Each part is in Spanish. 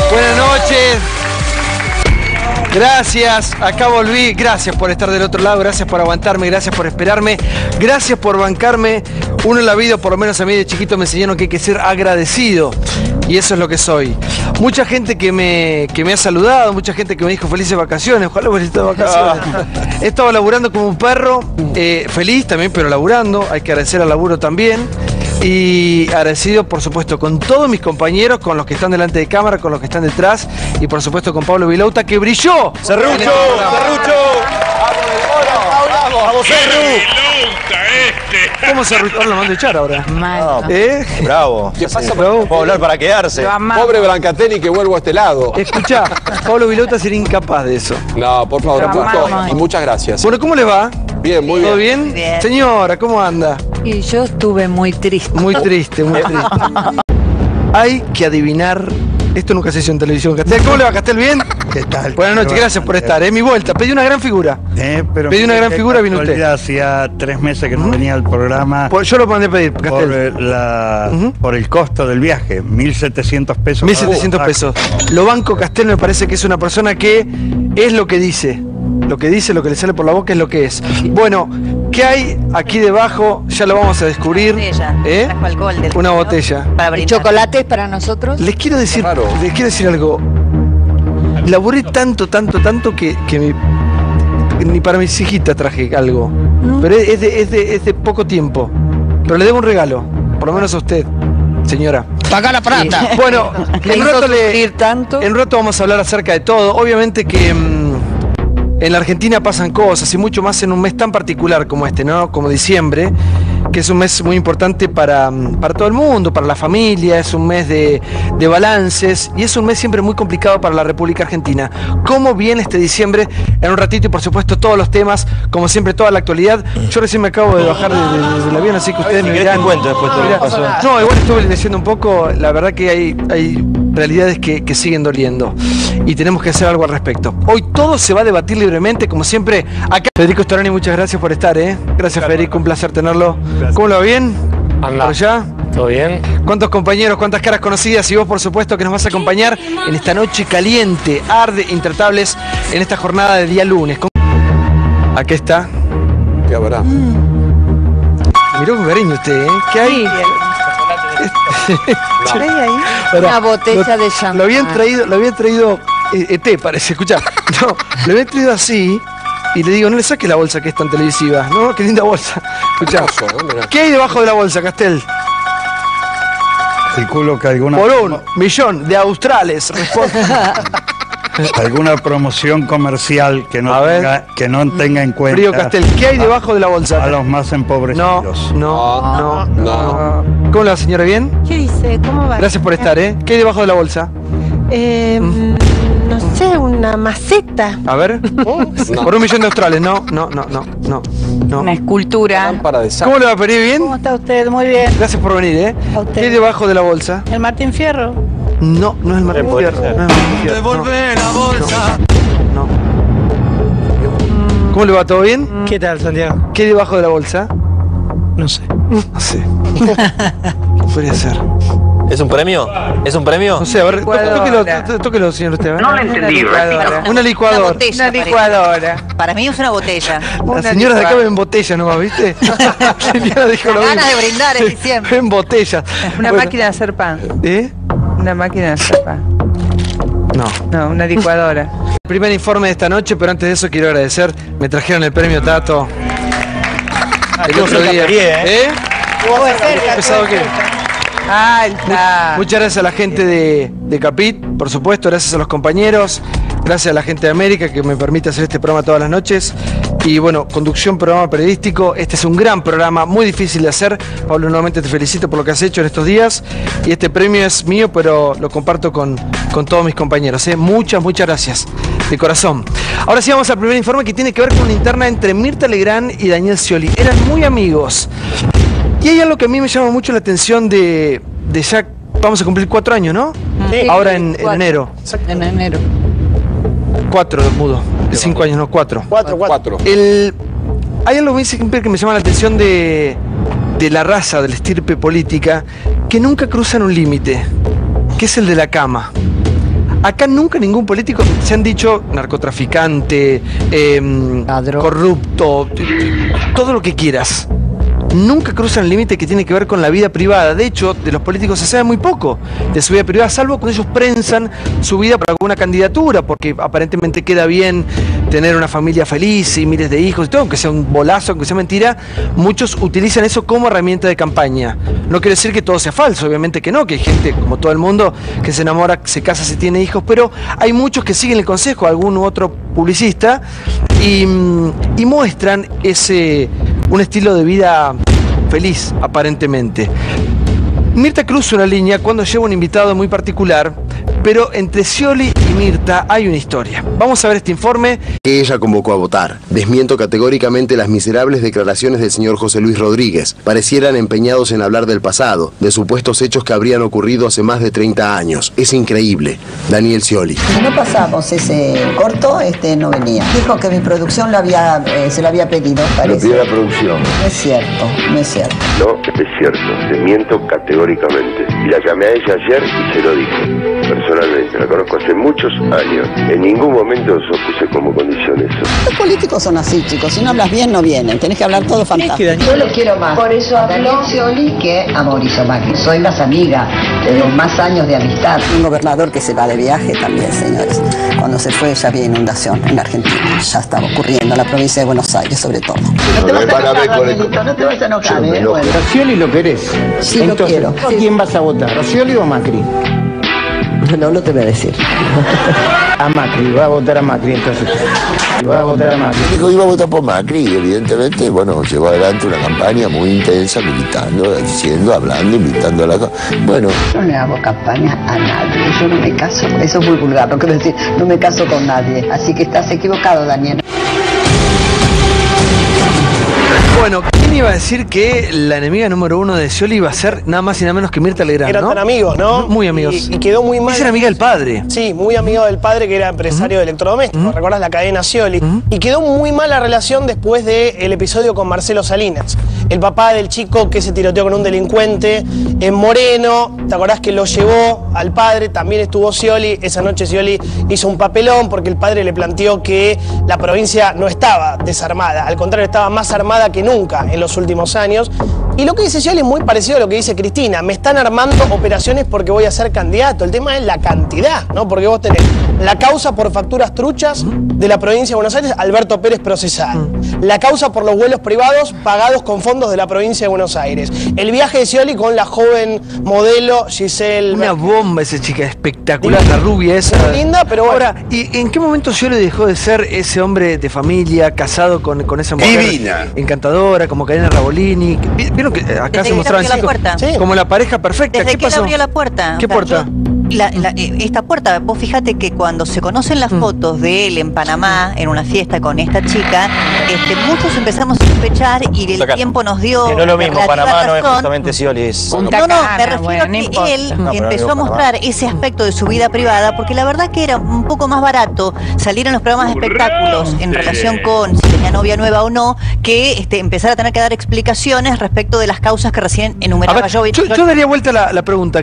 Buenas noches. Gracias, acá volví. Gracias por estar del otro lado, gracias por aguantarme, gracias por esperarme, gracias por bancarme. Uno en la vida, por lo menos a mí de chiquito me enseñaron que hay que ser agradecido. Y eso es lo que soy. Mucha gente que me ha saludado, mucha gente que me dijo felices vacaciones. Ojalá hubiera estado de vacaciones. He estado laburando como un perro, feliz también, pero laburando. Hay que agradecer al laburo también. Y agradecido, por supuesto, con todos mis compañeros, con los que están delante de cámara, con los que están detrás, y por supuesto con Pablo Vilouta, que brilló. ¡Serrucho! ¡Serrucho! ¡Vamos, Serru! ¿Cómo Serrucho? Ahora lo mando a echar ahora. Mal. Bravo. ¿Qué pasa? Puedo hablar para quedarse. Pobre Brancatelli que vuelvo a este lado. Escuchá, Pablo Vilouta sería incapaz de eso. No, por favor, justo. Y muchas gracias. Bueno, ¿cómo le va? Bien, muy bien. ¿Todo bien? Bien. Señora, ¿cómo anda? Y yo estuve muy triste. Muy triste, muy triste. Hay que adivinar. Esto nunca se hizo en televisión. Castel, ¿cómo le va, Castel? ¿Bien? ¿Qué tal? Buenas noches, gracias por estar. Mi vuelta. Pedí una gran figura. Pero Pedí una gran figura, vino usted. Hacía 3 meses que no venía al programa. Yo lo mandé a pedir, Castel. Por el costo del viaje, 1.700 pesos. 1.700 pesos. Lo banco, Castel me parece que es una persona que es lo que dice. Lo que dice, lo que le sale por la boca es lo que es. Bueno, ¿qué hay aquí debajo? Ya lo vamos a descubrir. Trajo alcohol del una mundo botella. para brindar. ¿Chocolates para nosotros? Les quiero decir algo. Laburé tanto que ni para mis hijitas traje algo. Pero es de poco tiempo. Pero le debo un regalo, por lo menos a usted, señora. ¡Paga la plata! Bueno, tanto. en rato vamos a hablar acerca de todo. Obviamente que en la Argentina pasan cosas, y mucho más en un mes tan particular como este, ¿no? Como diciembre, que es un mes muy importante para todo el mundo, para la familia, es un mes de balances, y es un mes siempre muy complicado para la República Argentina. ¿Cómo viene este diciembre? En un ratito, y por supuesto todos los temas, como siempre toda la actualidad. Yo recién me acabo de bajar del avión, así que ustedes me dirán. Cuento después todo lo que pasó. No, igual estuve leyendo un poco, la verdad que hay realidades que siguen doliendo, y tenemos que hacer algo al respecto. Hoy todo se va a debatir libremente, como siempre, acá. Federico Storani, muchas gracias por estar, Gracias, Federico, un placer tenerlo. Gracias. ¿Cómo lo va? ¿Bien? Anda. ¿Por allá? ¿Todo bien? ¿Cuántos compañeros, cuántas caras conocidas? Y vos, por supuesto, que nos vas a acompañar en esta noche caliente, arde, intratables, en esta jornada de día lunes. Aquí está. ¿Qué habrá? Miró con cariño usted, ¿Qué hay? ¿Qué hay ahí? Una botella de champán. Lo habían traído ET, parece, escuchá. No, lo habían traído así, y le digo, no le saques la bolsa que es tan televisiva. No, qué linda bolsa. Escuchá. ¿Qué hay debajo de la bolsa, Castel? Calculo que alguna... Por $1.000.000 de australes, responde. Alguna promoción comercial que no tenga en cuenta. Frío Castel, ¿qué hay debajo de la bolsa? A los más empobrecidos. No. ¿Cómo la señora? ¿Bien? ¿Qué dice? ¿Cómo va? Gracias por estar, ¿Qué hay debajo de la bolsa? No sé, una maceta. A ver. Por $1.000.000 de australes. No. Una escultura. ¿Cómo le va a pedir? ¿Bien? ¿Cómo está usted? Muy bien. Gracias por venir, A usted. ¿Qué hay debajo de la bolsa? ¿El Martín Fierro? No es el Martín Fierro. Devolver la bolsa. No. ¿Cómo le va? ¿Todo bien? ¿Qué tal, Santiago? ¿Qué hay debajo de la bolsa? No sé. No sé. ¿Qué podría ser? ¿Es un premio? ¿Es un premio? No sé, a ver, tóquelo, señor Esteban. No lo entendí. Una licuadora. Una licuadora. Para mí es una botella. Las señoras de acá ven botellas nomás, ¿viste? La señora dijo lo mismo. Ganas de brindar en diciembre. Ven botellas. Una máquina de hacer pan. Una máquina de hacer pan. No, una licuadora. Primer informe de esta noche, pero antes de eso quiero agradecer. Me trajeron el premio Tato. El otro día. ¿Pesado qué? Muchas gracias a la gente de Capit, por supuesto, gracias a los compañeros, gracias a la gente de América que me permite hacer este programa todas las noches. Y bueno, conducción, programa periodístico, este es un gran programa, muy difícil de hacer. Pablo, nuevamente te felicito por lo que has hecho en estos días, y este premio es mío, pero lo comparto con todos mis compañeros. Muchas gracias, de corazón. Ahora sí vamos al primer informe, que tiene que ver con una interna entre Mirta Legrand y Daniel Scioli. Eran muy amigos. Y hay algo que a mí me llama mucho la atención de ya, vamos a cumplir 4 años, ¿no? Sí, ahora en enero. En enero. 4 mudo. 5 años, no, 4. 4. Hay algo siempre que me llama la atención de la raza, de la estirpe política, que nunca cruzan un límite, que es el de la cama. Acá nunca ningún político, se han dicho narcotraficante, corrupto, todo lo que quieras. Nunca cruzan el límite que tiene que ver con la vida privada. De hecho, de los políticos se sabe muy poco de su vida privada, salvo cuando ellos prensan su vida por alguna candidatura, porque aparentemente queda bien tener una familia feliz y miles de hijos y todo, aunque sea un bolazo, aunque sea mentira. Muchos utilizan eso como herramienta de campaña. No quiere decir que todo sea falso, obviamente que no, que hay gente, como todo el mundo, que se enamora, se casa, se tiene hijos, pero hay muchos que siguen el consejo de algún u otro publicista y muestran un estilo de vida feliz, aparentemente. Mirta cruza una línea cuando lleva un invitado muy particular, pero entre Scioli y Mirta hay una historia. Vamos a ver este informe. Que ella convocó a votar. Desmiento categóricamente las miserables declaraciones del señor José Luis Rodríguez. Parecieran empeñados en hablar del pasado, de supuestos hechos que habrían ocurrido hace más de 30 años. Es increíble. Daniel Scioli. Si no pasamos ese corto, no venía. Dijo que mi producción se lo había pedido, parece. Lo pidió la producción. No es cierto, no es cierto. No, es cierto. Desmiento categóricamente. Y la llamé a ella ayer y se lo dije. Personalmente, la conozco hace muchos años. En ningún momento yo puse como condición eso. Los políticos son así, chicos. Si no hablas bien, no vienen. Tenés que hablar todo fantástico. Yo lo quiero más por eso a Daniel Scioli que a Mauricio Macri. Soy más amiga, tengo más años de amistad. Un gobernador que se va de viaje también, señores. Cuando se fue ya había inundación en Argentina. Ya estaba ocurriendo en la provincia de Buenos Aires, sobre todo. No te vas a enojar, Danielito, no te vas a enojar, Bueno. ¿A Scioli lo querés? Sí, lo quiero. ¿A quién vas a votar? ¿A Scioli o a Macri? No te voy a decir. A Macri, va a votar a Macri entonces. Va a votar a Macri. Dijo, iba a votar por Macri y evidentemente, bueno, llevó adelante una campaña muy intensa, militando, diciendo, hablando, invitando a la... Bueno. Yo no le hago campaña a nadie, yo no me caso, eso es muy vulgar, no quiero decir, no me caso con nadie, así que estás equivocado, Daniel. Bueno, ¿quién iba a decir que la enemiga número 1 de Scioli iba a ser nada más y nada menos que Mirta Legrand, Eran ¿no? tan amigos, ¿no? Muy amigos. Y quedó muy mal. Era amiga del padre. Sí, muy amigo del padre, que era empresario de electrodomésticos. ¿Recuerdas la cadena Scioli? Y quedó muy mal la relación después del episodio con Marcelo Salinas. El papá del chico que se tiroteó con un delincuente en Moreno. ¿Te acordás que lo llevó al padre? También estuvo Scioli. Esa noche Scioli hizo un papelón porque el padre le planteó que la provincia no estaba desarmada. Al contrario, estaba más armada que nunca en los últimos años. Y lo que dice Scioli es muy parecido a lo que dice Cristina. Me están armando operaciones porque voy a ser candidato. El tema es la cantidad, ¿no? Porque vos tenés la causa por facturas truchas de la provincia de Buenos Aires, Alberto Pérez procesado. La causa por los vuelos privados pagados con fondos de la provincia de Buenos Aires. El viaje de Scioli con la joven modelo Giselle. Una bomba esa chica, espectacular, la rubia esa. Linda, pero bueno. Ahora, ¿y en qué momento Scioli dejó de ser ese hombre de familia, casado con esa mujer? Divina. Encantadora, como Karina Rabolini. ¿Vieron que acá se mostraban chicos como la pareja perfecta? Desde ¿Qué que pasó? él abrió la puerta. ¿Qué puerta? Esta puerta, vos fíjate que cuando se conocen las fotos de él en Panamá, en una fiesta con esta chica, muchos empezamos a sospechar y el tiempo nos dio... Que no es lo mismo, Panamá no es justamente Scioli, es... No, me refiero a que él empezó a mostrar ese aspecto de su vida privada, porque la verdad que era un poco más barato salir en los programas de espectáculos en relación con si tenía novia nueva o no, que empezar a tener que dar explicaciones respecto de las causas que recién enumeraba yo. Yo daría vuelta la pregunta.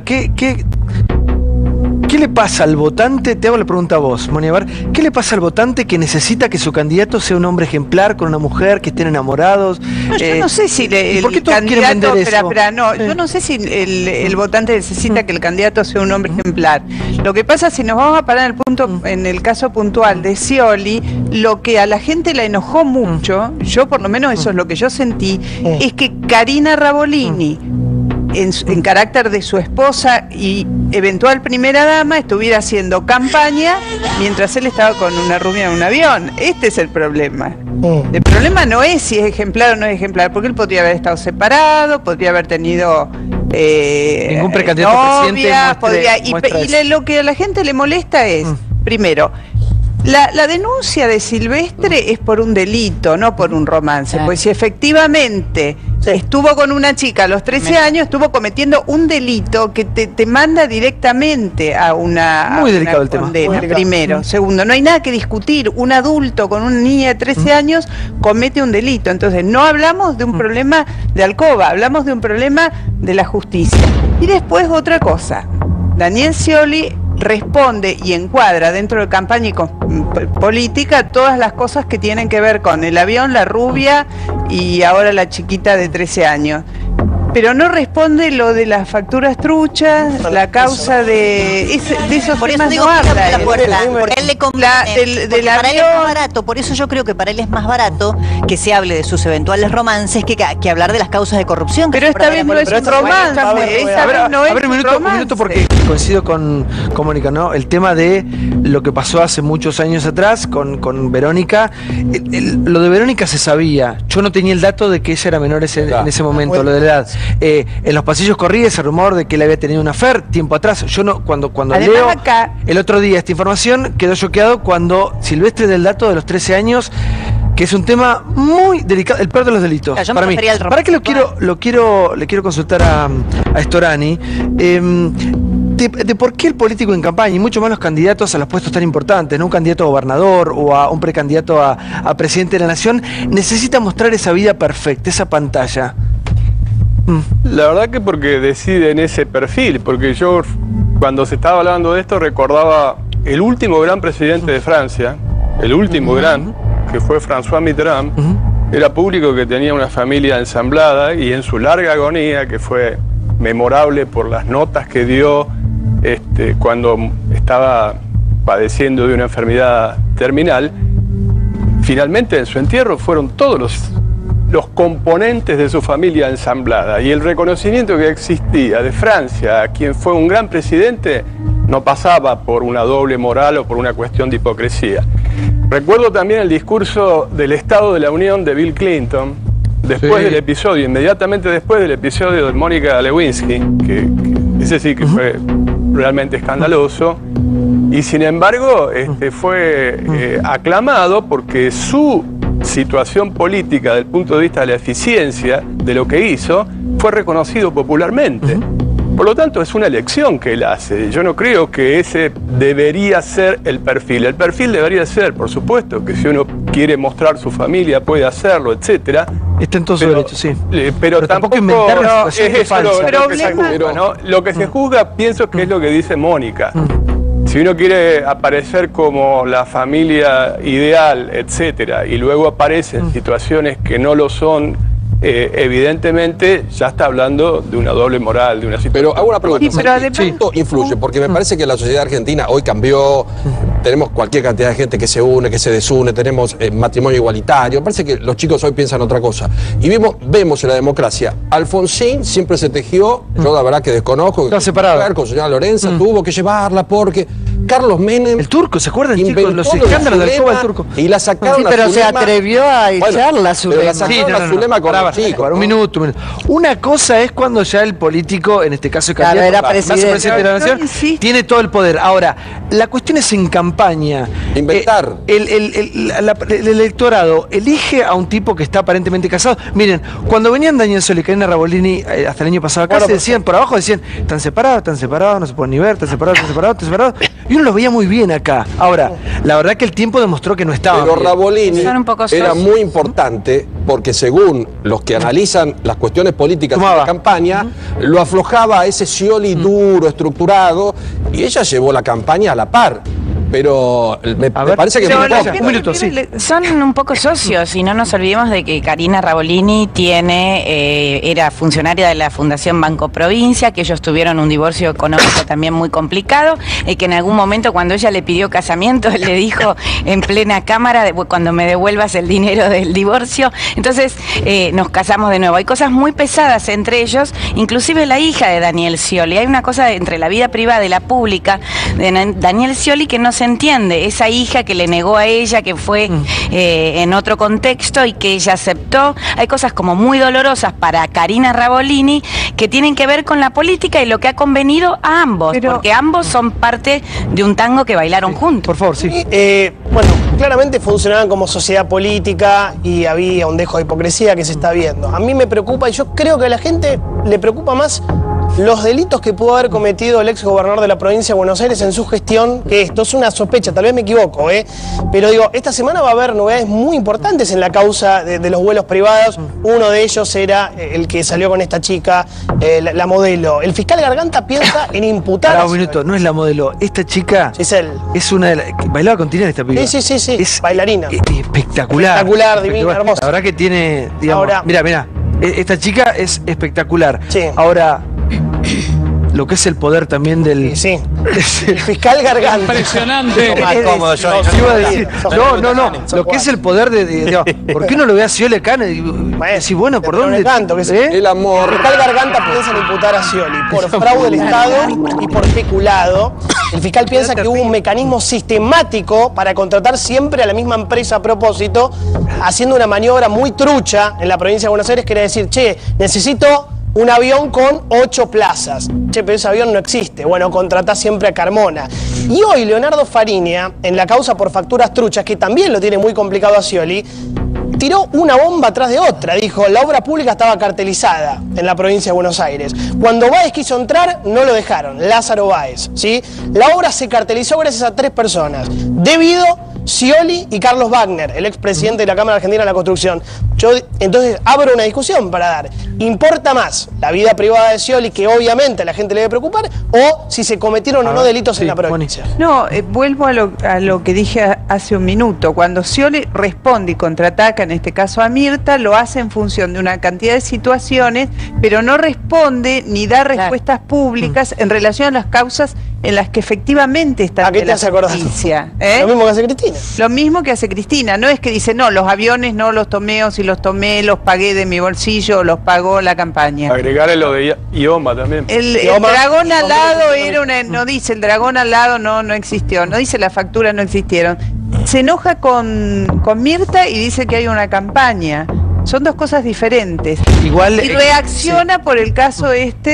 ¿Qué le pasa al votante? Te hago la pregunta a vos, Moni. A ver, ¿qué le pasa al votante que necesita que su candidato sea un hombre ejemplar con una mujer, que estén enamorados? No, yo no sé si ¿por qué todos quieren vender eso? Yo no sé si el votante necesita que el candidato sea un hombre ejemplar. Lo que pasa, si nos vamos a parar en el punto, en el caso puntual de Scioli, lo que a la gente la enojó mucho, yo por lo menos eso es lo que yo sentí, es que Karina Rabolini, en carácter de su esposa y eventual primera dama, estuviera haciendo campaña mientras él estaba con una rubia en un avión. Este es el problema. El problema no es si es ejemplar o no es ejemplar, porque él podría haber estado separado, podría haber tenido ningún precandidato a presidente y lo que a la gente le molesta es, primero, la denuncia de Silvestre es por un delito, no por un romance. Pues si efectivamente estuvo con una chica a los 13 años, estuvo cometiendo un delito que te manda directamente a una condena, primero. Segundo, no hay nada que discutir. Un adulto con una niña de 13 años comete un delito. Entonces, no hablamos de un problema de alcoba, hablamos de un problema de la justicia. Y después otra cosa. Daniel Scioli responde y encuadra dentro de campaña y política todas las cosas que tienen que ver con el avión, la rubia y ahora la chiquita de 13 años. Pero no responde lo de las facturas truchas, la causa de esos por temas eso no habla. porque él le conviene, porque para él es más barato, por eso yo creo que para él es más barato que se hable de sus eventuales romances que hablar de las causas de corrupción. Pero esta vez no es un romance, esta vez no es un romance. Un minuto porque coincido con Mónica, ¿no? El tema de lo que pasó hace muchos años atrás con Verónica, lo de Verónica se sabía, yo no tenía el dato de que ella era menor en ese momento, lo de la edad. En los pasillos corría ese rumor de que él había tenido una affair tiempo atrás. Yo no, cuando además, leo acá, el otro día esta información, quedó choqueado cuando Silvestre del dato de los 13 años, que es un tema muy delicado, el peor de los delitos. Para mí. ¿Para qué le quiero consultar a Storani? De por qué el político en campaña, y mucho más los candidatos a los puestos tan importantes, ¿no? Un candidato a gobernador o a un precandidato a presidente de la nación, necesita mostrar esa vida perfecta, esa pantalla. La verdad que porque deciden ese perfil, porque yo cuando se estaba hablando de esto recordaba el último gran presidente de Francia, el último gran, que fue François Mitterrand, era público que tenía una familia ensamblada y en su larga agonía, que fue memorable por las notas que dio cuando estaba padeciendo de una enfermedad terminal, finalmente en su entierro fueron todos los componentes de su familia ensamblada y el reconocimiento que existía de Francia a quien fue un gran presidente no pasaba por una doble moral o por una cuestión de hipocresía. Recuerdo también el discurso del Estado de la Unión de Bill Clinton después del episodio, inmediatamente después del episodio de Mónica Lewinsky, que ese sí que fue realmente escandaloso, y sin embargo fue aclamado porque su situación política desde el punto de vista de la eficiencia de lo que hizo fue reconocido popularmente. Por lo tanto, es una elección que él hace. Yo no creo que ese debería ser el perfil. El perfil debería ser, por supuesto, que si uno quiere mostrar su familia puede hacerlo, etcétera. Está en todo su derecho, sí. Pero tampoco inventar una situación falsa. Lo que se juzga, pienso que es lo que dice Mónica. Si uno quiere aparecer como la familia ideal, etcétera, y luego aparece en situaciones que no lo son, evidentemente ya está hablando de una doble moral, de una situación. Pero hago una pregunta, ¿cuánto influye? Porque me parece que la sociedad argentina hoy cambió, tenemos cualquier cantidad de gente que se une, que se desune, tenemos matrimonio igualitario, me parece que los chicos hoy piensan otra cosa. Y vemos en la democracia, Alfonsín siempre se tejió, yo la verdad que desconozco, que con señora Lorenza, tuvo que llevarla porque Carlos Menem... El turco, ¿se acuerdan, chicos? Los escándalos del Cuba del turco. Y la sacaron sí, pero se atrevió a echarla a Zulema. Pero la sacaron a Zulema con los chicos. Un minuto. Una cosa es cuando ya el político, en este caso el candidato, era presidente de la nación, tiene todo el poder. Ahora, la cuestión es en campaña. Inventar. El electorado elige a un tipo que está aparentemente casado. Miren, cuando venían Daniel Scioli y Karina Rabolini hasta el año pasado acá, se decían, por abajo decían, están separados, no se pueden ni ver, están separados. Y uno los veía muy bien acá. Ahora, la verdad que el tiempo demostró que no estaba Pero bien. Rabolini era muy importante porque según los que analizan las cuestiones políticas de la campaña, lo aflojaba a ese Scioli duro, estructurado, y ella llevó la campaña a la par. Pero me parece que un minuto, son un poco socios y no nos olvidemos de que Karina Rabolini era funcionaria de la Fundación Banco Provincia, que ellos tuvieron un divorcio económico también muy complicado, y que en algún momento cuando ella le pidió casamiento, él le dijo en plena cámara, cuando me devuelvas el dinero del divorcio, entonces nos casamos de nuevo. Hay cosas muy pesadas entre ellos, inclusive la hija de Daniel Scioli. Hay una cosa entre la vida privada y la pública de Daniel Scioli que no se entiende. Esa hija que le negó a ella, que fue en otro contexto y que ella aceptó. Hay cosas como muy dolorosas para Karina Rabolini que tienen que ver con la política y lo que ha convenido a ambos, porque ambos son parte de un tango que bailaron juntos. Por favor, sí. Bueno, claramente funcionaban como sociedad política y había un dejo de hipocresía que se está viendo. A mí me preocupa, y yo creo que a la gente le preocupa más los delitos que pudo haber cometido el ex gobernador de la provincia de Buenos Aires en su gestión, que esto es una sospecha, tal vez me equivoco, pero digo, esta semana va a haber novedades muy importantes en la causa de los vuelos privados. Uno de ellos era el que salió con esta chica, la modelo. El fiscal Garganta piensa en imputar... Un minuto, no es la modelo, esta chica es una de las... ¿Bailaba con Tinelli esta piba? Sí, es bailarina. Espectacular. Espectacular, divina, hermosa. La verdad que tiene, digamos, Ahora, mira, esta chica es espectacular. Sí. Ahora, lo que es el poder también del... Sí. El fiscal Garganta. Impresionante. Cómodo, no. Lo que es el poder de ¿por qué no lo ve a Scioli acá? Decís, bueno, ¿por dónde? El amor. El fiscal Garganta piensa en imputar a Scioli por fraude del Estado y por peculado. El fiscal piensa que hubo un mecanismo sistemático para contratar siempre a la misma empresa a propósito, haciendo una maniobra muy trucha en la provincia de Buenos Aires, que era decir, che, necesito un avión con 8 plazas. Che, pero ese avión no existe. Bueno, contratá siempre a Carmona. Y hoy Leonardo Fariña, en la causa por facturas truchas, que también lo tiene muy complicado a Scioli, tiró una bomba atrás de otra. Dijo, la obra pública estaba cartelizada en la provincia de Buenos Aires. Cuando Báez quiso entrar, no lo dejaron. Lázaro Báez, ¿sí? La obra se cartelizó gracias a 3 personas. Debido, Scioli y Carlos Wagner, el expresidente de la Cámara Argentina de la Construcción. Yo entonces abro una discusión para dar. ¿Importa más la vida privada de Scioli, que obviamente a la gente le debe preocupar, o si se cometieron o no delitos en la provincia? No, vuelvo a lo que dije hace un minuto. Cuando Scioli responde y contraataca, en este caso a Mirta, lo hace en función de una cantidad de situaciones, pero no responde ni da respuestas públicas en relación a las causas en las que efectivamente está la justicia. Lo mismo que hace Cristina. Lo mismo que hace Cristina. No es que dice, no, los aviones no los tomé, o si los tomé, los pagué de mi bolsillo, los pagó la campaña. Agregarle lo de IOMA también. El dragón alado era una... No dice, el dragón alado no existió. No dice, las facturas no existieron. Se enoja con Mirta y dice que hay una campaña. Son dos cosas diferentes. Igual, y reacciona por el caso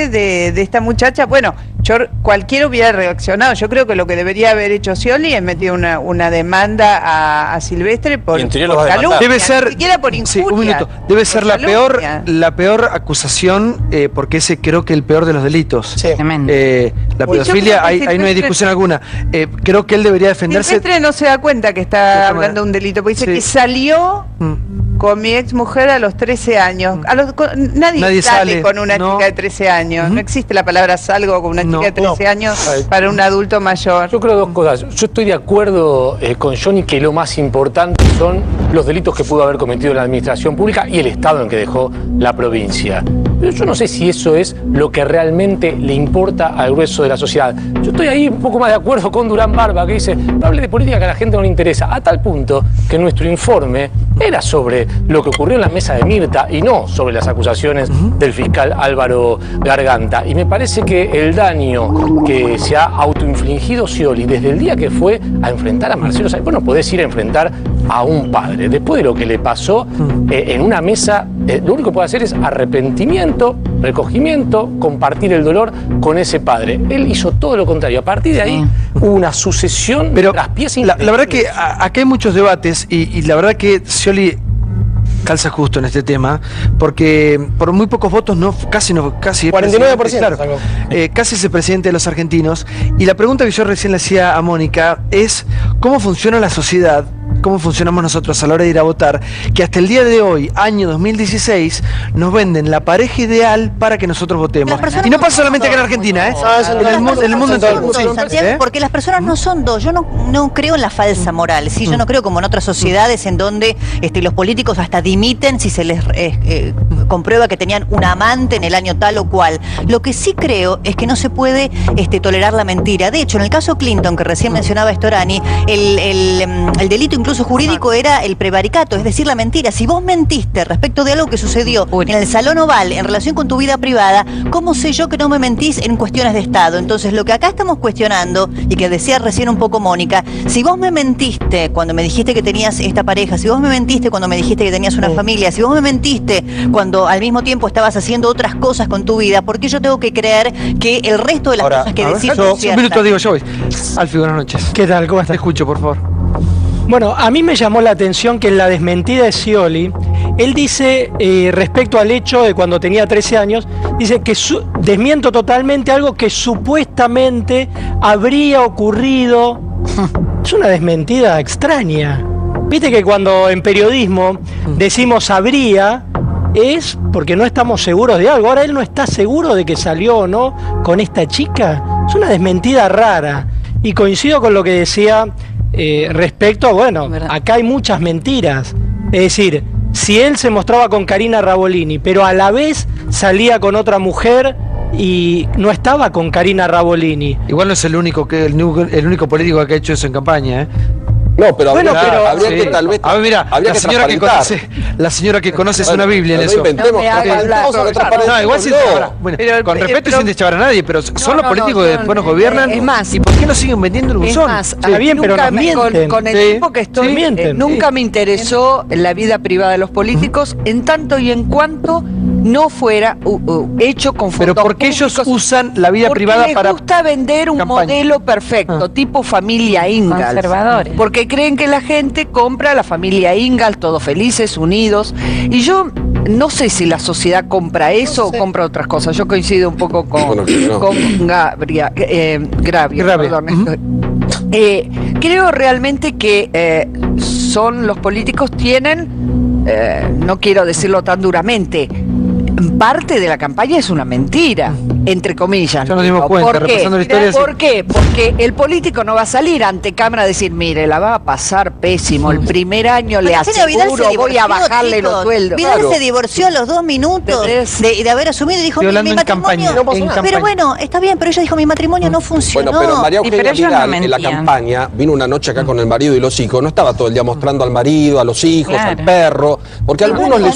de esta muchacha. Bueno, cualquiera hubiera reaccionado. Yo creo que lo que debería haber hecho Scioli es meter una demanda a Silvestre por calumnia, debe ser, ni siquiera por injuria. Un minuto. Debe ser la peor acusación, porque ese creo que el peor de los delitos. Sí. La pedofilia, ahí no hay discusión alguna. Creo que él debería defenderse. Silvestre no se da cuenta que está hablando de un delito, porque dice que salió con mi ex mujer a los 13 años. Nadie sale con una chica de 13 años. No existe la palabra salgo con una chica de 13 años para un adulto mayor. Yo creo 2 cosas. Yo estoy de acuerdo con Johnny que lo más importante son los delitos que pudo haber cometido la administración pública y el estado en que dejó la provincia. Pero yo no sé si eso es lo que realmente le importa al grueso de la sociedad. Yo estoy ahí un poco más de acuerdo con Durán Barba, que dice, no hable de política que a la gente no le interesa, a tal punto que nuestro informe era sobre lo que ocurrió en la mesa de Mirta y no sobre las acusaciones del fiscal Álvaro Garganta. Y me parece que el daño que se ha autoinfligido Scioli desde el día que fue a enfrentar a Marcelo Sáenz, vos no podés ir a enfrentar a un padre. Después de lo que le pasó en una mesa, lo único que puede hacer es arrepentimiento, recogimiento, compartir el dolor con ese padre. Él hizo todo lo contrario. A partir de ahí hubo una sucesión de traspiés increíbles. La verdad que acá hay muchos debates y la verdad que Scioli calza justo en este tema, porque por muy pocos votos, casi 49%, claro, casi es el presidente de los argentinos. Y la pregunta que yo recién le hacía a Mónica es ¿cómo funciona la sociedad? ¿Cómo funcionamos nosotros a la hora de ir a votar? Que hasta el día de hoy, año 2016, nos venden la pareja ideal para que nosotros votemos. Y no pasa solamente acá en Argentina, en el mundo entero. Porque las personas no son dos. Yo no creo en la falsa moral. ¿Sí? Yo no creo como en otras sociedades en donde los políticos hasta dimiten si se les comprueba que tenían un amante en el año tal o cual. Lo que sí creo es que no se puede tolerar la mentira. De hecho, en el caso Clinton, que recién mencionaba Storani, el delito incluso jurídico era el prevaricato, es decir, la mentira. Si vos mentiste respecto de algo que sucedió en el Salón Oval en relación con tu vida privada, ¿cómo sé yo que no me mentís en cuestiones de Estado? Entonces, lo que acá estamos cuestionando, y que decía recién un poco Mónica, si vos me mentiste cuando me dijiste que tenías esta pareja, si vos me mentiste cuando me dijiste que tenías una familia, si vos me mentiste cuando al mismo tiempo estabas haciendo otras cosas con tu vida, ¿por qué yo tengo que creer que el resto de las cosas que decís son ciertas? Un minuto, digo yo. Alfie, buenas noches. ¿Qué tal? ¿Cómo estás? Te escucho, por favor. Bueno, a mí me llamó la atención que en la desmentida de Scioli, él dice, respecto al hecho de cuando tenía 13 años, dice que desmiento totalmente algo que supuestamente habría ocurrido. Es una desmentida extraña. Viste que cuando en periodismo decimos habría, es porque no estamos seguros de algo. Ahora él no está seguro de que salió o no con esta chica. Es una desmentida rara. Y coincido con lo que decía respecto a, bueno, acá hay muchas mentiras. Es decir, si él se mostraba con Karina Rabolini, pero a la vez salía con otra mujer y no estaba con Karina Rabolini. Igual no es el único político que ha hecho eso en campaña, ¿eh? No, pero bueno, habría que tal vez. A ver, mira, la señora que conoce es una Biblia en eso. No, igual sin con respeto y sin deschavar a nadie, pero son los políticos que después nos gobiernan. Es más, ¿y por qué no siguen vendiendo el buzón? Está bien, pero nos mienten. Con el tiempo que estoy, nunca me interesó la vida privada de los políticos, en tanto y en cuanto no fuera hecho con fondos Pero porque ellos usan la vida privada para... les gusta vender un modelo perfecto, tipo familia Ingalls. Conservadores. Porque creen que la gente compra la familia Ingalls, todos felices, unidos. Y yo no sé si la sociedad compra eso o compra otras cosas. Yo coincido un poco con Gravia. Perdón. Creo realmente que los políticos tienen, no quiero decirlo tan duramente, parte de la campaña es una mentira, entre comillas. Ya nos dimos cuenta, repasando la historia. ¿Por qué? Porque el político no va a salir ante cámara a decir, mire, la va a pasar pésimo, el primer año le aseguro, voy a bajarle los sueldos. Vidal se divorció a los 2 minutos de haber asumido y dijo, mi matrimonio... Pero bueno, está bien, pero ella dijo, mi matrimonio no funcionó. Bueno, pero María Eugenia Vidal en la campaña vino una noche acá con el marido y los hijos, no estaba todo el día mostrando al marido, a los hijos, al perro, porque a algunos les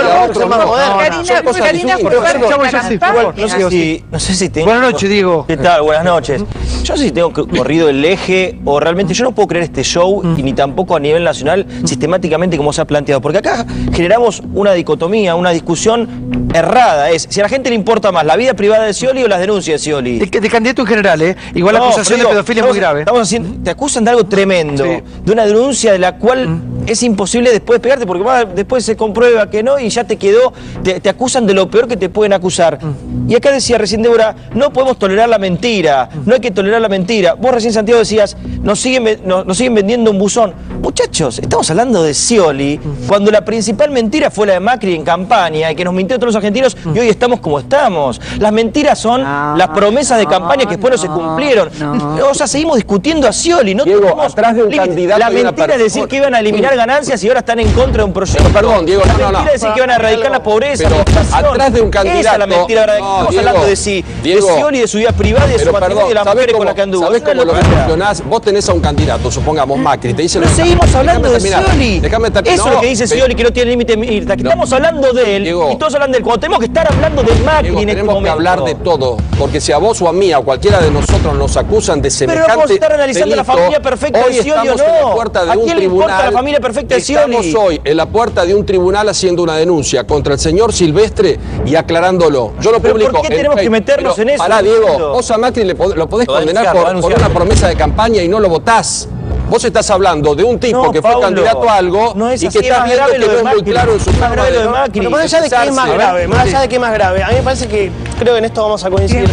no sé si tengo... Buenas noches, Diego. ¿Qué tal? Buenas noches. Yo sí tengo corrido el eje, o realmente yo no puedo creer este show, y ni tampoco a nivel nacional, sistemáticamente como se ha planteado. Porque acá generamos una dicotomía, una discusión errada. Es si a la gente le importa más la vida privada de Scioli o las denuncias de Scioli. De candidato en general, ¿eh? Igual la acusación de pedofilia es muy grave. Te acusan de algo tremendo, de una denuncia de la cual es imposible después pegarte, porque después se comprueba que no y ya te quedó, te acusan de lo peor que te pueden acusar. Y acá decía recién Débora, no podemos tolerar la mentira, no hay que tolerar la mentira. Vos recién, Santiago, decías, nos siguen vendiendo un buzón. Muchachos, estamos hablando de Scioli, cuando la principal mentira fue la de Macri en campaña y que nos mintió a todos los argentinos y hoy estamos como estamos. Las mentiras son las promesas de campaña que después no se cumplieron. O sea, seguimos discutiendo a Scioli. No Diego, atrás de un candidato la mentira es decir que iban a eliminar ganancias y ahora están en contra de un proyecto. Pero, perdón, Diego, la mentira es decir que iban a erradicar la pobreza, la inflación. Atrás de un candidato... Esa es la mentira. Estamos hablando de Scioli, de su vida privada y de su matrimonio y de las mujeres con las que anduvo. ¿Sabés cómo lo mencionás? Vos tenés a un candidato, supongamos Macri, te dice... Pero seguimos hablando de Scioli. Déjame terminar. Eso es lo que dice Scioli, que no tiene límite. Estamos hablando de él y todos hablan de él. Cuando tenemos que estar hablando de Macri en este momento. Tenemos que hablar de todo, porque si a vos o a mí, a cualquiera de nosotros nos acusan de semejante delito... Pero vos estás analizando la familia perfecta de Scioli o no. En la puerta de ¿A quién le importa la familia perfecta de Scioli? Estamos hoy en la puerta de un tribunal haciendo una denuncia contra el señor Silvestre y aclarándolo. Yo lo publico. ¿Por qué tenemos que meternos en eso? Pará, Diego, vos a Macri lo podés condenar por una promesa de campaña y no lo votás. Vos estás hablando de un tipo que fue candidato a algo y que está viendo que no es muy claro en su forma de... Pero más allá de que es más grave, más allá de que es más grave, a mí me parece que, creo que en esto vamos a coincidir.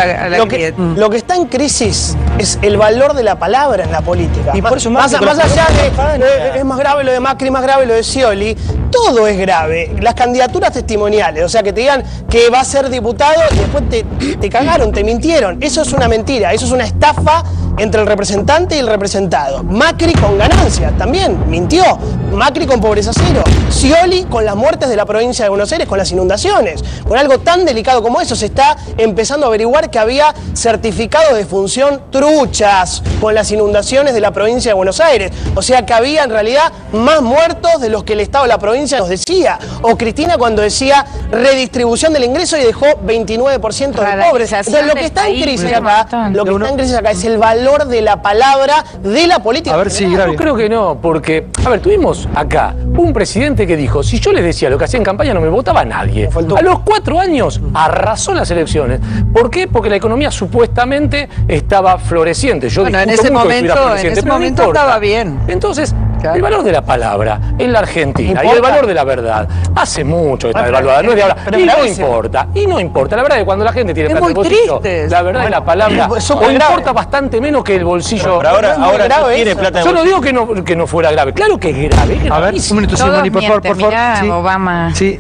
Lo que está en crisis es el valor de la palabra en la política. Y por eso más allá de es más grave lo de Macri, más grave lo de Scioli, todo es grave. Las candidaturas testimoniales, o sea, que te digan que va a ser diputado y después te cagaron, te mintieron. Eso es una mentira, eso es una estafa entre el representante y el representado. Macri con ganancias, también mintió. Macri con pobreza cero. Scioli con las muertes de la provincia de Buenos Aires, con las inundaciones. Con algo tan delicado como eso se está empezando a averiguar que había certificados de función truchas con las inundaciones de la provincia de Buenos Aires. O sea que había en realidad más muertos de los que el Estado de la provincia nos decía. O Cristina cuando decía redistribución del ingreso y dejó 29% de pobres. Entonces lo que está en crisis acá, es el valor de la palabra de la política. A ver si yo creo que no, porque, a ver, tuvimos acá un presidente que dijo, si yo les decía lo que hacía en campaña no me votaba nadie. A los 4 años arrasó las elecciones. ¿Por qué? Porque la economía supuestamente estaba floreciente. Yo en ese momento estaba bien. Entonces, El valor de la palabra en la Argentina y el valor de la verdad hace mucho que está devaluada, no es de ahora. Y no importa. La verdad es que cuando la gente tiene plata en el bolsillo, la verdad de la palabra importa bastante menos que el bolsillo. Pero ahora tiene plata en el bolsillo. Yo no digo que no fuera grave. Claro que es grave. A ver, un minuto, Simoni, por favor. Sí. Obama. Sí.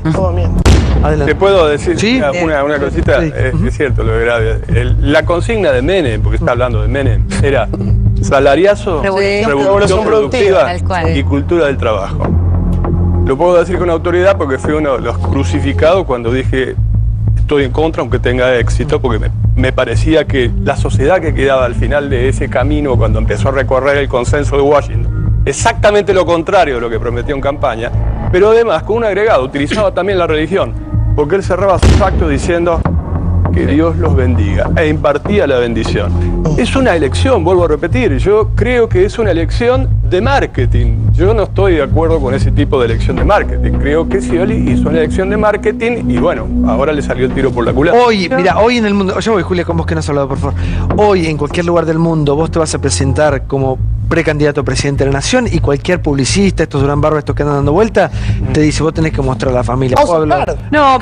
¿Te puedo decir una cosita? Sí. Es cierto lo de grave. La consigna de Menem, porque está hablando de Menem, era salariazo, revolución productiva y cultura del trabajo. Lo puedo decir con autoridad porque fui uno de los crucificados cuando dije estoy en contra aunque tenga éxito, porque me parecía que la sociedad que quedaba al final de ese camino cuando empezó a recorrer el consenso de Washington, exactamente lo contrario de lo que prometió en campaña, pero además con un agregado, utilizaba también la religión, porque él cerraba sus actos diciendo que Dios los bendiga e impartía la bendición. Es una elección, vuelvo a repetir, yo creo que es una elección de marketing. Yo no estoy de acuerdo con ese tipo de elección de marketing. Creo que Scioli hizo una elección de marketing y bueno, ahora le salió el tiro por la culata. Hoy, mira, hoy en el mundo, yo voy, Julia, con vos que no has hablado, por favor. Hoy en cualquier lugar del mundo vos te vas a presentar como precandidato a presidente de la nación y cualquier publicista, estos Durán Barba, estos que andan dando vuelta, te dice vos tenés que mostrar a la familia. No,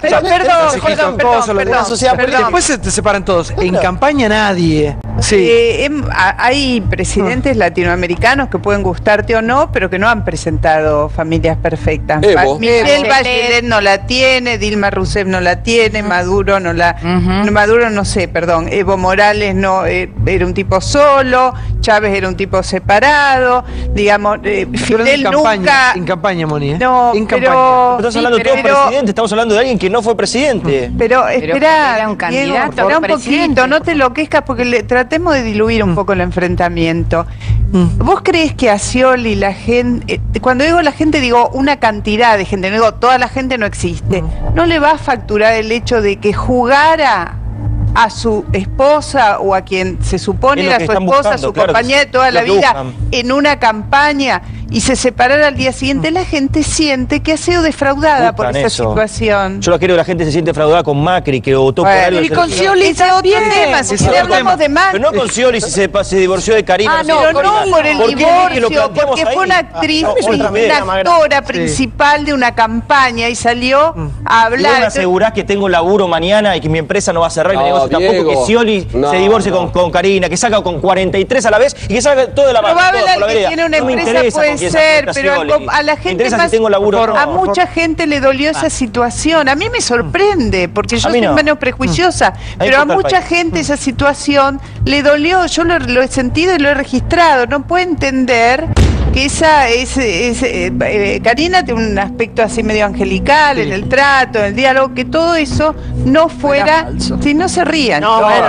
perdón. Después se separan todos. En campaña nadie. Sí. Hay presidentes latinoamericanos que pueden gustarte o no, pero que no han presentado familias perfectas. Michelle Bachelet no la tiene, Dilma Rousseff no la tiene, Maduro no la... Maduro no sé, perdón. Evo Morales no era un tipo solo, Chávez era un tipo separado, digamos, Fidel nunca... En campaña, Moni, No, en campaña. Estamos hablando de todo presidente, estamos hablando de alguien que no fue presidente. Pero espera, era un candidato, Diego, un poquito, no te enloquezcas porque tratemos de diluir un poco el enfrentamiento. ¿Vos crees que a Scioli la gente, cuando digo la gente digo una cantidad de gente, no digo toda la gente, no existe, no le va a facturar el hecho de que jugara a su esposa o a quien se supone era su esposa, su compañera de toda la vida en una campaña y se separara al día siguiente? La gente siente que ha sido defraudada por esa situación. Yo creo que la gente se siente defraudada con Macri, que votó por algo. Y con Scioli es otro tema, si hablamos de Macri. Pero no con Scioli si se divorció de Karina. Pero no por el divorcio, porque fue una actriz, una actora principal de una campaña y salió a hablar. ¿Vos me asegurás que tengo laburo mañana y que mi empresa no va a cerrar y mi negocio tampoco? Que Scioli se divorcie con Karina, que salga con 43 a la vez y que salga todo de la mano. Probablemente que tiene una empresa puede ser, pero a la gente más, a mucha gente le dolió esa situación. A mí me sorprende, porque yo soy menos prejuiciosa, pero a mucha gente esa situación le dolió. Yo lo he sentido y lo he registrado. No puedo entender que Karina tiene un aspecto así medio angelical en el trato, en el diálogo, que todo eso no fuera, si no se rían.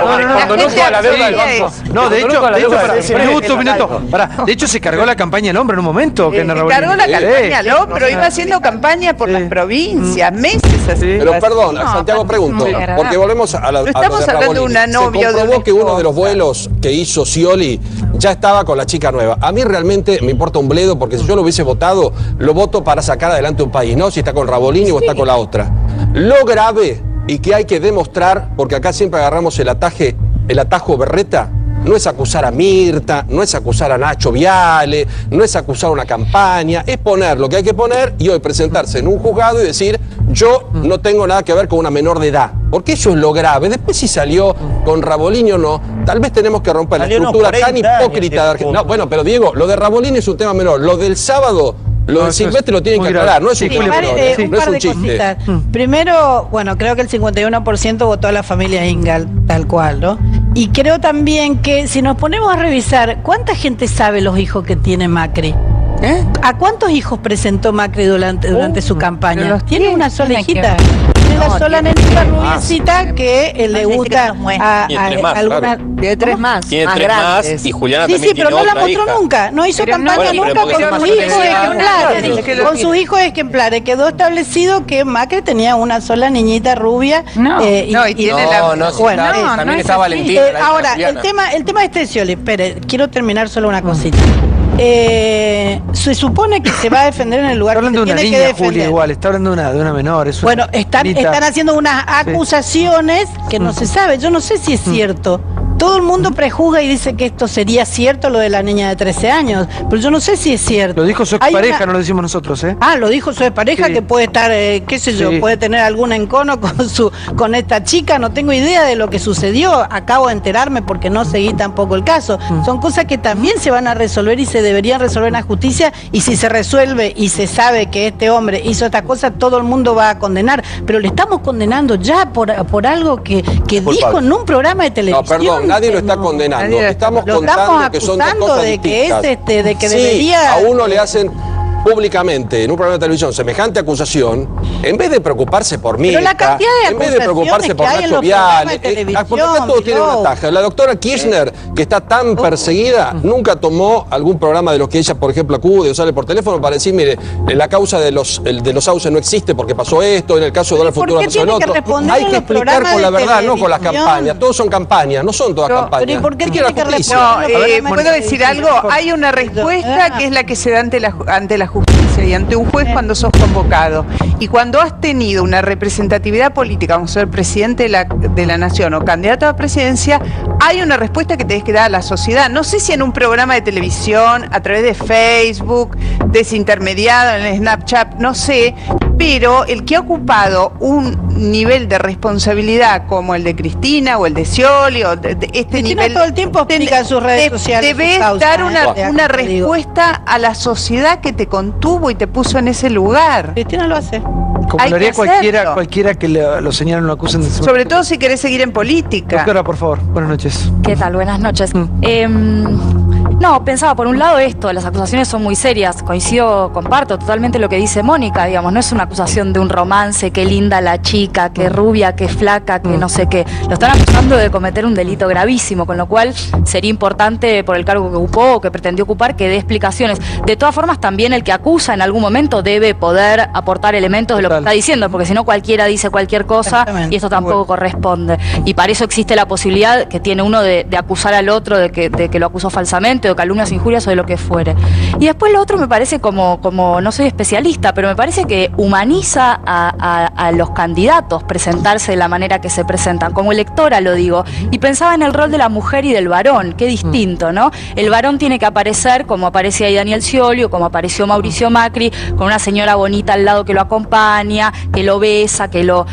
De hecho se cargó la campaña al hombro en un momento. Cargó la campaña al hombro, iba haciendo campaña por las provincias, meses así. Pero perdón, Santiago, pregunto, porque volvemos a la... Estamos hablando de una novia. Se comprobó que uno de los vuelos que hizo Scioli ya estaba con la chica nueva. A mí realmente me importa un bledo, porque si yo lo hubiese votado, lo voto para sacar adelante un país, ¿no? Si está con Rabolini o está con la otra. Lo grave y que hay que demostrar, porque acá siempre agarramos el atajo berreta, no es acusar a Mirta, no es acusar a Nacho Viale, no es acusar una campaña, es poner lo que hay que poner y hoy presentarse en un juzgado y decir yo no tengo nada que ver con una menor de edad, porque eso es lo grave. Después si salió con Rabolini o no, tal vez tenemos que romper la estructura tan hipócrita de Argentina. No, bueno, pero Diego, lo de Rabolini es un tema menor, lo del sábado... Lo de Silvestre lo tienen que aclarar, no es un chiste. Primero, bueno, creo que el 51% votó a la familia Ingal, tal cual, ¿no? Y creo también que si nos ponemos a revisar, ¿cuánta gente sabe los hijos que tiene Macri? ¿A cuántos hijos presentó Macri durante su campaña? Tiene una sola hijita. Tiene la sola nenita rubiecita que le gusta a alguna. Tiene tres más. Tiene tres más y Juliana también tiene otra. Sí, pero no la mostró nunca. No hizo campaña nunca con sus hijos ejemplares. Con sus hijos ejemplares. Quedó establecido que Macri tenía una sola niñita rubia. También está Valentina. Ahora, el tema de Scioli. Espere, quiero terminar solo una cosita. Se supone que se va a defender en el lugar que se tiene que defender. Julia, igual, está hablando de una menor. Bueno, están haciendo unas acusaciones que no se sabe. Yo no sé si es cierto. todo el mundo prejuzga y dice que esto sería cierto, lo de la niña de 13 años, pero yo no sé si es cierto. Lo dijo su expareja, no lo decimos nosotros, ¿eh? Ah, lo dijo su expareja, sí. Que puede estar, qué sé yo, puede tener algún encono con esta chica, no tengo idea de lo que sucedió, acabo de enterarme porque no seguí tampoco el caso. Son cosas que también se van a resolver y se deberían resolver en la justicia, y si se resuelve y se sabe que este hombre hizo esta cosa, todo el mundo va a condenar, pero le estamos condenando ya por algo que dijo en un programa de televisión. No, perdón, nadie lo está condenando. Estamos contando que son dos cosas distintas. De que debería... A uno le hacen públicamente en un programa de televisión semejante acusación, en vez de preocuparse por mí, en vez de preocuparse por Nacho Viale, porque acá todo tiene una taja. La doctora Kirchner, que está tan perseguida, nunca tomó algún programa de los que ella, por ejemplo, acude o sale por teléfono para decir, mire, la causa de los sauces no existe porque pasó esto, en el caso de Donald Futuro pasó el otro. Hay que explicar con la verdad, no con las campañas. Todos son campañas, no son todas campañas. ¿Pero por qué tiene que responder? ¿Puedo decir algo? Hay una respuesta que es la que se da ante la justicia y ante un juez cuando sos convocado. Y cuando has tenido una representatividad política, como ser presidente de la nación o candidato a la presidencia, hay una respuesta que tenés que dar a la sociedad. No sé si en un programa de televisión, a través de Facebook, desintermediado, en el Snapchat, no sé, pero el que ha ocupado un nivel de responsabilidad como el de Cristina o el de Scioli o de este Cristina nivel, todo el tiempo explica en sus redes sociales. Debes dar una respuesta a la sociedad que te contuvo y te puso en ese lugar. Cristina lo hace. Como lo haría cualquiera que lo señalen o lo acusen de su... Sobre todo si querés seguir en política. Doctora, por favor, buenas noches. ¿Qué tal? Buenas noches. No, pensaba, por un lado esto, las acusaciones son muy serias, comparto totalmente lo que dice Mónica, digamos, no es una acusación de un romance, qué linda la chica, qué rubia, qué flaca, qué no sé qué. Lo están acusando de cometer un delito gravísimo, con lo cual sería importante, por el cargo que ocupó o que pretendió ocupar, que dé explicaciones. De todas formas, también el que acusa en algún momento debe poder aportar elementos de lo que está diciendo, porque si no cualquiera dice cualquier cosa y esto tampoco corresponde. Y para eso existe la posibilidad que tiene uno de acusar al otro de que lo acusó falsamente, o calumnias, injurias o de lo que fuere. Y después lo otro me parece como no soy especialista, pero me parece que humaniza a los candidatos presentarse de la manera que se presentan. Como electora lo digo, y pensaba en el rol de la mujer y del varón, qué distinto, ¿no? El varón tiene que aparecer como aparece ahí Daniel Scioli o como apareció Mauricio Macri, con una señora bonita al lado que lo acompaña, que lo besa, que lo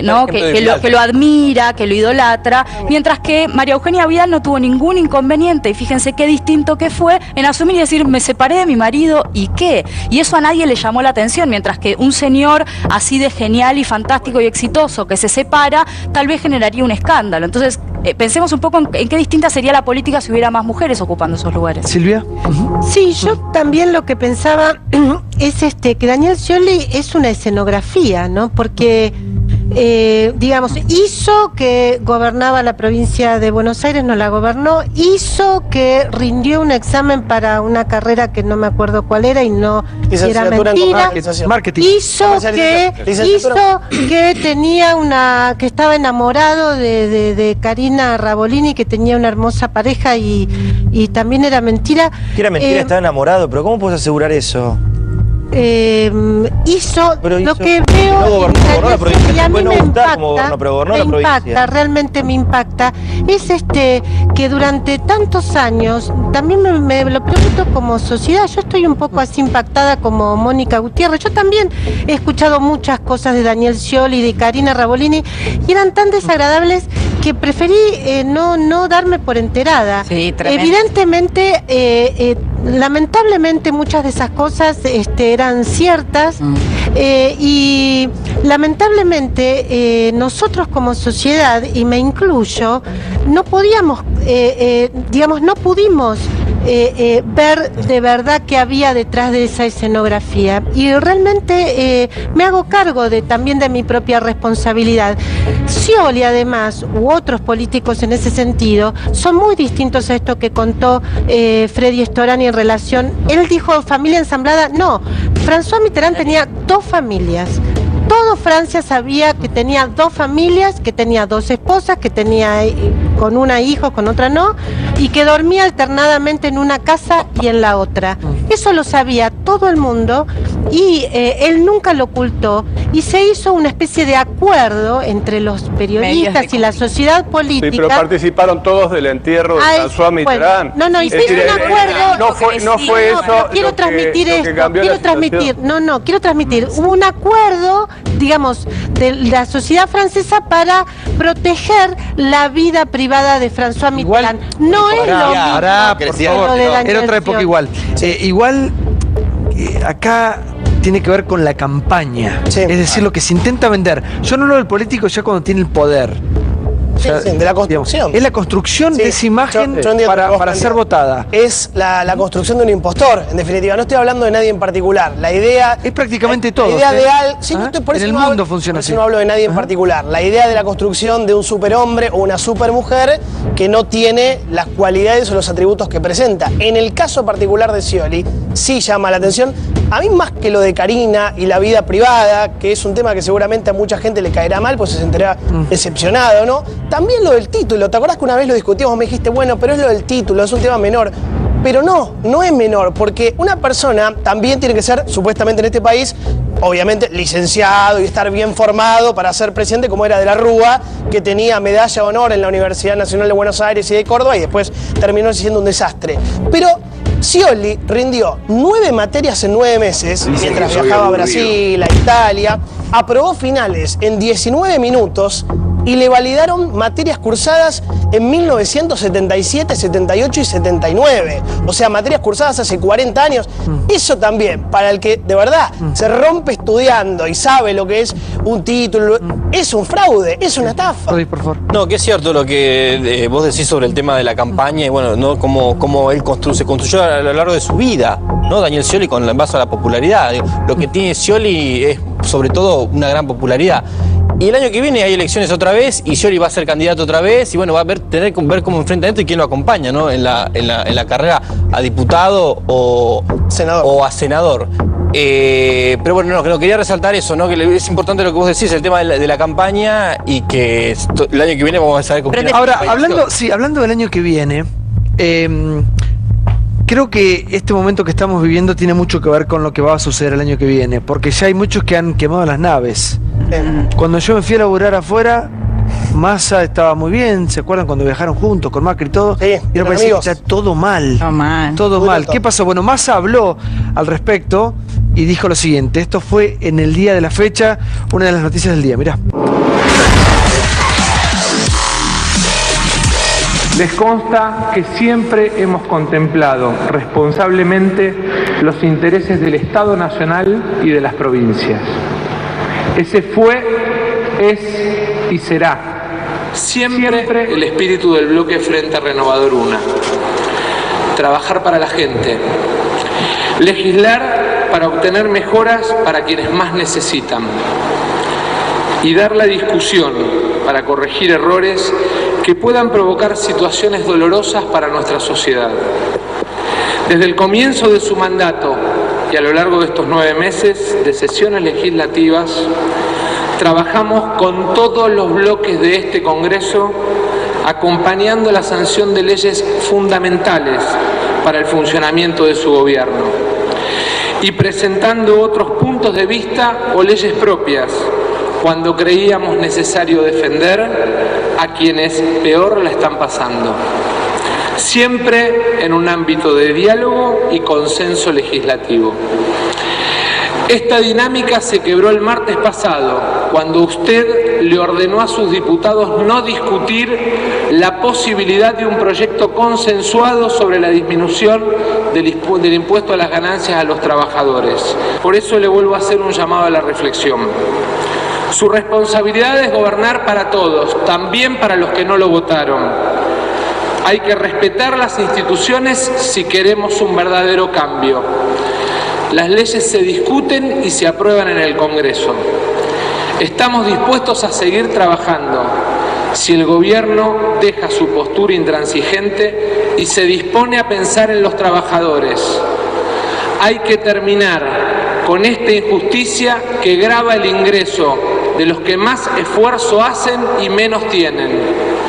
admira, que lo idolatra, mientras que María Eugenia Vidal no tuvo ningún inconveniente, y fíjense qué distinto que fue en asumir y decir, me separé de mi marido y qué, y eso a nadie le llamó la atención, mientras que un señor así de genial y fantástico y exitoso que se separa, tal vez generaría un escándalo. Entonces, pensemos un poco en qué distinta sería la política si hubiera más mujeres ocupando esos lugares. Silvia. Sí, yo también lo que pensaba es que Daniel Scioli es una escenografía, ¿no? Porque digamos, hizo que gobernaba la provincia de Buenos Aires, no la gobernó, hizo que rindió un examen para una carrera que no me acuerdo cuál era y no era mentira, hizo que tenía que estaba enamorado de Karina Rabolini, que tenía una hermosa pareja y también era mentira. Que era mentira, estaba enamorado, pero ¿cómo puedes asegurar eso? Hizo lo que veo y a mí me impacta, realmente me impacta, es que durante tantos años, también me lo pregunto como sociedad, yo estoy un poco así impactada como Mónica Gutiérrez, yo también he escuchado muchas cosas de Daniel Scioli y de Karina Rabolini y eran tan desagradables que preferí no darme por enterada. Sí, evidentemente, lamentablemente muchas de esas cosas eran ciertas y lamentablemente nosotros como sociedad, y me incluyo, no podíamos, no pudimos ver de verdad qué había detrás de esa escenografía, y realmente me hago cargo también de mi propia responsabilidad. Scioli, además, u otros políticos en ese sentido, son muy distintos a esto que contó Freddy Storani en relación, él dijo familia ensamblada, no, François Mitterrand tenía dos familias. Todo Francia sabía que tenía dos familias, que tenía dos esposas, que tenía con una hijos, con otra no, y que dormía alternadamente en una casa y en la otra. Eso lo sabía todo el mundo, y él nunca lo ocultó, y se hizo una especie de acuerdo entre los periodistas y la sociedad política. Sí, pero participaron todos del entierro de François Mitterrand. No, y se hizo un acuerdo. No fue eso. Quiero transmitir esto. Quiero transmitir. Hubo un acuerdo, digamos, de la sociedad francesa para proteger la vida privada de François Mitterrand. No es lo mismo. Era otra época igual. Acá tiene que ver con la campaña. Es decir, lo que se intenta vender. Yo no hablo del político ya cuando tiene el poder. De la construcción. Es la construcción de esa imagen para ser votada. Es la construcción de un impostor, en definitiva. No estoy hablando de nadie en particular. La idea... Es prácticamente todo. La idea de por eso en el mundo funciona así. No hablo de nadie en particular. La idea de la construcción de un superhombre o una supermujer que no tiene las cualidades o los atributos que presenta. En el caso particular de Scioli, sí llama la atención. A mí, más que lo de Karina y la vida privada, que es un tema que seguramente a mucha gente le caerá mal, pues se sentirá decepcionado, ¿no? También lo del título. ¿Te acordás que una vez lo discutimos? Me dijiste, bueno, pero es lo del título, es un tema menor. Pero no es menor, porque una persona también tiene que ser, supuestamente en este país, obviamente licenciado y estar bien formado para ser presidente, como era de la Rúa, que tenía medalla de honor en la Universidad Nacional de Buenos Aires y de Córdoba, y después terminó siendo un desastre. Pero Scioli rindió 9 materias en 9 meses, mientras viajaba a Brasil, a Italia, aprobó finales en 19 minutos y le validaron materias cursadas en 1977, 78 y 79. O sea, materias cursadas hace 40 años. Eso también, para el que de verdad se rompe estudiando y sabe lo que es un título, es un fraude, es una estafa. Por favor. No, que es cierto lo que vos decís sobre el tema de la campaña y bueno, ¿no? Cómo él se construyó a lo largo de su vida, ¿no? Daniel Scioli en base a la popularidad. Lo que tiene Scioli es sobre todo una gran popularidad. Y el año que viene hay elecciones otra vez y Scioli va a ser candidato otra vez y bueno, va a tener que ver cómo enfrenta esto y quién lo acompaña, ¿no? En la carrera a diputado o a senador. Pero bueno, no, quería resaltar eso, ¿no? Que es importante lo que vos decís, el tema de la campaña y que el año que viene vamos a saber cómo. Ahora, hablando del año que viene, creo que este momento que estamos viviendo tiene mucho que ver con lo que va a suceder el año que viene, porque ya hay muchos que han quemado las naves. Cuando yo me fui a laburar afuera, Massa estaba muy bien, ¿se acuerdan cuando viajaron juntos con Macri y todo? Sí, y ahora parece que está todo mal. Todo mal. ¿Qué pasó? Bueno, Massa habló al respecto y dijo lo siguiente. Esto fue en el día de la fecha, una de las noticias del día. Mirá. Les consta que siempre hemos contemplado responsablemente los intereses del Estado Nacional y de las provincias. Ese fue, es y será siempre el espíritu del bloque Frente Renovador UNA. Trabajar para la gente, legislar para obtener mejoras para quienes más necesitan y dar la discusión para corregir errores que puedan provocar situaciones dolorosas para nuestra sociedad. Desde el comienzo de su mandato y a lo largo de estos 9 meses de sesiones legislativas, trabajamos con todos los bloques de este Congreso acompañando la sanción de leyes fundamentales para el funcionamiento de su gobierno y presentando otros puntos de vista o leyes propias cuando creíamos necesario defender a quienes peor la están pasando. Siempre en un ámbito de diálogo y consenso legislativo. Esta dinámica se quebró el martes pasado, cuando usted le ordenó a sus diputados no discutir la posibilidad de un proyecto consensuado sobre la disminución del impuesto a las ganancias a los trabajadores. Por eso le vuelvo a hacer un llamado a la reflexión. Su responsabilidad es gobernar para todos, también para los que no lo votaron. Hay que respetar las instituciones si queremos un verdadero cambio. Las leyes se discuten y se aprueban en el Congreso. Estamos dispuestos a seguir trabajando si el gobierno deja su postura intransigente y se dispone a pensar en los trabajadores. Hay que terminar con esta injusticia que grava el ingreso de los que más esfuerzo hacen y menos tienen.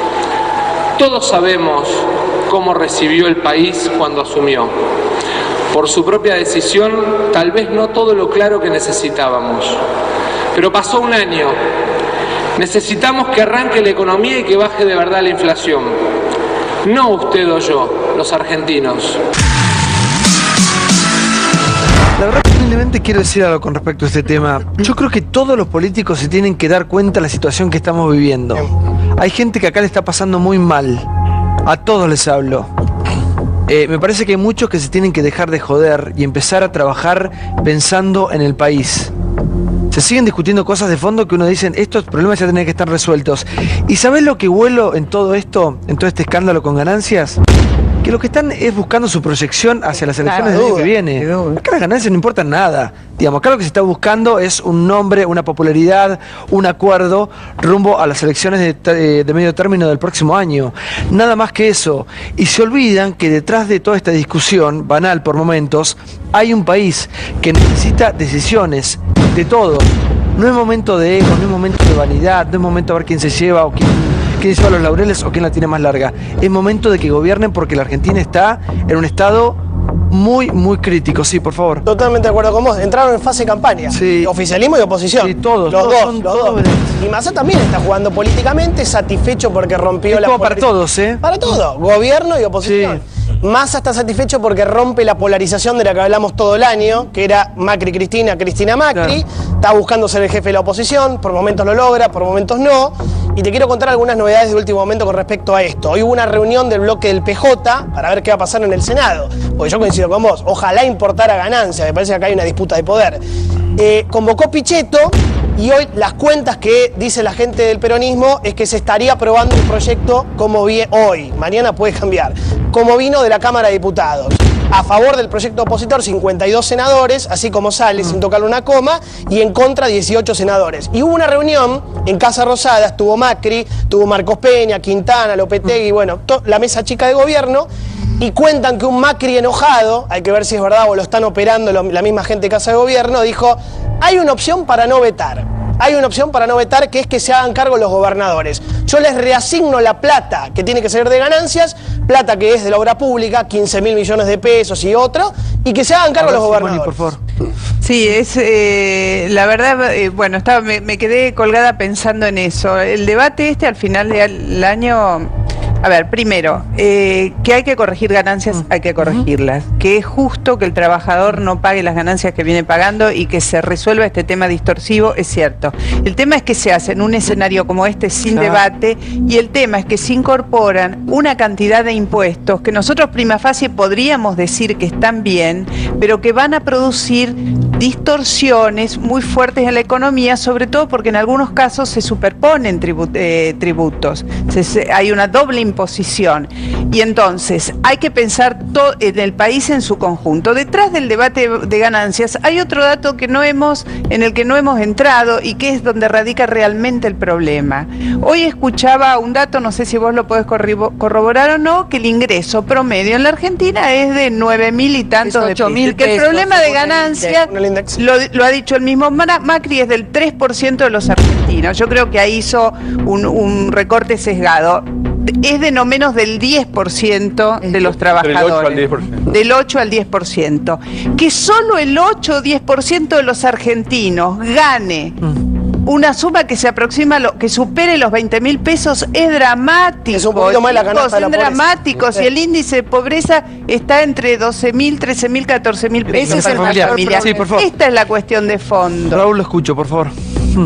Todos sabemos cómo recibió el país cuando asumió. por su propia decisión, tal vez no todo lo claro que necesitábamos. Pero pasó un año. Necesitamos que arranque la economía y que baje de verdad la inflación. No usted o yo, los argentinos. La verdad, humildemente quiero decir algo con respecto a este tema. Yo creo que todos los políticos se tienen que dar cuenta de la situación que estamos viviendo. Hay gente que acá le está pasando muy mal. A todos les hablo. Me parece que hay muchos que se tienen que dejar de joder y empezar a trabajar pensando en el país. Se siguen discutiendo cosas de fondo que uno dice, estos problemas ya tienen que estar resueltos. ¿Y sabés lo que huelo en todo esto, en todo este escándalo con ganancias? Que lo que están es buscando su proyección hacia las elecciones del año que viene. Acá las ganancias no importan nada. Digamos, acá lo que se está buscando es un nombre, una popularidad, un acuerdo rumbo a las elecciones de medio término del próximo año. Nada más que eso. Y se olvidan que detrás de toda esta discusión, banal por momentos, hay un país que necesita decisiones de todo. No es momento de ego, no es momento de vanidad, no es momento de ver quién se lleva o quién lleva los laureles o quién la tiene más larga. Es momento de que gobiernen porque la Argentina está en un estado muy, muy crítico. Sí, por favor. Totalmente de acuerdo con vos. Entraron en fase de campaña. Sí. Oficialismo y oposición. Sí, todos. Los dos. Y Massa también está jugando políticamente, satisfecho porque rompió la para todos, ¿eh? Para todos. Gobierno y oposición. Sí. Massa está satisfecho porque rompe la polarización de la que hablamos todo el año, que era Macri-Cristina, Cristina-Macri. Claro. Está buscando ser el jefe de la oposición, por momentos lo logra, por momentos no. Y te quiero contar algunas novedades de último momento con respecto a esto. Hoy hubo una reunión del bloque del PJ para ver qué va a pasar en el Senado. Porque yo coincido con vos, ojalá importara ganancia, me parece que acá hay una disputa de poder. Convocó Pichetto y hoy las cuentas que dice la gente del peronismo es que se estaría aprobando un proyecto como viene hoy, mañana puede cambiar, como vino de la Cámara de Diputados. A favor del proyecto opositor, 52 senadores, así como sale, sin tocarle una coma, y en contra 18 senadores. Y hubo una reunión en Casa Rosada, estuvo Macri, estuvo Marcos Peña, Quintana, Lopetegui, bueno, la mesa chica de gobierno, y cuentan que un Macri enojado, hay que ver si es verdad o lo están operando la misma gente de Casa de Gobierno, dijo, hay una opción para no vetar. Hay una opción para no vetar, que es que se hagan cargo los gobernadores. Yo les reasigno la plata que tiene que ser de ganancias, plata que es de la obra pública, 15.000 millones de pesos y otro, y que se hagan cargo los gobernadores. Por favor. Sí, es la verdad, bueno, me quedé colgada pensando en eso. El debate al final del año... A ver, primero, que hay que corregir ganancias, hay que corregirlas. Que es justo que el trabajador no pague las ganancias que viene pagando y que se resuelva este tema distorsivo, es cierto. El tema es que se hace en un escenario como este sin debate, y el tema es que se incorporan una cantidad de impuestos que nosotros prima facie podríamos decir que están bien, pero que van a producir distorsiones muy fuertes en la economía, sobre todo porque en algunos casos se superponen tributos. Hay una doble imposición. Y entonces hay que pensar en el país en su conjunto. Detrás del debate de ganancias hay otro dato en el que no hemos entrado y que es donde radica realmente el problema. Hoy escuchaba un dato, no sé si vos lo podés corroborar o no, que el ingreso promedio en la Argentina es de 9.000 y tantos de pesos. Que el problema de ganancias, lo ha dicho el mismo Macri, es del 3% de los argentinos. Yo creo que ahí hizo un recorte sesgado. Es de no menos del 10% de los trabajadores. Del 8 al 10%. Que solo el 8 o 10% de los argentinos gane una suma que se aproxima, que supere los 20.000 pesos, es dramático. Es un poquito más la canasta de la pobreza. Es dramático. Si el índice de pobreza está entre 12.000, 13.000, 14.000 pesos. Esa es la familia. Sí, por favor. Esta es la cuestión de fondo. Raúl, lo escucho, por favor.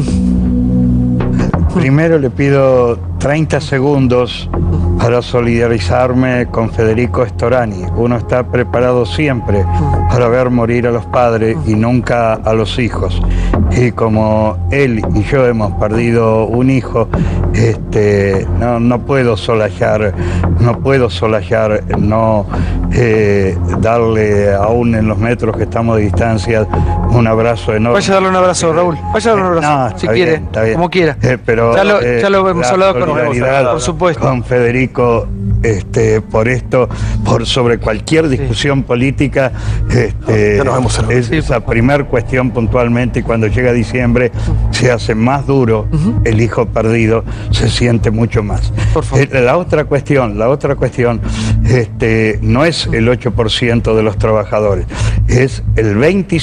Primero le pido 30 segundos para solidarizarme con Federico Storani. Uno está preparado siempre para ver morir a los padres y nunca a los hijos. Y como él y yo hemos perdido un hijo, no puedo soslajar, darle aún en los metros que estamos de distancia un abrazo enorme. Vaya a darle un abrazo, Raúl. Vaya a darle un abrazo, si quiere, está bien. Como quiera. Pero ya lo hemos hablado con por supuesto. Con Federico, por esto, sobre cualquier discusión política, esa primera cuestión puntualmente, y cuando llega diciembre se hace más duro el hijo perdido, se siente mucho más. La otra cuestión no es el 8% de los trabajadores, es el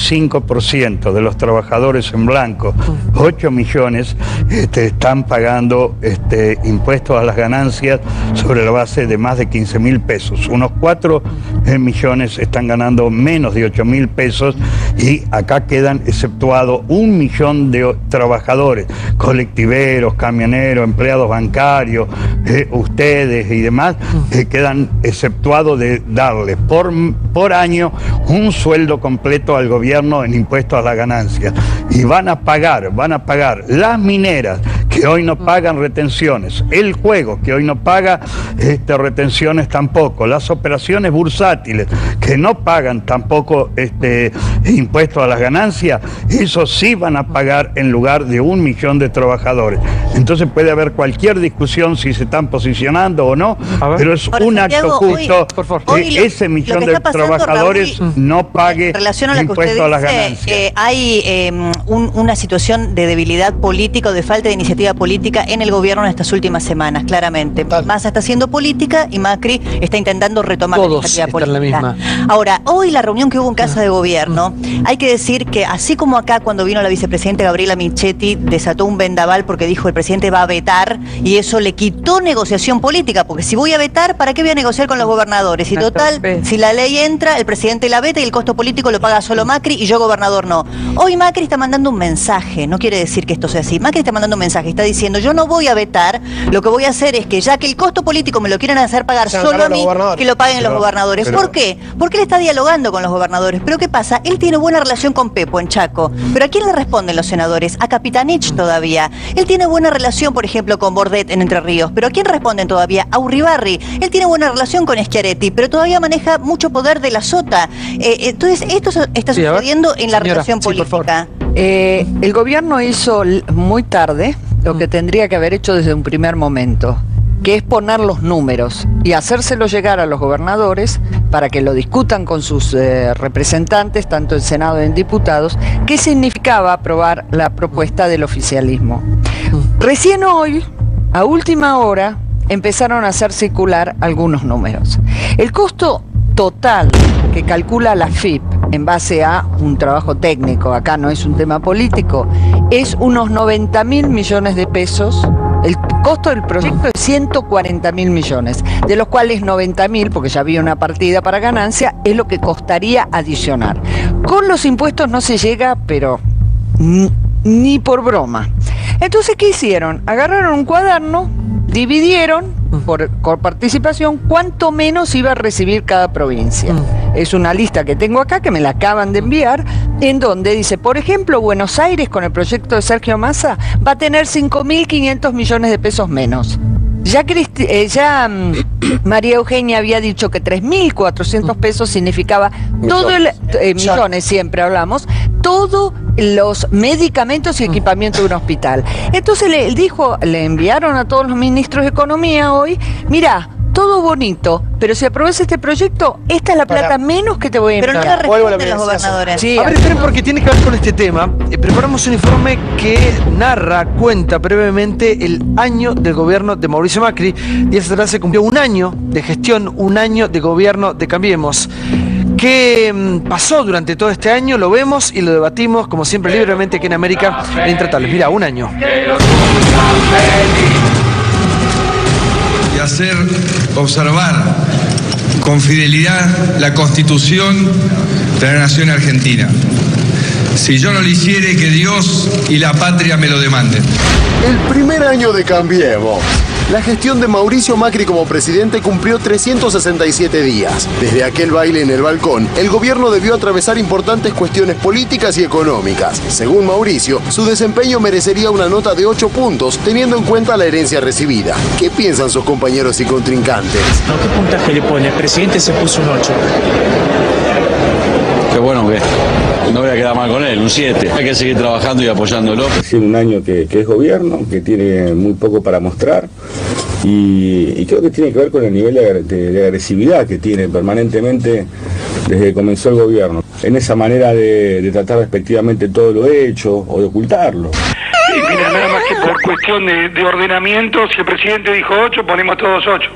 25% de los trabajadores en blanco, 8 millones, están pagando impuestos a las ganancias sobre la base de más de 15.000 pesos. Unos 4 millones están ganando menos de 8.000 pesos y acá quedan exceptuados 1 millón de trabajadores, colectiveros, camioneros, empleados bancarios, ustedes y demás, quedan exceptuados de darle por año un sueldo completo al gobierno en impuestos a la ganancia. Y van a pagar las mineras, que hoy no pagan retenciones, el juego, que hoy no paga retenciones tampoco, las operaciones bursátiles, que no pagan tampoco impuestos a las ganancias, eso sí van a pagar en lugar de 1 millón de trabajadores. Entonces puede haber cualquier discusión si se están posicionando o no, pero es un acto justo que ese millón de trabajadores, Raúl, no pague impuestos a las ganancias. Hay una situación de debilidad política o de falta de iniciativa política en el gobierno en estas últimas semanas, claramente. Massa está haciendo política y Macri está intentando retomar la iniciativa política. Ahora, hoy la reunión que hubo en Casa de Gobierno, hay que decir que así como acá cuando vino la vicepresidenta Gabriela Michetti desató un vendaval porque dijo el presidente va a vetar y eso le quitó negociación política, porque si voy a vetar, ¿para qué voy a negociar con los gobernadores? Y total, si la ley entra, el presidente la veta y el costo político lo paga solo Macri y yo gobernador no. Hoy Macri está mandando un mensaje, no quiere decir que esto sea así, Macri está mandando un mensaje, está diciendo yo no voy a vetar, lo que voy a hacer es que ya que el costo político me lo quieren hacer pagar solo a mí, que lo paguen los gobernadores. ¿Por qué? Porque él está dialogando con los gobernadores. Pero ¿qué pasa? Él tiene buena relación con Pepo en Chaco, pero ¿a quién le responden los senadores? A Capitanich todavía. Él tiene buena relación, por ejemplo, con Bordet en Entre Ríos, pero ¿a quién responden todavía? A Urribarri. Él tiene buena relación con Schiaretti, pero todavía maneja mucho poder de la Sota. Entonces, esto está sucediendo en la relación política. El gobierno hizo muy tarde lo que tendría que haber hecho desde un primer momento, que es poner los números y hacérselo llegar a los gobernadores para que lo discutan con sus representantes, tanto en Senado y en diputados, qué significaba aprobar la propuesta del oficialismo. Recién hoy, a última hora, empezaron a hacer circular algunos números. El costo total que calcula la FIP en base a un trabajo técnico, acá no es un tema político, es unos 90.000 millones de pesos. El costo del proyecto es 140.000 millones, de los cuales 90.000, porque ya había una partida para ganancia, es lo que costaría adicionar. Con los impuestos no se llega, pero ni por broma. Entonces, ¿qué hicieron? Agarraron un cuaderno, dividieron por participación cuánto menos iba a recibir cada provincia. Es una lista que tengo acá, que me la acaban de enviar, en donde dice, por ejemplo, Buenos Aires con el proyecto de Sergio Massa va a tener 5.500 millones de pesos menos. Ya María Eugenia había dicho que 3.400 pesos significaba todo el millones, siempre hablamos, todos los medicamentos y equipamiento de un hospital. Entonces le enviaron a todos los ministros de Economía hoy, mira, todo bonito, pero si apruebas este proyecto, esta es la plata menos que te voy a enviar. Pero no le responden los gobernadores. Sí, a ver, esperen, porque tiene que ver con este tema. Preparamos un informe que cuenta brevemente el año del gobierno de Mauricio Macri. Días atrás se cumplió un año de gestión, un año de gobierno de Cambiemos. ¿Qué pasó durante todo este año? Lo vemos y lo debatimos, como siempre, libremente aquí en América en Intratables. Mira, un año. Y hacer observar con fidelidad la Constitución de la Nación Argentina. Si yo no lo hiciere, que Dios y la patria me lo demanden. El primer año de Cambiemos. La gestión de Mauricio Macri como presidente cumplió 367 días. Desde aquel baile en el balcón, el gobierno debió atravesar importantes cuestiones políticas y económicas. Según Mauricio, su desempeño merecería una nota de 8 puntos, teniendo en cuenta la herencia recibida. ¿Qué piensan sus compañeros y contrincantes? ¿Qué puntaje le pone? El presidente se puso un 8. Qué bueno que no voy a quedar mal con él, un 7. Hay que seguir trabajando y apoyándolo. Recién un año que es gobierno, que tiene muy poco para mostrar y creo que tiene que ver con el nivel de agresividad que tiene permanentemente desde que comenzó el gobierno. En esa manera de tratar respectivamente todo lo hecho o de ocultarlo. mira, nada más que por cuestión de ordenamiento, si el presidente dijo 8, ponemos todos 8.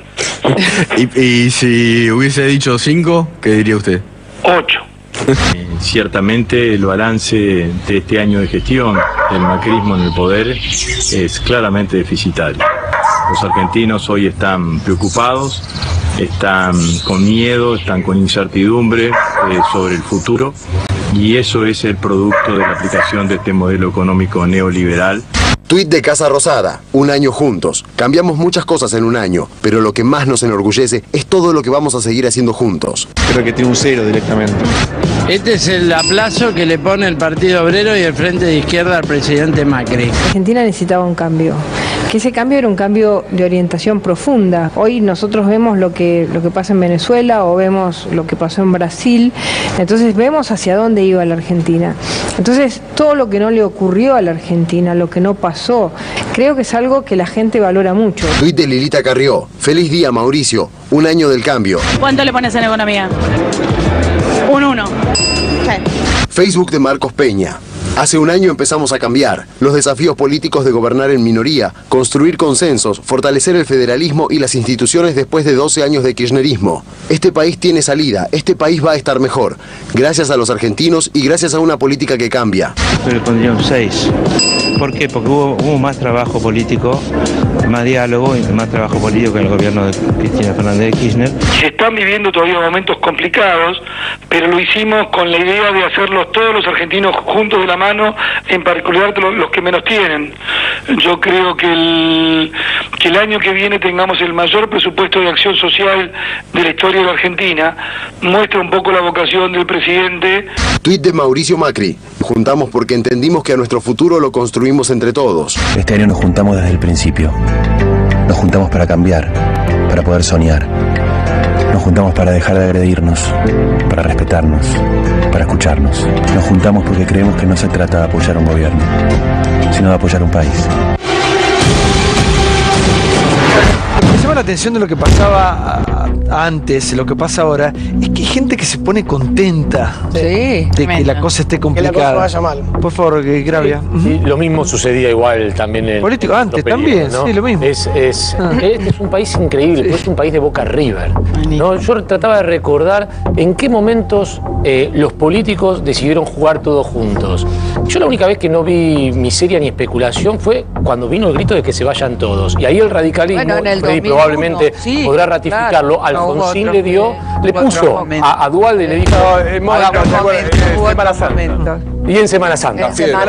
¿Y si hubiese dicho 5, qué diría usted? 8. Ciertamente el balance de este año de gestión del macrismo en el poder es claramente deficitario. Los argentinos hoy están preocupados, están con miedo, están con incertidumbre sobre el futuro, y eso es el producto de la aplicación de este modelo económico neoliberal. Tuit de Casa Rosada, 1 año juntos. Cambiamos muchas cosas en 1 año, pero lo que más nos enorgullece es todo lo que vamos a seguir haciendo juntos. Creo que tiene un 0 directamente. Este es el aplazo que le pone el Partido Obrero y el Frente de Izquierda al presidente Macri. Argentina necesitaba un cambio, que ese cambio era un cambio de orientación profunda. Hoy nosotros vemos lo que pasa en Venezuela o vemos lo que pasó en Brasil, entonces vemos hacia dónde iba la Argentina. Entonces todo lo que no le ocurrió a la Argentina, lo que no pasó, creo que es algo que la gente valora mucho. Tuit de Lilita Carrió, feliz día Mauricio, 1 año del cambio. ¿Cuánto le pones en economía? Un 1. Facebook de Marcos Peña. Hace 1 año empezamos a cambiar los desafíos políticos de gobernar en minoría, construir consensos, fortalecer el federalismo y las instituciones después de 12 años de kirchnerismo. Este país tiene salida, este país va a estar mejor, gracias a los argentinos y gracias a una política que cambia. Yo le pondría un 6. ¿Por qué? Porque hubo más trabajo político, más diálogo y más trabajo político en el gobierno de Cristina Fernández de Kirchner. Se están viviendo todavía momentos complicados, pero lo hicimos con la idea de hacerlos todos los argentinos juntos de la mano, en particular los que menos tienen. Yo creo que el año que viene tengamos el mayor presupuesto de acción social de la historia de la Argentina. Muestra un poco la vocación del presidente. Tuit de Mauricio Macri. Juntamos porque entendimos que a nuestro futuro lo construimos entre todos. Este año nos juntamos desde el principio. Nos juntamos para cambiar, para poder soñar. Nos juntamos para dejar de agredirnos, para respetarnos, para escucharnos. Nos juntamos porque creemos que no se trata de apoyar un gobierno, sino de apoyar un país. Me llama la atención de lo que pasaba antes, lo que pasa ahora, es que hay gente que se pone contenta de que la cosa esté complicada. Que la cosa vaya mal. Por favor, que Gravia. Sí, lo mismo sucedía igual también en político antes también, ¿no? Sí, lo mismo. Este es un país increíble, es un país de Boca River, ¿no? Yo trataba de recordar en qué momentos los políticos decidieron jugar todos juntos. Yo la única vez que no vi miseria ni especulación fue cuando vino el grito de que se vayan todos. Y ahí el radicalismo, Freddy probablemente podrá ratificarlo, claro, Alfonsín le puso a Dualde, le dijo Semana Santa. Y en Semana Santa.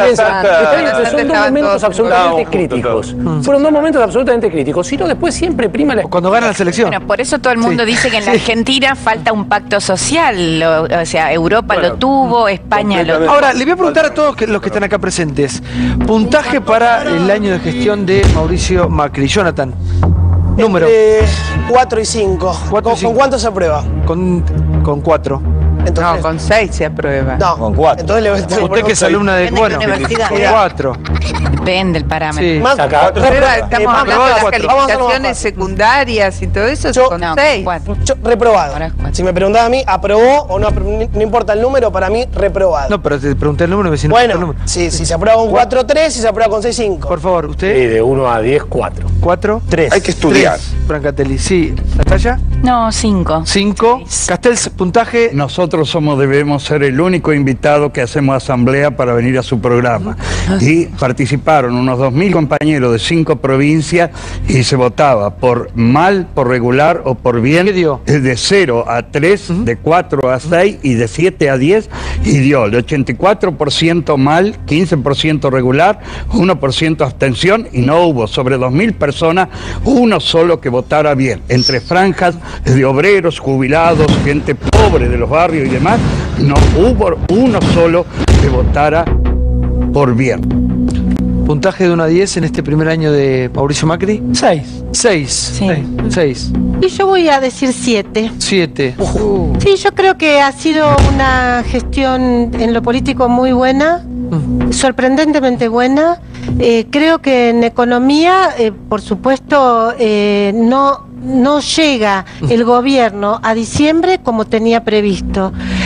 Son 2 momentos absolutamente críticos. Fueron 2 momentos absolutamente críticos. Si no, después siempre prima la... Cuando gana la selección. Bueno, por eso todo el mundo dice que en la Argentina falta un pacto social. O sea, Europa lo tuvo, España lo tuvo. Ahora, le voy a preguntar a todos los que están acá presentes. Puntaje para el año de gestión de Mauricio Macri. Jonathan. Número. 4 y 5. ¿Con cuánto se aprueba? Con 4. Entonces, no, con 6 se aprueba. No, con 4. Entonces le voy a estar usted que es alumna de bueno, con 4. Depende del parámetro. Sí. Más, estamos hablando de las calificaciones secundarias y todo eso, con 6. Reprobado. Si me preguntaba a mí, ¿aprobó o no? No importa el número, para mí, reprobado. No, pero te pregunté el número. Si no bueno, el número. Si se aprueba con 4-3, si se aprueba con 6-5. Por favor, usted. Sí, de 1 a 10, 4. 4. 3. Hay que estudiar. Brancatelli, sí. ¿Natalia? No, 5. 5. Castells, puntaje. Nosotros debemos ser el único invitado que hacemos asamblea para venir a su programa. Y participaron unos 2.000 compañeros de 5 provincias y se votaba por mal, por regular o por bien. ¿Qué dio? De 0 a 3, de 4 a 6 y de 7 a 10. Y dio el 84% mal, 15% regular, 1% abstención y no hubo sobre 2.000 personas uno solo que votara bien. Entre franjas de obreros, jubilados, gente pobre de los barrios y demás, no hubo uno solo que votara por bien. ¿Puntaje de 1 a 10 en este primer año de Mauricio Macri? 6. 6. 6. Y yo voy a decir 7. 7. Sí, yo creo que ha sido una gestión en lo político muy buena, sorprendentemente buena. Creo que en economía, por supuesto, no llega el gobierno a diciembre como tenía previsto.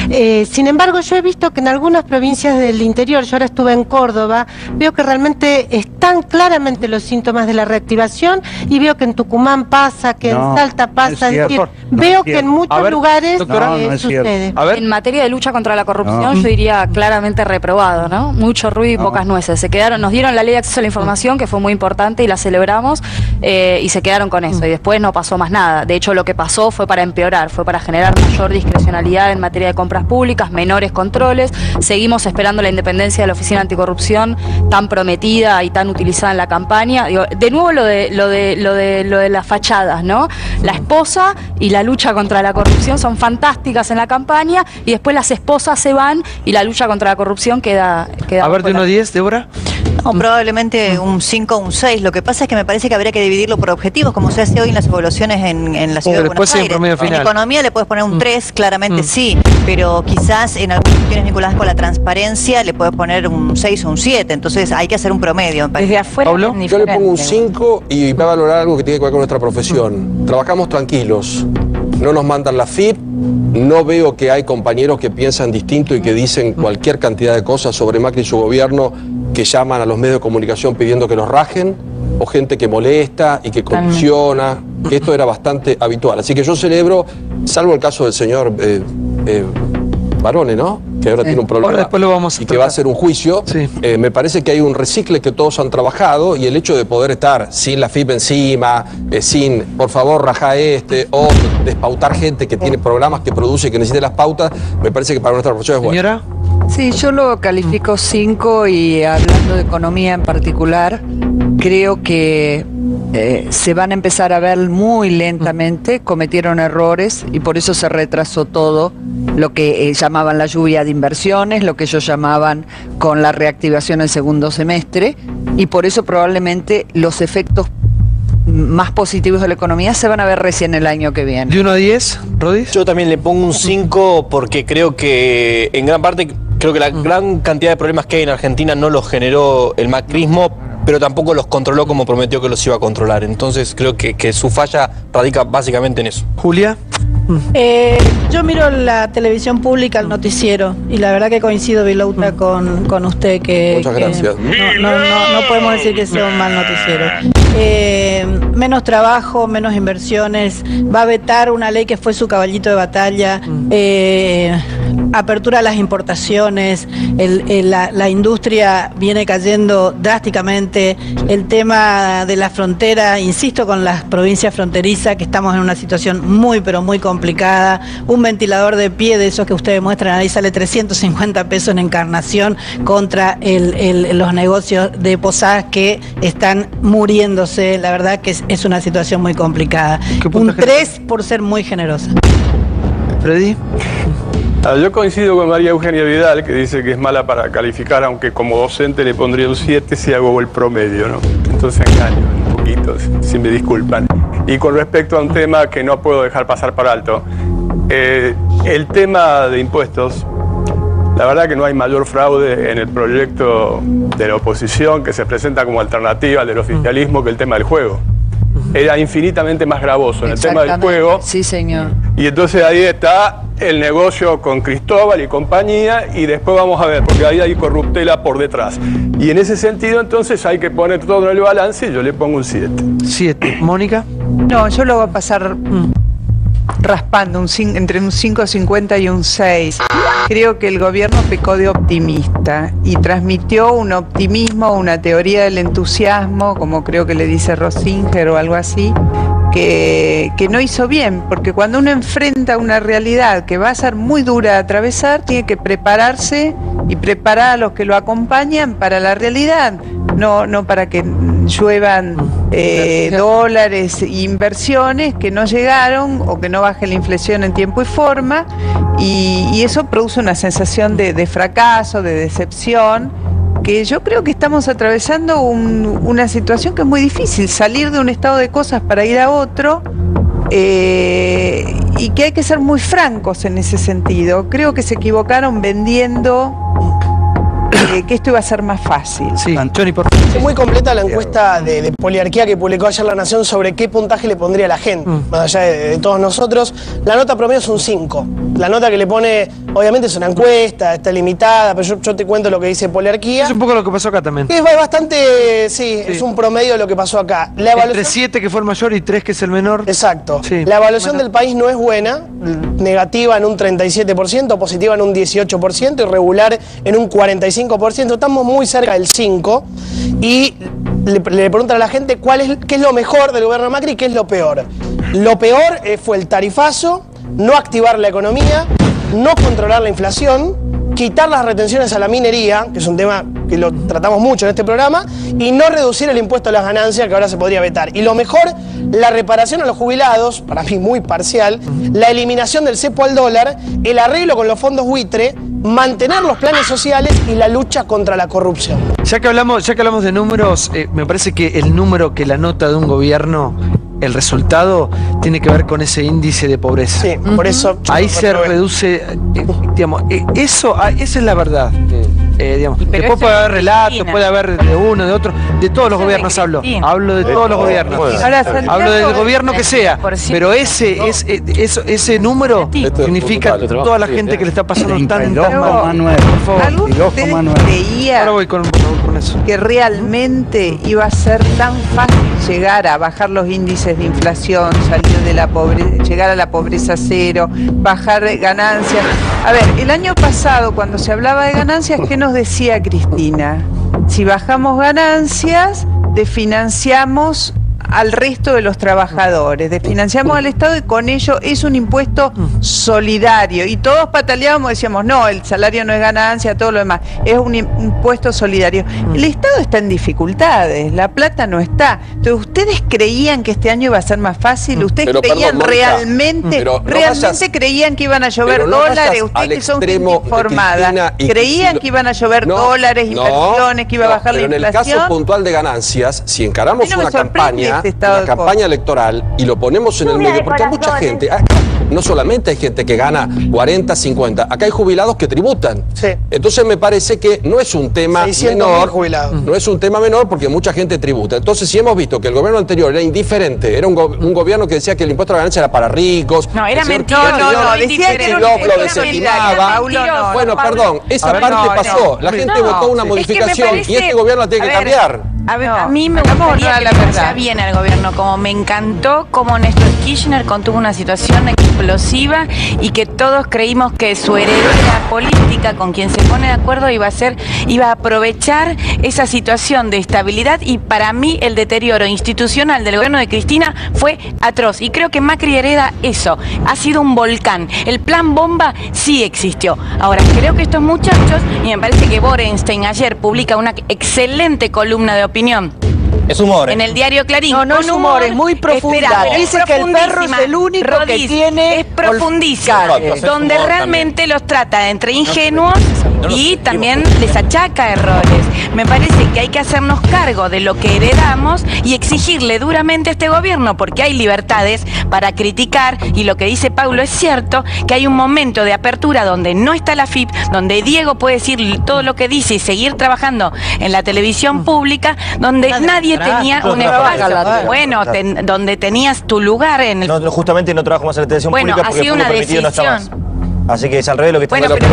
Sin embargo, yo he visto que en algunas provincias del interior, yo ahora estuve en Córdoba, veo que realmente están claramente los síntomas de la reactivación y veo que en Tucumán pasa, que en Salta pasa, es decir, veo que en muchos lugares sucede. En materia de lucha contra la corrupción, yo diría claramente reprobado, ¿no? Mucho ruido y pocas nueces. Nos dieron la ley de acceso a la información, que fue muy importante y la celebramos, y se quedaron con eso, y después no pasó más nada. De hecho, lo que pasó fue para empeorar, fue para generar mayor discrecionalidad en materia de compras públicas, menores controles. Seguimos esperando la independencia de la Oficina Anticorrupción, tan prometida y tan utilizada en la campaña. Digo, de nuevo lo de las fachadas, ¿no? La esposa y la lucha contra la corrupción son fantásticas en la campaña, y después las esposas se van y la lucha contra la corrupción queda a ver, de 1 a 10, Débora. No, probablemente un 5 o un 6. Lo que pasa es que me parece que habría que dividirlo por objetivos, como se hace hoy en las evaluaciones en la ciudad de Buenos Aires. En economía le puedes poner un 3, claramente sí, pero quizás en algunas cuestiones vinculadas con la transparencia le puedes poner un 6 o un 7. Entonces hay que hacer un promedio. Desde afuera yo le pongo un 5 y voy a valorar algo que tiene que ver con nuestra profesión. Trabajamos tranquilos, no nos mandan la FIP. No veo que hay compañeros que piensan distinto y que dicen cualquier cantidad de cosas sobre Macri y su gobierno, que llaman a los medios de comunicación pidiendo que los rajen, o gente que molesta y que condiciona, que esto era bastante habitual. Así que yo celebro, salvo el caso del señor Barone, ¿no? Que ahora tiene un problema después lo vamos a y que va a hacer un juicio. Me parece que hay un recicle que todos han trabajado, y el hecho de poder estar sin la FIP encima, sin, por favor, rajá o despautar gente que tiene programas que produce y que necesita las pautas, me parece que para nuestra profesión es bueno. Señora. Sí, yo lo califico 5, y hablando de economía en particular, creo que se van a empezar a ver muy lentamente, cometieron errores y por eso se retrasó todo, lo que llamaban la lluvia de inversiones, lo que ellos llamaban con la reactivación el segundo semestre, y por eso probablemente los efectos más positivos de la economía se van a ver recién el año que viene. ¿De 1 a 10, Rodis? Yo también le pongo un 5 porque creo que en gran parte la gran cantidad de problemas que hay en Argentina no los generó el macrismo, pero tampoco los controló como prometió que los iba a controlar. Entonces creo que su falla radica básicamente en eso. Julia. Yo miro la televisión pública, el noticiero, y la verdad que coincido, Vilouta, con usted, que muchas gracias. No podemos decir que sea un mal noticiero. Menos trabajo, menos inversiones, va a vetar una ley que fue su caballito de batalla, apertura a las importaciones, la industria viene cayendo drásticamente, el tema de la frontera, insisto con las provincias fronterizas, que estamos en una situación muy pero muy complicada, un ventilador de pie de esos que ustedes muestran ahí sale 350 pesos en Encarnación contra los negocios de posadas que están muriéndose, la verdad que es una situación muy complicada. Un 3 por ser muy generosa. Freddy. Yo coincido con María Eugenia Vidal, que dice que es mala para calificar, aunque como docente le pondría un 7 si hago el promedio, ¿no? Entonces engaño un poquito, si me disculpan. Y con respecto a un tema que no puedo dejar pasar por alto, el tema de impuestos, la verdad que no hay mayor fraude en el proyecto de la oposición que se presenta como alternativa al del oficialismo que el tema del juego. Era infinitamente más gravoso en el tema del juego. Sí, señor. Y entonces ahí está el negocio con Cristóbal y compañía, y después vamos a ver, porque ahí hay corruptela por detrás. Y en ese sentido, entonces, hay que poner todo en el balance, y yo le pongo un 7. 7. ¿Mónica? No, yo lo voy a pasar raspando entre un 5.50 y un 6. Creo que el gobierno pecó de optimista y transmitió un optimismo, una teoría del entusiasmo, como creo que le dice Rosinger o algo así, que no hizo bien, porque cuando uno enfrenta una realidad que va a ser muy dura de atravesar, tiene que prepararse y preparar a los que lo acompañan para la realidad, no para que lluevan dólares e inversiones que no llegaron o que no baje la inflación en tiempo y forma, y eso produce una sensación de fracaso, de decepción, que yo creo que estamos atravesando una situación que es muy difícil, salir de un estado de cosas para ir a otro, y que hay que ser muy francos en ese sentido. Creo que se equivocaron vendiendo que esto iba a ser más fácil. Sí, Johnny, por favor. Es muy completa la encuesta de poliarquía que publicó ayer La Nación sobre qué puntaje le pondría a la gente, más allá de todos nosotros. La nota promedio es un 5. La nota que le pone, obviamente es una encuesta, está limitada, pero yo te cuento lo que dice poliarquía. Es un poco lo que pasó acá también. Es bastante, sí, es un promedio de lo que pasó acá. La evaluación... Entre 7 que fue el mayor y 3 que es el menor. Exacto. Sí. La evaluación del país no es buena, negativa en un 37%, positiva en un 18% y regular en un 45%. Estamos muy cerca del 5% y le preguntan a la gente qué es lo mejor del gobierno de Macri y qué es lo peor. Lo peor fue el tarifazo, no activar la economía, no controlar la inflación, quitar las retenciones a la minería, que es un tema que lo tratamos mucho en este programa, y no reducir el impuesto a las ganancias, que ahora se podría vetar. Y lo mejor, la reparación a los jubilados, para mí muy parcial, la eliminación del cepo al dólar, el arreglo con los fondos buitre, mantener los planes sociales y la lucha contra la corrupción. Ya que hablamos de números, me parece que el número que la nota de un gobierno, el resultado, tiene que ver con ese índice de pobreza. Sí, por eso... Ahí se reduce, digamos, esa es la verdad. Digamos. Después puede haber relatos, puede haber de uno, de otro, de todos los gobiernos hablo de todos los gobiernos. Hablo del gobierno que sea, pero ese número significa toda la gente que le está pasando tan mal. Por favor. Creía Ahora voy con eso. Que realmente iba a ser tan fácil llegar a bajar los índices de inflación, salir de la pobreza, llegar a la pobreza cero, bajar ganancias. A ver, el año pasado cuando se hablaba de ganancias, ¿qué nos decía Cristina? Si bajamos ganancias, desfinanciamos al resto de los trabajadores, desfinanciamos al Estado y con ello es un impuesto solidario. Y todos pataleábamos, decíamos, no, el salario no es ganancia, todo lo demás, es un impuesto solidario. El Estado está en dificultades, la plata no está. Entonces, ¿ustedes creían que este año iba a ser más fácil? ¿Ustedes creían realmente creían que iban a llover dólares? Ustedes que son gente informada, ¿creían que iban a llover dólares, inversiones, que iba a bajar la inflación? Pero en el caso puntual de ganancias, si encaramos una campaña electoral y lo ponemos en el medio, porque hay mucha gente, no solamente hay gente que gana 40, 50, acá hay jubilados que tributan. Sí. Entonces me parece que no es un tema menor, no es un tema menor porque mucha gente tributa. Entonces si hemos visto que el gobierno anterior era indiferente, era un gobierno que decía que el impuesto a la ganancia era para ricos. No, era mentira. No, decía que lo desestimaba. Bueno, perdón, esa parte pasó. La gente votó una modificación y este gobierno la tiene que cambiar. A mí me gustaría que le vaya bien al gobierno, como me encantó como Néstor Kirchner contuvo una situación explosiva y que todos creímos que su heredera política con quien se pone de acuerdo iba a aprovechar esa situación de estabilidad, y para mí el deterioro institucional del gobierno de Cristina fue atroz y creo que Macri hereda eso, ha sido un volcán. El plan bomba sí existió. Ahora creo que estos muchachos, y me parece que Borenstein ayer publica una excelente columna de opinión. Es humor. En el diario Clarín. No es humor, es muy profunda. Dice que el perro es el único que tiene. Es profundísima. Donde realmente los trata entre ingenuos y también les achaca errores. Me parece que hay que hacernos cargo de lo que heredamos y exigirle duramente a este gobierno, porque hay libertades para criticar, y lo que dice Paulo es cierto, que hay un momento de apertura donde no está la FIP, donde Diego puede decir todo lo que dice y seguir trabajando en la televisión pública, donde nadie tenía un espacio. Bueno, donde tenías tu lugar en el... No, justamente no trabajo más en la televisión pública porque el fútbol permitido no está más. Así que es al revés lo que está diciendo.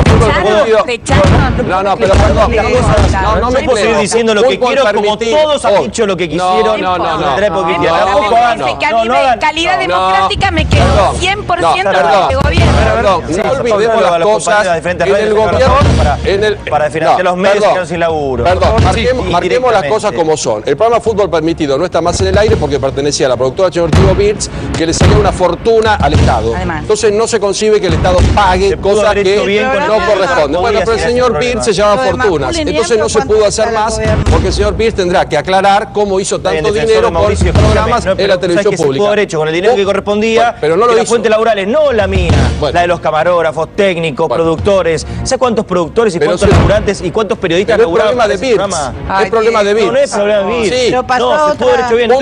No, no me puedo seguir diciendo lo que quiero como todos han dicho lo que quisieron. No. Calidad democrática me quedo 100% de este gobierno. No olvidemos las cosas en el gobierno para financiar los medios que quedan sin laburo. Perdón, marquemos las cosas como son. El programa Fútbol Permitido no está más en el aire porque pertenecía a la productora señor Tibo Birz, que le salía una fortuna al Estado. Entonces no se concibe que el Estado pague cosas que no corresponden. Bueno, pero el señor Birz se llama fortunas. Entonces no se pudo hacer más porque el señor Birz tendrá que aclarar cómo hizo tanto dinero por programas en la televisión pública. Se pudo haber hecho con el dinero que correspondía, pero no lo hizo. Las fuentes laborales, no la mía, la de los camarógrafos, técnicos, productores. ¿Sabes cuántos productores y cuántos laburantes y cuántos periodistas laburaban para ese programa? Es problema de Birz. No es problema de Birz. Sí. No, se pudo haber hecho bien.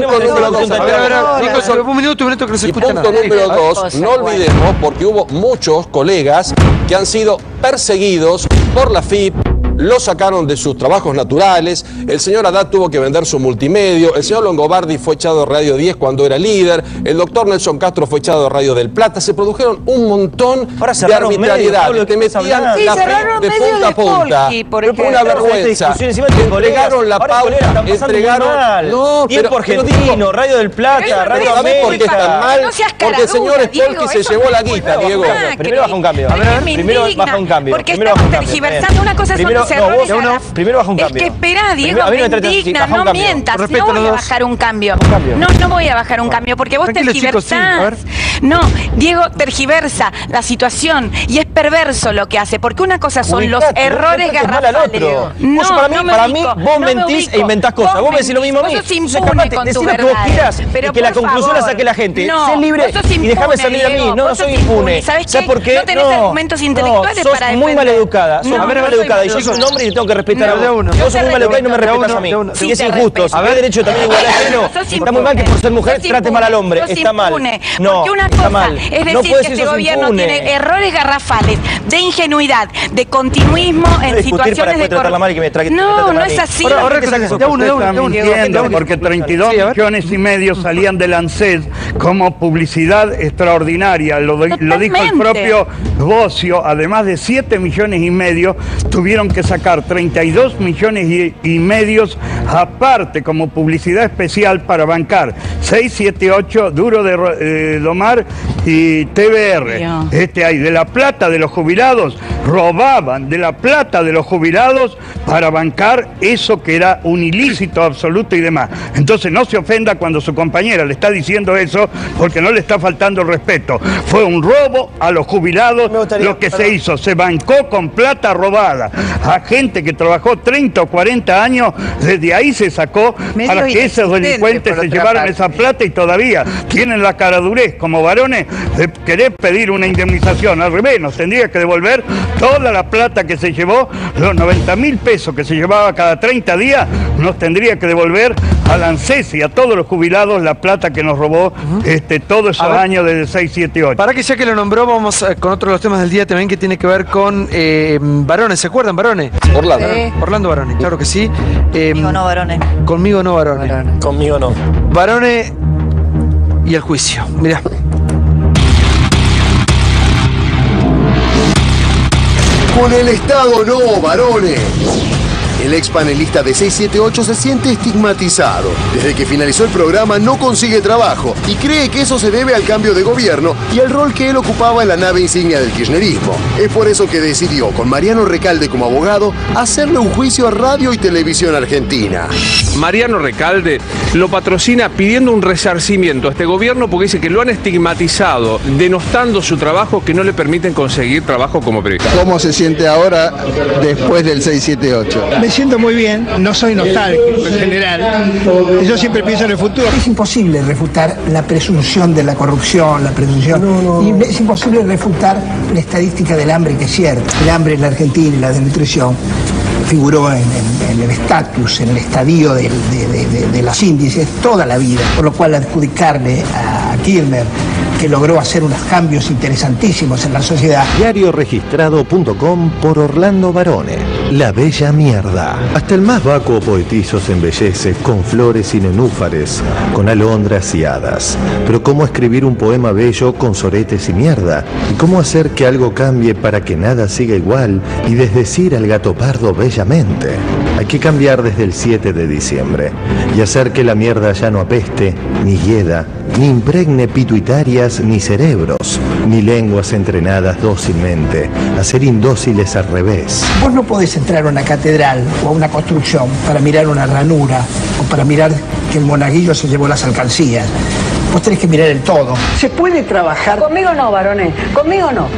Un minuto que no se escucha nada. Punto número 2, no olvidemos, porque hubo muchos colegas que han sido perseguidos por la FIP, lo sacaron de sus trabajos naturales, el señor Haddad tuvo que vender su multimedio, el señor Longobardi fue echado de Radio 10 cuando era líder, el doctor Nelson Castro fue echado de Radio del Plata, se produjeron un montón de arbitrariedades, te metían la de punta a punta, una vergüenza, entregaron la pauta, entregaron... No, Tiempo Argentino, Radio del Plata, Radio América. ¿Por qué están mal? Porque el señor Spolky se llevó la guita, Diego. Primero baja un cambio. Primero baja un cambio. Porque estamos tergiversando. Una cosa son los errores. Primero baja un cambio. Es que esperá, Diego, me indigna, no mientas. No voy a bajar un cambio. No voy a bajar un cambio porque vos tergiversás. No, Diego tergiversa la situación y es perverso lo que hace. Porque una cosa son los errores garrafales. No, para mí, vos mentís e inventás cosas. Vos me decís lo mismo a mí. Vos sos impune con tu verdad. Y que la conclusión la saque la gente. Sé libre y déjame salir a mí. No soy impune. ¿Sabes por qué? No tenés argumentos intelectuales para defender. Sos muy maleducada. Sos muy maleducada. Y yo soy un hombre y te tengo que respetar a vos. Vos sos muy maleducada y no me respetas a mí. Y es injusto. Si hay derecho también igual a está muy mal que por ser mujer trate mal al hombre. Está mal. No, está mal. Es decir, que este gobierno tiene errores garrafales de ingenuidad, de continuismo en situaciones de corrupción. No es así. Están mintiendo porque 32 millones y medio salían del ANSES como publicidad extraordinaria. Lo dijo el propio Bocio. Además de 7 millones y medio, tuvieron que sacar 32 millones y medio aparte como publicidad especial para bancar 678, Duro de Domar y TBR. Hay de la plata de los jubilados, robaban de la plata de los jubilados para bancar eso que era un ilícito absoluto y demás. Entonces no se ofenda cuando su compañera le está diciendo eso, porque no le está faltando el respeto. Fue un robo a los jubilados lo que se hizo, se bancó con plata robada a gente que trabajó 30 o 40 años, desde ahí se sacó para que esos delincuentes se llevaran esa plata y todavía tienen la caradurez como varones de querer pedir una indemnización. Al revés, nos tendría que devolver toda la plata que se llevó, los 90.000 pesos que se llevaba cada 30 días, nos tendría que devolver al ANSES y a todos los jubilados la plata que nos robó todos esos años desde 678. Para que ya que lo nombró, vamos con otro de los temas del día también que tiene que ver con varones. ¿Se acuerdan, varones? Orlando. Orlando Barone, claro que sí. Conmigo no, varones. Conmigo no, varones. Conmigo no. Varones y el juicio. Mirá. Con el Estado no, varones. El ex panelista de 678 se siente estigmatizado. Desde que finalizó el programa no consigue trabajo y cree que eso se debe al cambio de gobierno y al rol que él ocupaba en la nave insignia del kirchnerismo. Es por eso que decidió, con Mariano Recalde como abogado, hacerle un juicio a Radio y Televisión Argentina. Mariano Recalde lo patrocina pidiendo un resarcimiento a este gobierno porque dice que lo han estigmatizado, denostando su trabajo, que no le permiten conseguir trabajo como periodista. ¿Cómo se siente ahora después del 678? Me siento muy bien, no soy nostálgico en general, yo siempre pienso en el futuro. Es imposible refutar la presunción de la corrupción, la presunción, y es imposible refutar la estadística del hambre, que es cierta. El hambre en la Argentina y la desnutrición figuró en el estatus, en el estadio de los índices toda la vida, por lo cual adjudicarle a Kirchner, que logró hacer unos cambios interesantísimos en la sociedad. Diarioregistrado.com por Orlando Barone. La bella mierda. Hasta el más vacuo poetizo se embellece con flores y nenúfares, con alondras y hadas. Pero ¿cómo escribir un poema bello con soretes y mierda? ¿Y cómo hacer que algo cambie para que nada siga igual y desdecir al gato pardo bellamente? Hay que cambiar desde el 7 de diciembre y hacer que la mierda ya no apeste, ni hieda, ni impregne pituitarias ni cerebros, ni lenguas entrenadas dócilmente a ser indóciles al revés. Vos no podés entrar a una catedral o a una construcción para mirar una ranura o para mirar que el monaguillo se llevó las alcancías. Vos tenés que mirar el todo. Se puede trabajar... Conmigo no, varones. Conmigo no.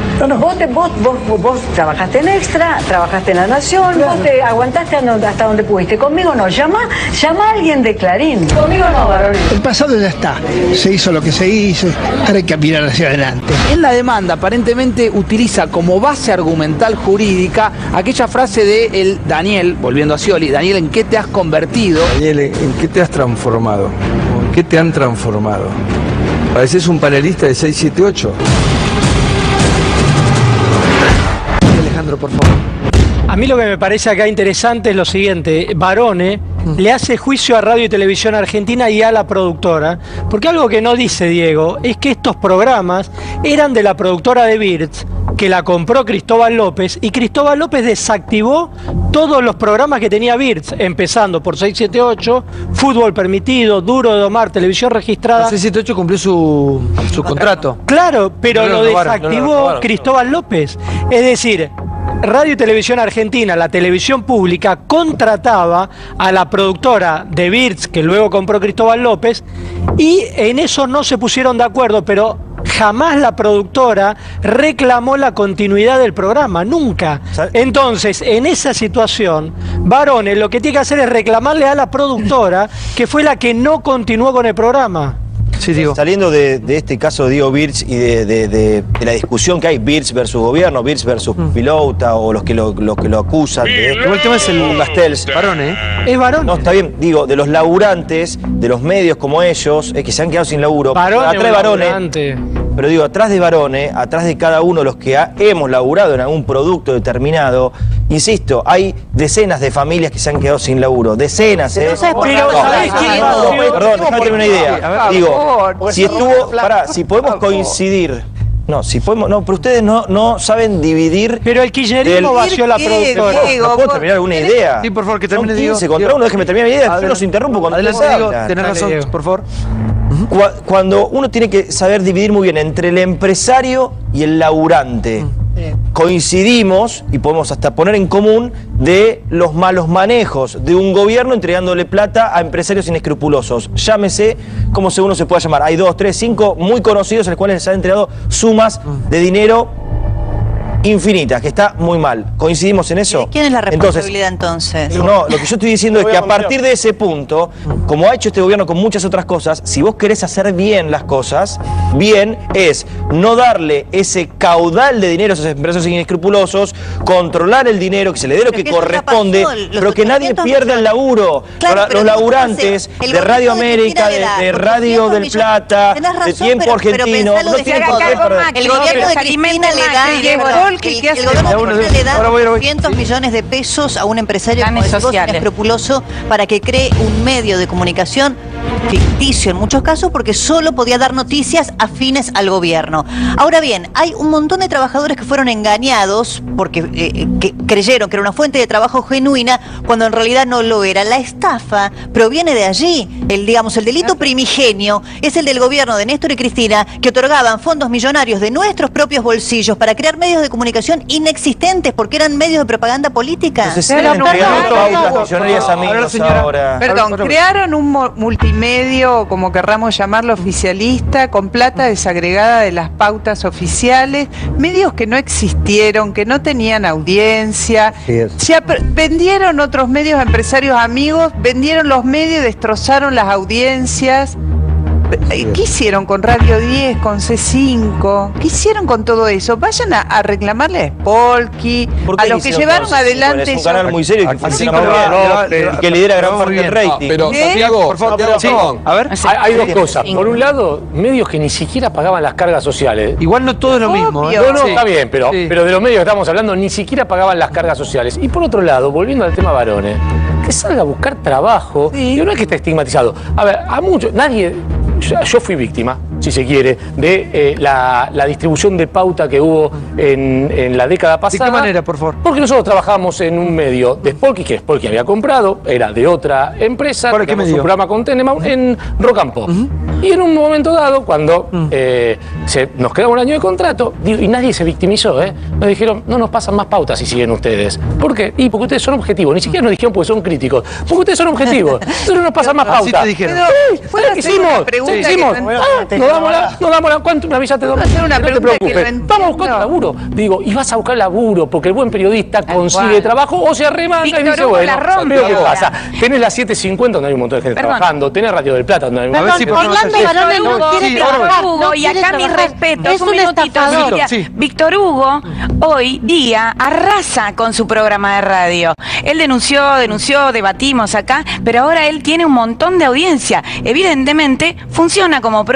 Vos trabajaste en Extra, trabajaste en La Nación, vos te aguantaste hasta donde pudiste. Conmigo no. Llama a alguien de Clarín. Conmigo no, varones. El pasado ya está. Se hizo lo que se hizo. Ahora hay que mirar hacia adelante. En la demanda aparentemente utiliza como base argumental jurídica aquella frase de el Daniel, volviendo a Scioli, Daniel, ¿en qué te has convertido? Daniel, ¿en qué te has transformado? ¿En qué te han transformado? Pareces un panelista de 678. Alejandro, por favor. A mí lo que me parece acá interesante es lo siguiente. Barone le hace juicio a Radio y Televisión Argentina y a la productora, porque algo que no dice Diego es que estos programas eran de la productora de Birds, que la compró Cristóbal López, y Cristóbal López desactivó todos los programas que tenía Birds, empezando por 678, Fútbol Permitido, Duro de Domar, Televisión Registrada. 678 cumplió su contrato. Claro, pero lo desactivó Cristóbal López. Es decir, Radio y Televisión Argentina, la televisión pública, contrataba a la productora de Birds, que luego compró Cristóbal López, y en eso no se pusieron de acuerdo, pero jamás la productora reclamó la continuidad del programa, nunca. Entonces, en esa situación, Barone lo que tiene que hacer es reclamarle a la productora, que fue la que no continuó con el programa. Sí, digo. Saliendo de este caso de Diego Birch y de la discusión que hay, Birch versus gobierno, Birch versus Pilota, o los que lo acusan. El tema es el Castells. Barone, Es Barone. No, está bien, digo, de los laburantes, de los medios como ellos, que se han quedado sin laburo. Barone, atrás de Barone, pero digo, atrás de Barone, atrás de cada uno de los que hemos laburado en algún producto determinado, insisto, hay decenas de familias que se han quedado sin laburo. Decenas, ¿eh? Perdón, déjame tener una idea. Digo, si estuvo, si podemos coincidir. No, si podemos, no, pero ustedes no saben dividir. Pero el kirchnerismo vació la productora. ¿No puedo terminar alguna idea? Sí, por favor, que termine, Diego. 15 contra uno, déjeme terminar mi idea, yo los interrumpo cuando adelante, Diego, tenés razón, por favor. Cuando uno tiene que saber dividir muy bien entre el empresario y el laburante, coincidimos y podemos hasta poner en común de los malos manejos de un gobierno entregándole plata a empresarios inescrupulosos. Llámese como uno se pueda llamar. Hay 2, 3, 5 muy conocidos en los cuales se han entregado sumas de dinero infinitas, que está muy mal. ¿Coincidimos en eso? ¿Quién es la responsabilidad entonces? No, lo que yo estoy diciendo es que a partir de ese punto, como ha hecho este gobierno con muchas otras cosas, si vos querés hacer bien las cosas, bien es no darle ese caudal de dinero a esos empresarios inescrupulosos, controlar el dinero, que se le dé lo que corresponde, pero que nadie pierda el laburo. Los laburantes de Radio América, de Radio del Plata, de Tiempo Argentino, no tienen por qué perder. El gobierno de Cristina le da... El gobierno le da 200 millones de pesos a un empresario inescrupuloso para que cree un medio de comunicación ficticio en muchos casos, porque solo podía dar noticias afines al gobierno. Ahora bien, hay un montón de trabajadores que fueron engañados porque que creyeron que era una fuente de trabajo genuina cuando en realidad no lo era. La estafa proviene de allí. El delito primigenio es el del gobierno de Néstor y Cristina, que otorgaban fondos millonarios de nuestros propios bolsillos para crear medios de comunicación inexistentes porque eran medios de propaganda política. Perdón, crearon un multimedio, como querramos llamarlo, oficialista, con plata desagregada de las pautas oficiales, medios que no existieron, que no tenían audiencia. Vendieron otros medios a empresarios amigos, vendieron los medios y destrozaron las audiencias. ¿Qué hicieron con Radio 10, con C5? ¿Qué hicieron con todo eso? Vayan a reclamarle a Spolky, a los que llevaron adelante. Es un canal muy serio que lidera gran parte del rating. Pero, Santiago, por favor, a ver, hay dos cosas. Por un lado, medios que ni siquiera pagaban las cargas sociales. Igual no todo es lo mismo. No, está bien, pero de los medios que estamos hablando ni siquiera pagaban las cargas sociales. Y por otro lado, volviendo al tema Barone, que salga a buscar trabajo, y no es que esté estigmatizado. A ver, a muchos, nadie... Yo fui víctima, si se quiere, de la distribución de pauta que hubo en la década pasada. ¿De qué manera, por favor? Porque nosotros trabajamos en un medio de Spolky, que Spolky había comprado, era de otra empresa. ¿Para qué medio? Un programa con Tenenbaum en Rock and Pop. Y en un momento dado, cuando nos quedaba un año de contrato, y nadie se victimizó, nos dijeron, no nos pasan más pautas si siguen ustedes. ¿Por qué? Y porque ustedes son objetivos. Ni siquiera nos dijeron porque son críticos. Porque ustedes son objetivos. Entonces no nos pasan más pautas. Así te dijeron. ¿Qué hicimos? Nos damos la ¿cuánto? Una villa te doy. No te preocupes. Vamos a buscar laburo. Digo, y vas a buscar laburo porque el buen periodista consigue trabajo o se arremanga y dice, bueno, veo qué pasa. Tenés las 7:50 donde hay un montón de gente trabajando, tenés Radio del Plata donde hay un montón de gente Orlando Barone no quiere trabajar. Y acá mi respeto. Es un estafador. Víctor Hugo hoy día arrasa con su programa de radio. Él denunció, debatimos acá, pero ahora él tiene un montón de audiencia. Evidentemente funciona como producto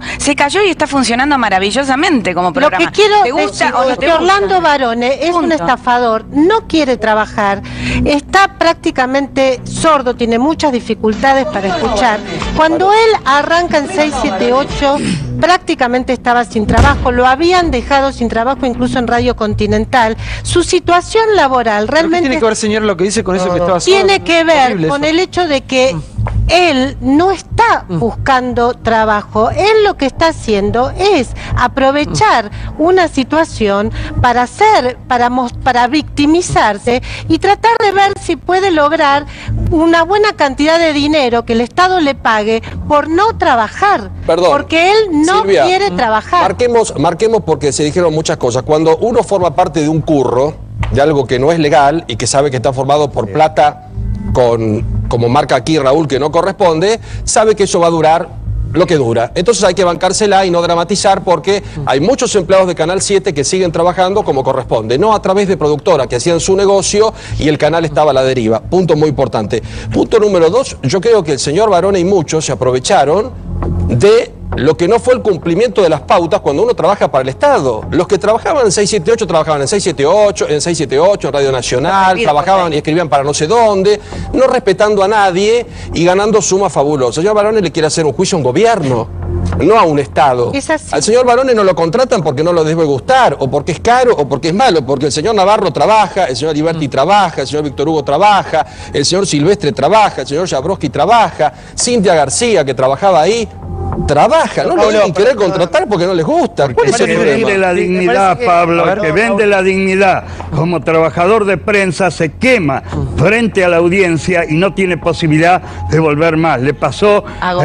se cayó y está funcionando maravillosamente como programa. Lo que quiero ¿Te gusta decir o no es te que gusta? Orlando Barone es un estafador, no quiere trabajar, está prácticamente sordo, tiene muchas dificultades para escuchar. Cuando él arranca en 678, prácticamente estaba sin trabajo, lo habían dejado sin trabajo incluso en Radio Continental. Su situación laboral realmente... ¿Qué tiene que ver, señor, lo que dice con eso que estaba sordo? Tiene que ver Horrible con eso. el hecho de que él no está buscando trabajo, él lo que está haciendo es aprovechar una situación para para victimizarse y tratar de ver si puede lograr una buena cantidad de dinero que el Estado le pague por no trabajar. Perdón, porque él no Silvia, quiere trabajar. Marquemos porque se dijeron muchas cosas. Cuando uno forma parte de un curro, de algo que no es legal y que sabe que está formado por plata, como marca aquí Raúl, que no corresponde, sabe que eso va a durar lo que dura. Entonces hay que bancársela y no dramatizar, porque hay muchos empleados de Canal 7 que siguen trabajando como corresponde, no a través de productora, que hacían su negocio y el canal estaba a la deriva. Punto muy importante. Punto número 2, yo creo que el señor Barone y muchos se aprovecharon de lo que no fue el cumplimiento de las pautas cuando uno trabaja para el Estado. Los que trabajaban en 678 trabajaban en 678, en Radio Nacional, trabajaban y escribían para no sé dónde, no respetando a nadie y ganando sumas fabulosas. El señor Barone le quiere hacer un juicio a un gobierno, no a un Estado. Al señor Barone no lo contratan porque no lo debe gustar, o porque es caro, o porque es malo, porque el señor Navarro trabaja, el señor Liberti trabaja, el señor Víctor Hugo trabaja, el señor Silvestre trabaja, el señor Jabrowski trabaja, Cintia García, que trabajaba ahí, trabaja, no lo deben querer contratar porque no les gusta. Que vende la dignidad, Pablo, que vende la dignidad. Como trabajador de prensa se quema frente a la audiencia y no tiene posibilidad de volver más. Le pasó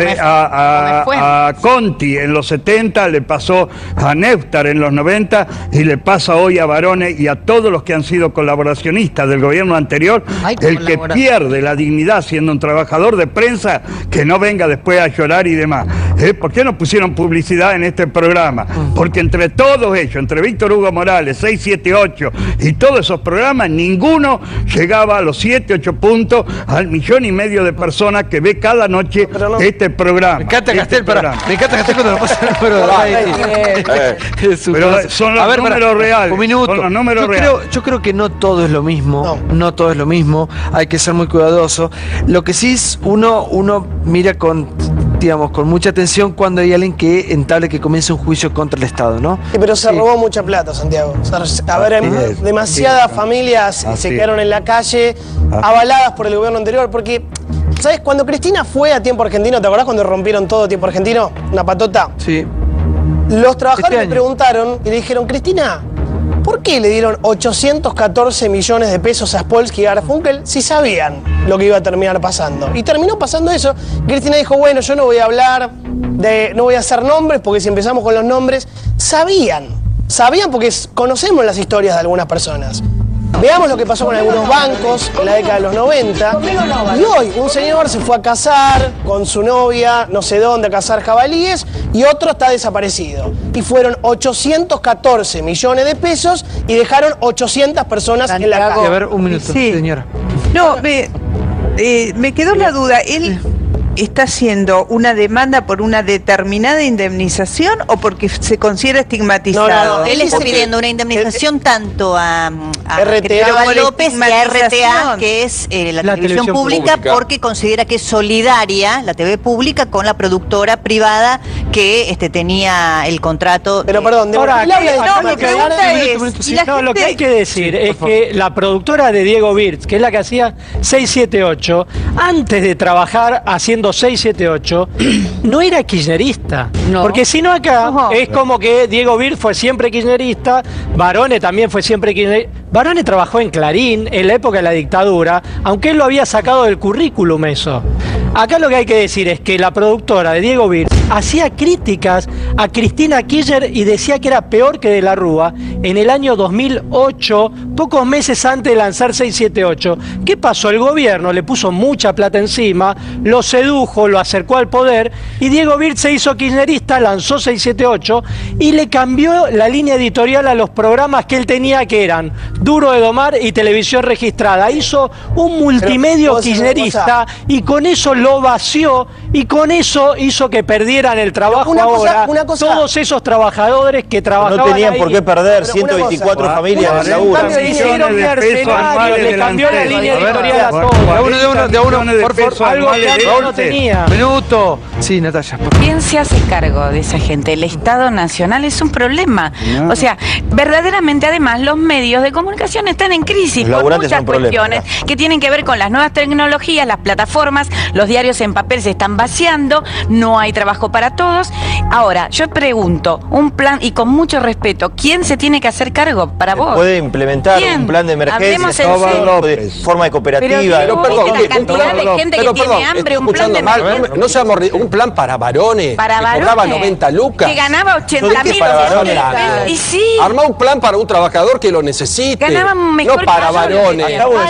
a Conti en los 70, le pasó a Neustar en los 90 y le pasa hoy a Barone y a todos los que han sido colaboracionistas del gobierno anterior. El que pierde la dignidad siendo un trabajador de prensa, que no venga después a llorar y demás. ¿Por qué no pusieron publicidad en este programa? Porque entre todos ellos, entre Víctor Hugo Morales, 678 y todos esos programas, ninguno llegaba a los 7, 8 puntos al 1,5 millones de personas que ve cada noche este programa. Me encanta Castel, me encanta Castel cuando lo pasa el número de Pero son los números reales. Un minuto. Son los números reales. Yo creo que no todo es lo mismo. No todo es lo mismo. Hay que ser muy cuidadoso. Lo que sí es uno mira con mucha atención cuando hay alguien que entable que comience un juicio contra el Estado, ¿no? Sí, pero se robó mucha plata, Santiago. A ver, demasiadas familias se quedaron en la calle, avaladas por el gobierno anterior, porque, ¿sabes? Cuando Cristina fue a Tiempo Argentino, ¿te acordás cuando rompieron todo Tiempo Argentino? Una patota. Sí. Los trabajadores le preguntaron y le dijeron, Cristina, ¿por qué le dieron 814 millones de pesos a Spolsky y Garfunkel si sabían lo que iba a terminar pasando? Y terminó pasando eso. Cristina dijo, bueno, yo no voy a hablar, no voy a hacer nombres, porque si empezamos con los nombres, sabían porque conocemos las historias de algunas personas. Veamos lo que pasó con algunos bancos en la década de los 90. Y hoy un señor se fue a casar con su novia, no sé dónde, a cazar jabalíes, y otro está desaparecido. Y fueron 814 millones de pesos y dejaron 800 personas en la calle. A ver, un minuto, señora. No, me quedó la duda. ¿Él está haciendo una demanda por una determinada indemnización o porque se considera estigmatizado? No, él está pidiendo una indemnización tanto a RTA López y a RTA, que es la televisión pública, porque considera que es solidaria la TV pública con la productora privada que tenía el contrato. Pero perdón, lo que hay que decir es que la productora de Diego Wirtz, que es la que hacía 678, antes de trabajar haciendo 678, no era kirchnerista. Porque si no acá es como que Diego Wirtz fue siempre kirchnerista, Barone también fue siempre kirchnerista. Barone trabajó en Clarín en la época de la dictadura, aunque él lo había sacado del currículum eso. Acá lo que hay que decir es que la productora de Diego Wirtz hacía críticas a Cristina Kirchner y decía que era peor que De la Rúa en el año 2008, pocos meses antes de lanzar 678. ¿Qué pasó? El gobierno le puso mucha plata encima, lo sedujo, lo acercó al poder y Diego Wirtz se hizo kirchnerista, lanzó 678 y le cambió la línea editorial a los programas que él tenía, que eran Duro de Domar y Televisión Registrada. Hizo un multimedio kirchnerista y con eso lo vació y con eso hizo que perdieran el trabajo todos esos trabajadores que trabajaban no tenían ahí. por qué perder 124 familias de laburo. Se hicieron mercenarios, le cambió la línea editorial a todos. De uno, por favor, algo que no tenía. Minuto. Sí, Natalia. ¿Quién se hace cargo de esa gente? El Estado Nacional es un problema. O sea, verdaderamente además los medios de comunicación están en crisis por muchas cuestiones que tienen que ver con las nuevas tecnologías, las plataformas, los diarios en papel se están vaciando, no hay trabajo para todos. Ahora, yo pregunto, un plan, y con mucho respeto, ¿quién se tiene que hacer cargo para vos? Puede implementar un plan de emergencia, de forma de cooperativa. Pero perdón, la cantidad de gente que tiene hambre, un plan de emergencia. No seamos un plan para varones, para que cobraba 90 lucas. Que ganaba 80.000. Y sí. Arma un plan para un trabajador que lo necesite. Ganaban mejor no para varones.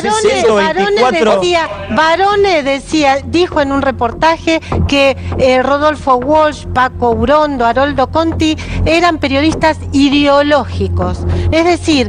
Barone decía, dijo en un reportaje que Rodolfo Walsh, Paco Urondo, Haroldo Conti eran periodistas ideológicos. Es decir,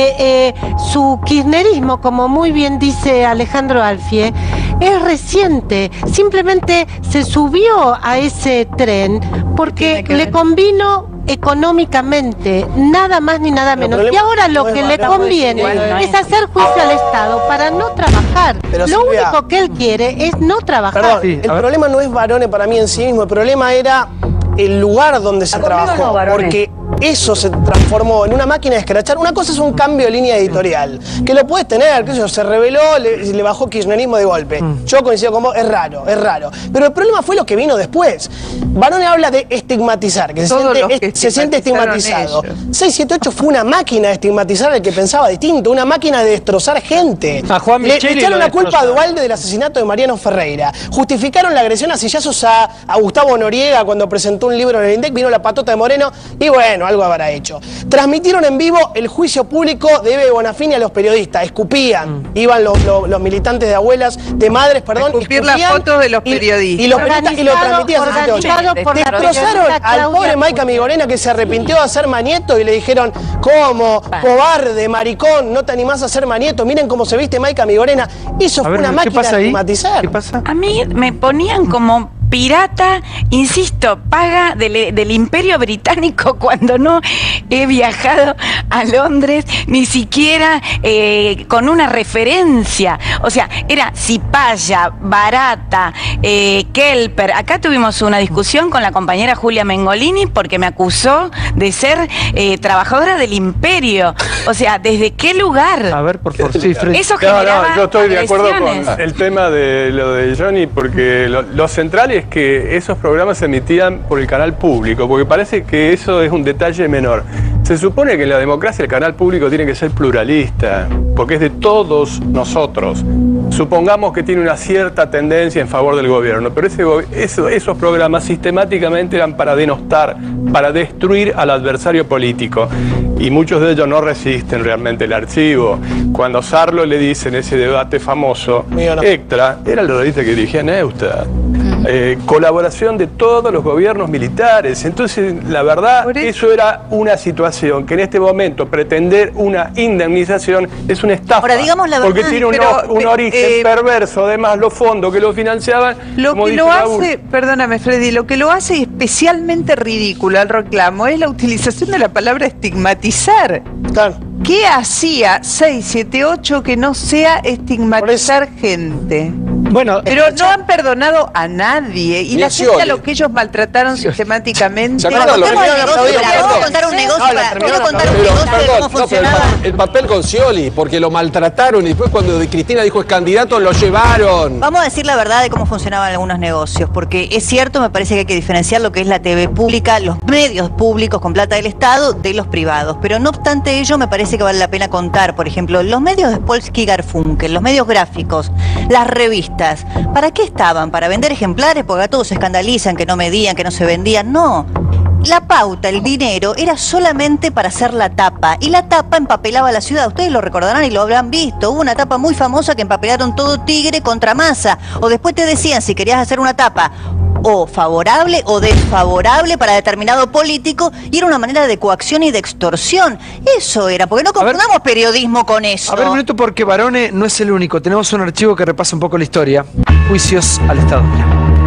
su kirchnerismo, como muy bien dice Alejandro Alfie, es reciente. Simplemente se subió a ese tren porque le convino económicamente, nada más ni nada menos. Y ahora lo que le conviene es hacer juicio al Estado para no trabajar. Lo único que él quiere es no trabajar. Perdón, el problema no es Barone para mí en sí mismo, el problema era el lugar donde se trabajó, porque eso se transformó en una máquina de escrachar. Una cosa es un cambio de línea editorial, que lo puedes tener, que eso se reveló, le bajó kirchnerismo de golpe. Yo coincido con vos, es raro. Pero el problema fue lo que vino después. Barone habla de estigmatizar, que se siente estigmatizado. 678 fue una máquina de estigmatizar al que pensaba distinto, una máquina de destrozar gente. A Juan le echaron la culpa a Duhalde del asesinato de Mariano Ferreira. Justificaron la agresión a sillazos a Gustavo Noriega cuando presentó un libro en el INDEC, vino la patota de Moreno y bueno, algo habrá hecho. Transmitieron en vivo el juicio público de Eve Bonafini a los periodistas, escupían, iban los militantes de abuelas, de madres, perdón, escupir las fotos de los periodistas. Y lo transmitían. Destrozaron al pobre Maica Migorena que se arrepintió de ser manieto y le dijeron, ¿cómo? Cobarde, maricón, no te animás a ser manieto, miren cómo se viste Maica Migorena. Eso fue una máquina de estigmatizar. ¿Qué pasa? A mí me ponían como pirata, insisto, paga del Imperio Británico cuando no he viajado a Londres, ni siquiera con una referencia. O sea, era Cipaya, Barata, Kelper. Acá tuvimos una discusión con la compañera Julia Mengolini porque me acusó de ser trabajadora del Imperio. O sea, ¿desde qué lugar? A ver, por favor. Sí, Fred. Eso generaba yo estoy de acuerdo con el tema de lo de Johnny, porque lo central es que esos programas se emitían por el canal público, porque parece que eso es un detalle menor. Se supone que en la democracia el canal público tiene que ser pluralista, porque es de todos nosotros. Supongamos que tiene una cierta tendencia en favor del gobierno, pero esos programas sistemáticamente eran para denostar, para destruir al adversario político. Y muchos de ellos no resisten realmente el archivo. Cuando Sarlo le dice en ese debate famoso, Extra, era el periodista que dirigía Neustadt. Colaboración de todos los gobiernos militares. Entonces, la verdad, eso era una situación que en este momento pretender una indemnización es una estafa. Ahora, digamos la verdad, porque tiene un origen perverso, además los fondos que lo financiaban. Lo que lo hace, perdóname Freddy, lo que lo hace especialmente ridículo al reclamo es la utilización de la palabra estigmatizar. Claro. ¿Qué hacía 678 que no sea estigmatizar gente? Bueno, pero no han perdonado a nadie y la gente a lo que ellos maltrataron sistemáticamente. ¿Puedo contar un negocio de cómo funcionaba? El papel con Scioli, porque lo maltrataron y después cuando Cristina dijo es candidato lo llevaron. Vamos a decir la verdad de cómo funcionaban algunos negocios, porque es cierto, me parece que hay que diferenciar lo que es la TV pública, los medios públicos con plata del Estado, de los privados. Pero no obstante ello, me parece que vale la pena contar, por ejemplo, los medios de Polsky Garfunkel, los medios gráficos, las revistas. ¿Para qué estaban? ¿Para vender ejemplares? Porque a todos se escandalizan que no medían, que no se vendían. No. La pauta, el dinero, era solamente para hacer la tapa. Y la tapa empapelaba la ciudad. Ustedes lo recordarán y lo habrán visto. Hubo una tapa muy famosa que empapelaron todo Tigre contra Massa. O después te decían si querías hacer una tapa o favorable o desfavorable para determinado político, y era una manera de coacción y de extorsión. Eso era, porque no confundamos periodismo con eso. A ver, un minuto, porque Barone no es el único. Tenemos un archivo que repasa un poco la historia. juicios al Estado. Mira.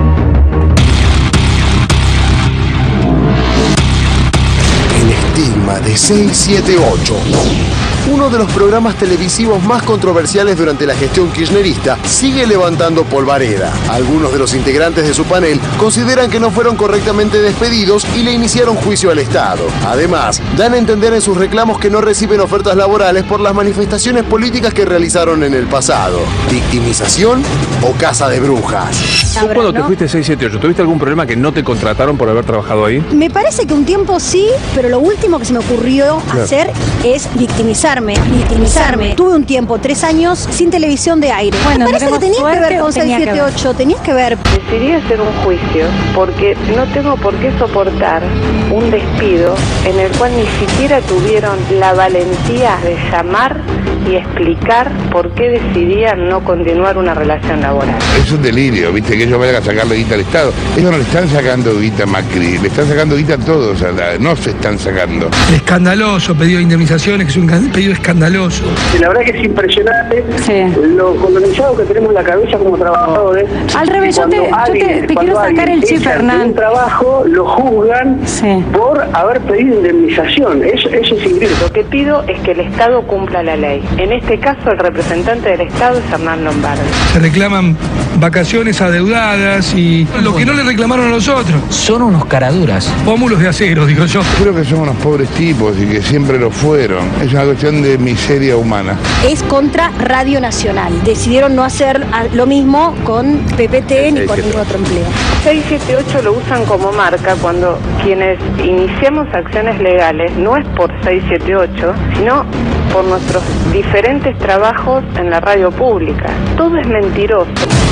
El estigma de 678. Uno de los programas televisivos más controversiales durante la gestión kirchnerista sigue levantando polvareda. Algunos de los integrantes de su panel consideran que no fueron correctamente despedidos y le iniciaron juicio al Estado. Además, dan a entender en sus reclamos que no reciben ofertas laborales por las manifestaciones políticas que realizaron en el pasado. ¿Victimización o casa de brujas? ¿Vos cuando te fuiste 678, tuviste algún problema que no te contrataron por haber trabajado ahí? Me parece que un tiempo sí, pero lo último que se me ocurrió hacer es victimizarme. Tuve un tiempo, 3 años, sin televisión de aire. Bueno, me parece que tenías que ver con 678, tenías que ver. Decidí hacer un juicio porque no tengo por qué soportar un despido en el cual ni siquiera tuvieron la valentía de llamar y explicar por qué decidían no continuar una relación laboral. Es un delirio, viste, que ellos vayan a sacarle guita al Estado. Ellos no le están sacando guita a Macri, le están sacando guita a todos, no se están sacando. Escandaloso pedido de indemnizaciones, que es un pedido escandaloso. La verdad que es impresionante lo colonizado que tenemos la cabeza como trabajadores. Al revés, yo te quiero sacar el chip, Hernán. Un trabajo lo juzgan por haber pedido indemnización. Eso es increíble. Lo que pido es que el Estado cumpla la ley. En este caso, el representante del Estado es Hernán Lombardi. Se reclaman vacaciones adeudadas y lo que no le reclamaron a los otros. Son unos caraduras. Pómulos de acero, digo yo. Creo que son unos pobres tipos y que siempre lo fueron. Es una cuestión de miseria humana. Es contra Radio Nacional. Decidieron no hacer lo mismo con PPT ni con ningún otro empleo. 678 lo usan como marca cuando quienes iniciamos acciones legales no es por 678, sino por nuestros diferentes trabajos en la radio pública. Todo es mentiroso.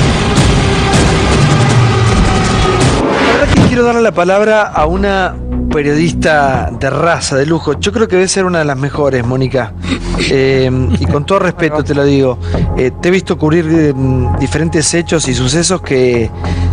La verdad que quiero darle la palabra a una periodista de raza, de lujo. Yo creo que debe ser una de las mejores, Mónica. Y con todo respeto te lo digo. Te he visto cubrir diferentes hechos y sucesos que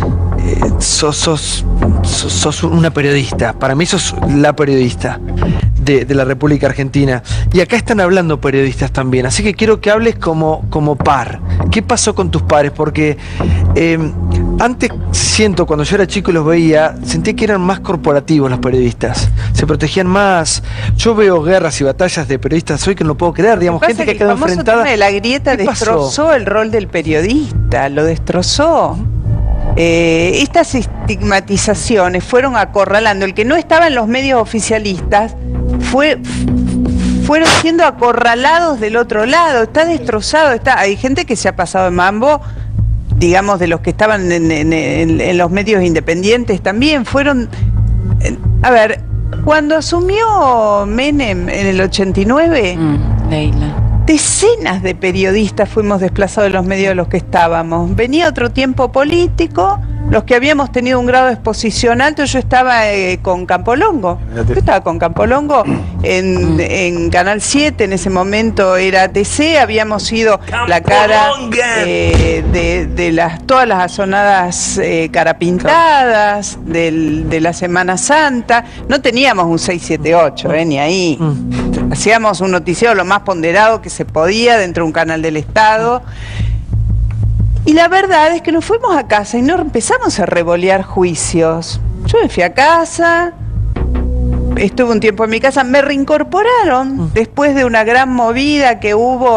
sos una periodista. Para mí sos la periodista de la República Argentina. Y acá están hablando periodistas también. Así que quiero que hables como par. ¿Qué pasó con tus pares? Porque antes, cuando yo era chico y los veía, sentía que eran más corporativos los periodistas. Se protegían más. Yo veo guerras y batallas de periodistas hoy que no lo puedo creer. Digamos, gente que ha quedado enfrentada. La grieta destrozó el rol del periodista, lo destrozó. Estas estigmatizaciones fueron acorralando. El que no estaba en los medios oficialistas fueron siendo acorralados del otro lado. Está destrozado. Hay gente que se ha pasado de mambo, digamos, de los que estaban en los medios independientes también. Fueron... A ver, cuando asumió Menem en el 89... Leila. Decenas de periodistas fuimos desplazados de los medios de los que estábamos. Venía otro tiempo político, los que habíamos tenido un grado de exposición alto. Yo estaba con Campolongo. Yo estaba con Campolongo en Canal 7, en ese momento era TC, habíamos sido la cara de todas las asonadas carapintadas de la Semana Santa. No teníamos un 678, ni ahí. Hacíamos un noticiero lo más ponderado que se podía dentro de un canal del Estado. Y la verdad es que nos fuimos a casa y no empezamos a revolear juicios. Yo me fui a casa, estuve un tiempo en mi casa, me reincorporaron después de una gran movida que hubo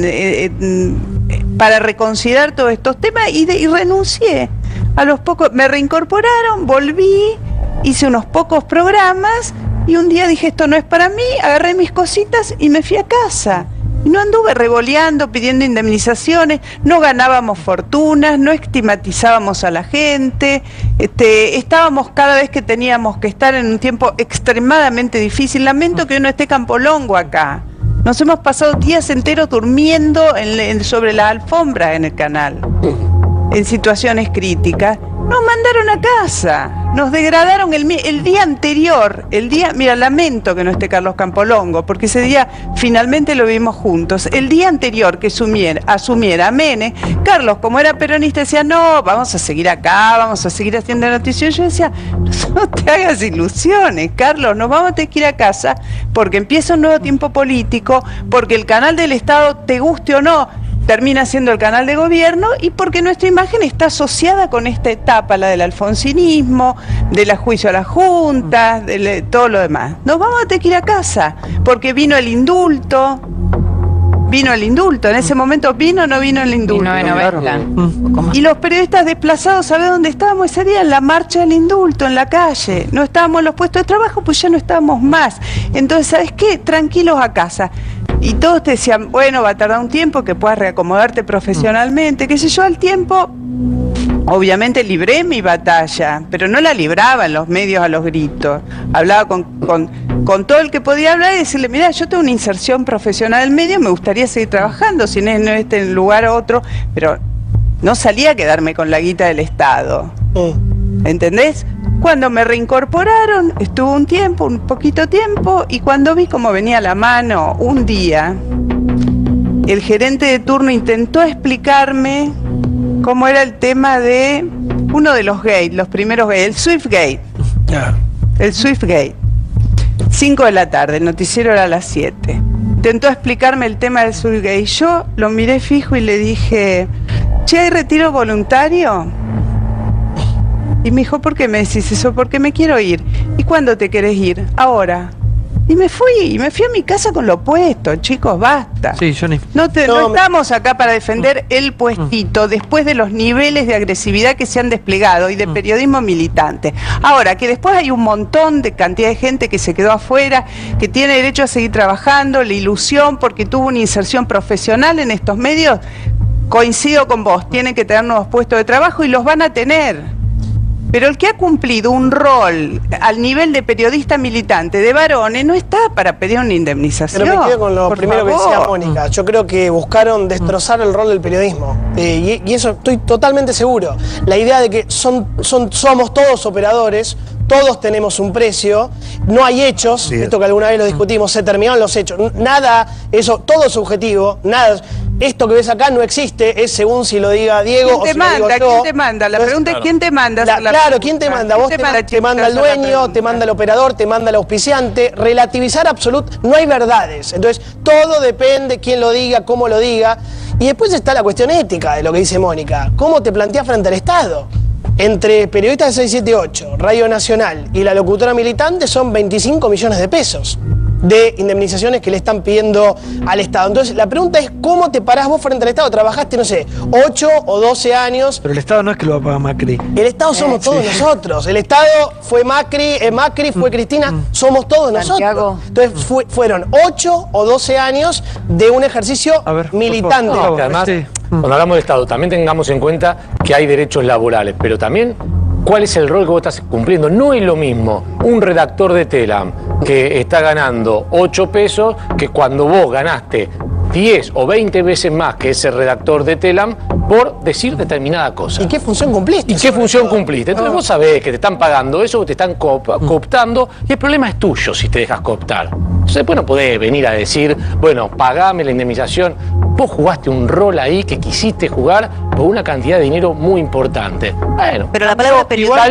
para reconsiderar todos estos temas y renuncié. A los pocos me reincorporaron, volví, hice unos pocos programas. Y un día dije, esto no es para mí, agarré mis cositas y me fui a casa. Y no anduve revoleando, pidiendo indemnizaciones, no ganábamos fortunas, no estigmatizábamos a la gente, estábamos cada vez que teníamos que estar en un tiempo extremadamente difícil. Lamento que hoy no esté Campolongo acá. Nos hemos pasado días enteros durmiendo sobre la alfombra en el canal, en situaciones críticas. Nos mandaron a casa, nos degradaron el día anterior, mira, lamento que no esté Carlos Campolongo, porque ese día finalmente lo vimos juntos. El día anterior que asumiera Menem, Carlos, como era peronista, decía, no, vamos a seguir acá, vamos a seguir haciendo noticias. Yo decía, no te hagas ilusiones, Carlos, nos vamos a tener que ir a casa porque empieza un nuevo tiempo político, porque el canal del Estado, te guste o no, termina siendo el canal de gobierno y porque nuestra imagen está asociada con esta etapa, la del alfonsinismo, del juicio a las juntas, de todo lo demás. Nos vamos a tener que ir a casa, porque vino el indulto. En ese momento vino o no vino el indulto. Y los periodistas desplazados, ¿sabés dónde estábamos ese día? En la marcha del indulto, en la calle. No estábamos en los puestos de trabajo, pues ya no estábamos más. Entonces, ¿sabes qué? Tranquilos a casa. Y todos te decían, bueno, va a tardar un tiempo que puedas reacomodarte profesionalmente, qué sé yo, al tiempo. Obviamente libré mi batalla, pero no la libraba en los medios a los gritos. Hablaba con todo el que podía hablar y decirle, mira, yo tengo una inserción profesional en medio, me gustaría seguir trabajando, si no es en un lugar o otro, pero no salía a quedarme con la guita del Estado. ¿Entendés? Cuando me reincorporaron, estuvo un poquito tiempo, y cuando vi cómo venía la mano, un día, el gerente de turno intentó explicarme cómo era el tema de uno de los gates, los primeros gates, el Swiftgate. El Swiftgate. 5 de la tarde, el noticiero era a las 7. Intentó explicarme el tema del Swiftgate. Y yo lo miré fijo y le dije, che, ¿hay retiro voluntario? Y me dijo, ¿por qué me decís eso? Porque me quiero ir. ¿Y cuándo te querés ir? Ahora. Y me fui a mi casa con lo puesto, chicos, basta. Sí, Johnny. No estamos acá para defender el puestito después de los niveles de agresividad que se han desplegado y de periodismo militante. Ahora, que después hay un montón de cantidad de gente que se quedó afuera, que tiene derecho a seguir trabajando, la ilusión porque tuvo una inserción profesional en estos medios, coincido con vos, tienen que tener nuevos puestos de trabajo y los van a tener. Pero el que ha cumplido un rol al nivel de periodista militante de varones no está para pedir una indemnización. Pero me quedo con lo primero que decía Mónica. Yo creo que buscaron destrozar el rol del periodismo. Y eso estoy totalmente seguro. La idea de que somos todos operadores, todos tenemos un precio, no hay hechos, esto que alguna vez lo discutimos, se terminaron los hechos. Nada, eso, todo es subjetivo, nada. Esto que ves acá no existe, es según si lo diga Diego o si lo digo yo. ¿Quién te manda? La pregunta es ¿quién te manda? Claro, ¿quién te manda? Vos te manda el dueño, te manda el operador, te manda el auspiciante. Relativizar no hay verdades. Entonces, todo depende quién lo diga, cómo lo diga. Y después está la cuestión ética de lo que dice Mónica. ¿Cómo te planteas frente al Estado? Entre periodistas de 678, Radio Nacional y la locutora militante son 25 millones de pesos de indemnizaciones que le están pidiendo al Estado. Entonces, la pregunta es, ¿cómo te parás vos frente al Estado? Trabajaste, no sé, 8 o 12 años. Pero el Estado no es que lo va a pagar Macri. El Estado somos todos nosotros. El Estado fue Macri, fue Cristina, somos todos nosotros. Entonces, fueron 8 o 12 años de un ejercicio militante. Además, cuando hablamos de Estado, también tengamos en cuenta que hay derechos laborales, pero también cuál es el rol que vos estás cumpliendo. No es lo mismo un redactor de Telam que está ganando 8 pesos que cuando vos ganaste 10 o 20 veces más que ese redactor de Telam por decir determinada cosa. ¿Y qué función cumpliste? Entonces vos sabés que te están pagando eso, que te están cooptando, y el problema es tuyo si te dejas cooptar. Entonces después no podés venir a decir, bueno, pagame la indemnización. Vos jugaste un rol ahí que quisiste jugar por una cantidad de dinero muy importante. Bueno, pero la palabra periodista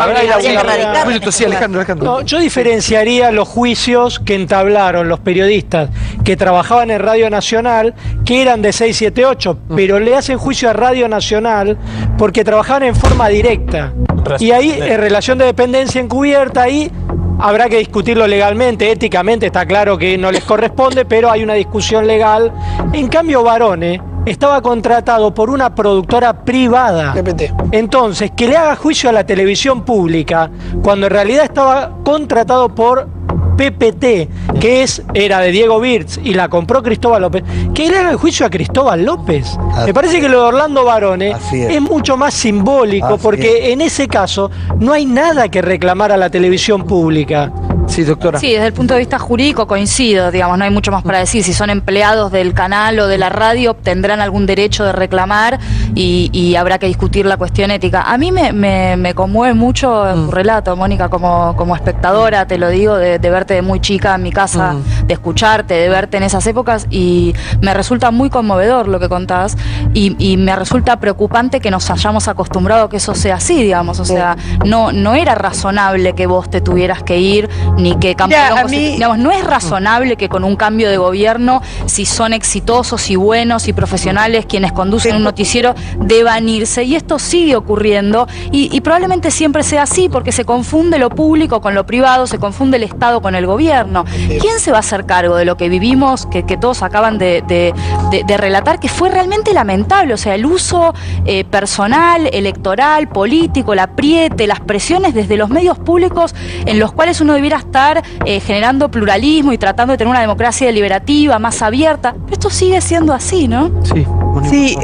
No, yo diferenciaría los juicios que entablaron los periodistas que trabajaban en Radio Nacional, que eran de 678, pero le hacen juicio a Radio Nacional porque trabajaban en forma directa. Y ahí, en relación de dependencia encubierta, ahí habrá que discutirlo legalmente, éticamente está claro que no les corresponde, pero hay una discusión legal. En cambio, Barone estaba contratado por una productora privada. Entonces, que le haga juicio a la televisión pública, cuando en realidad estaba contratado por PPT, que era de Diego Birz y la compró Cristóbal López, que le haga el juicio a Cristóbal López. Me parece que lo de Orlando Barone es mucho más simbólico, porque en ese caso no hay nada que reclamar a la televisión pública. Sí, doctora. Sí, desde el punto de vista jurídico coincido, digamos, no hay mucho más para decir. Si son empleados del canal o de la radio, tendrán algún derecho de reclamar y habrá que discutir la cuestión ética. A mí me conmueve mucho tu relato, Mónica, como espectadora, te lo digo, de verte de muy chica en mi casa, de escucharte, de verte en esas épocas, y me resulta muy conmovedor lo que contás, y me resulta preocupante que nos hayamos acostumbrado a que eso sea así, digamos, o sea, no era razonable que vos te tuvieras que ir ni que Campo Longo, digamos, no es razonable que con un cambio de gobierno, si son exitosos y buenos y profesionales quienes conducen un noticiero, deban irse, y esto sigue ocurriendo, y probablemente siempre sea así, porque se confunde lo público con lo privado, se confunde el Estado con el gobierno. ¿Quién se va a hacer cargo de lo que vivimos, que todos acaban de relatar, que fue realmente lamentable? O sea, el uso personal, electoral, político, el apriete, las presiones desde los medios públicos en los cuales uno debiera estar generando pluralismo y tratando de tener una democracia deliberativa, más abierta. Pero esto sigue siendo así, ¿no? Sí. Sí,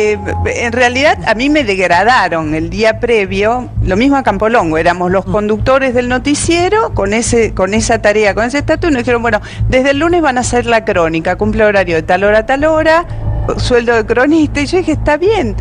en realidad a mí me degradaron el día previo, lo mismo a Campo Longo, éramos los conductores del noticiero con esa tarea, con ese estatus, y nos dijeron, bueno, desde el lunes van a hacer la crónica, cumple horario de tal hora a tal hora, sueldo de cronista, y yo dije, está bien.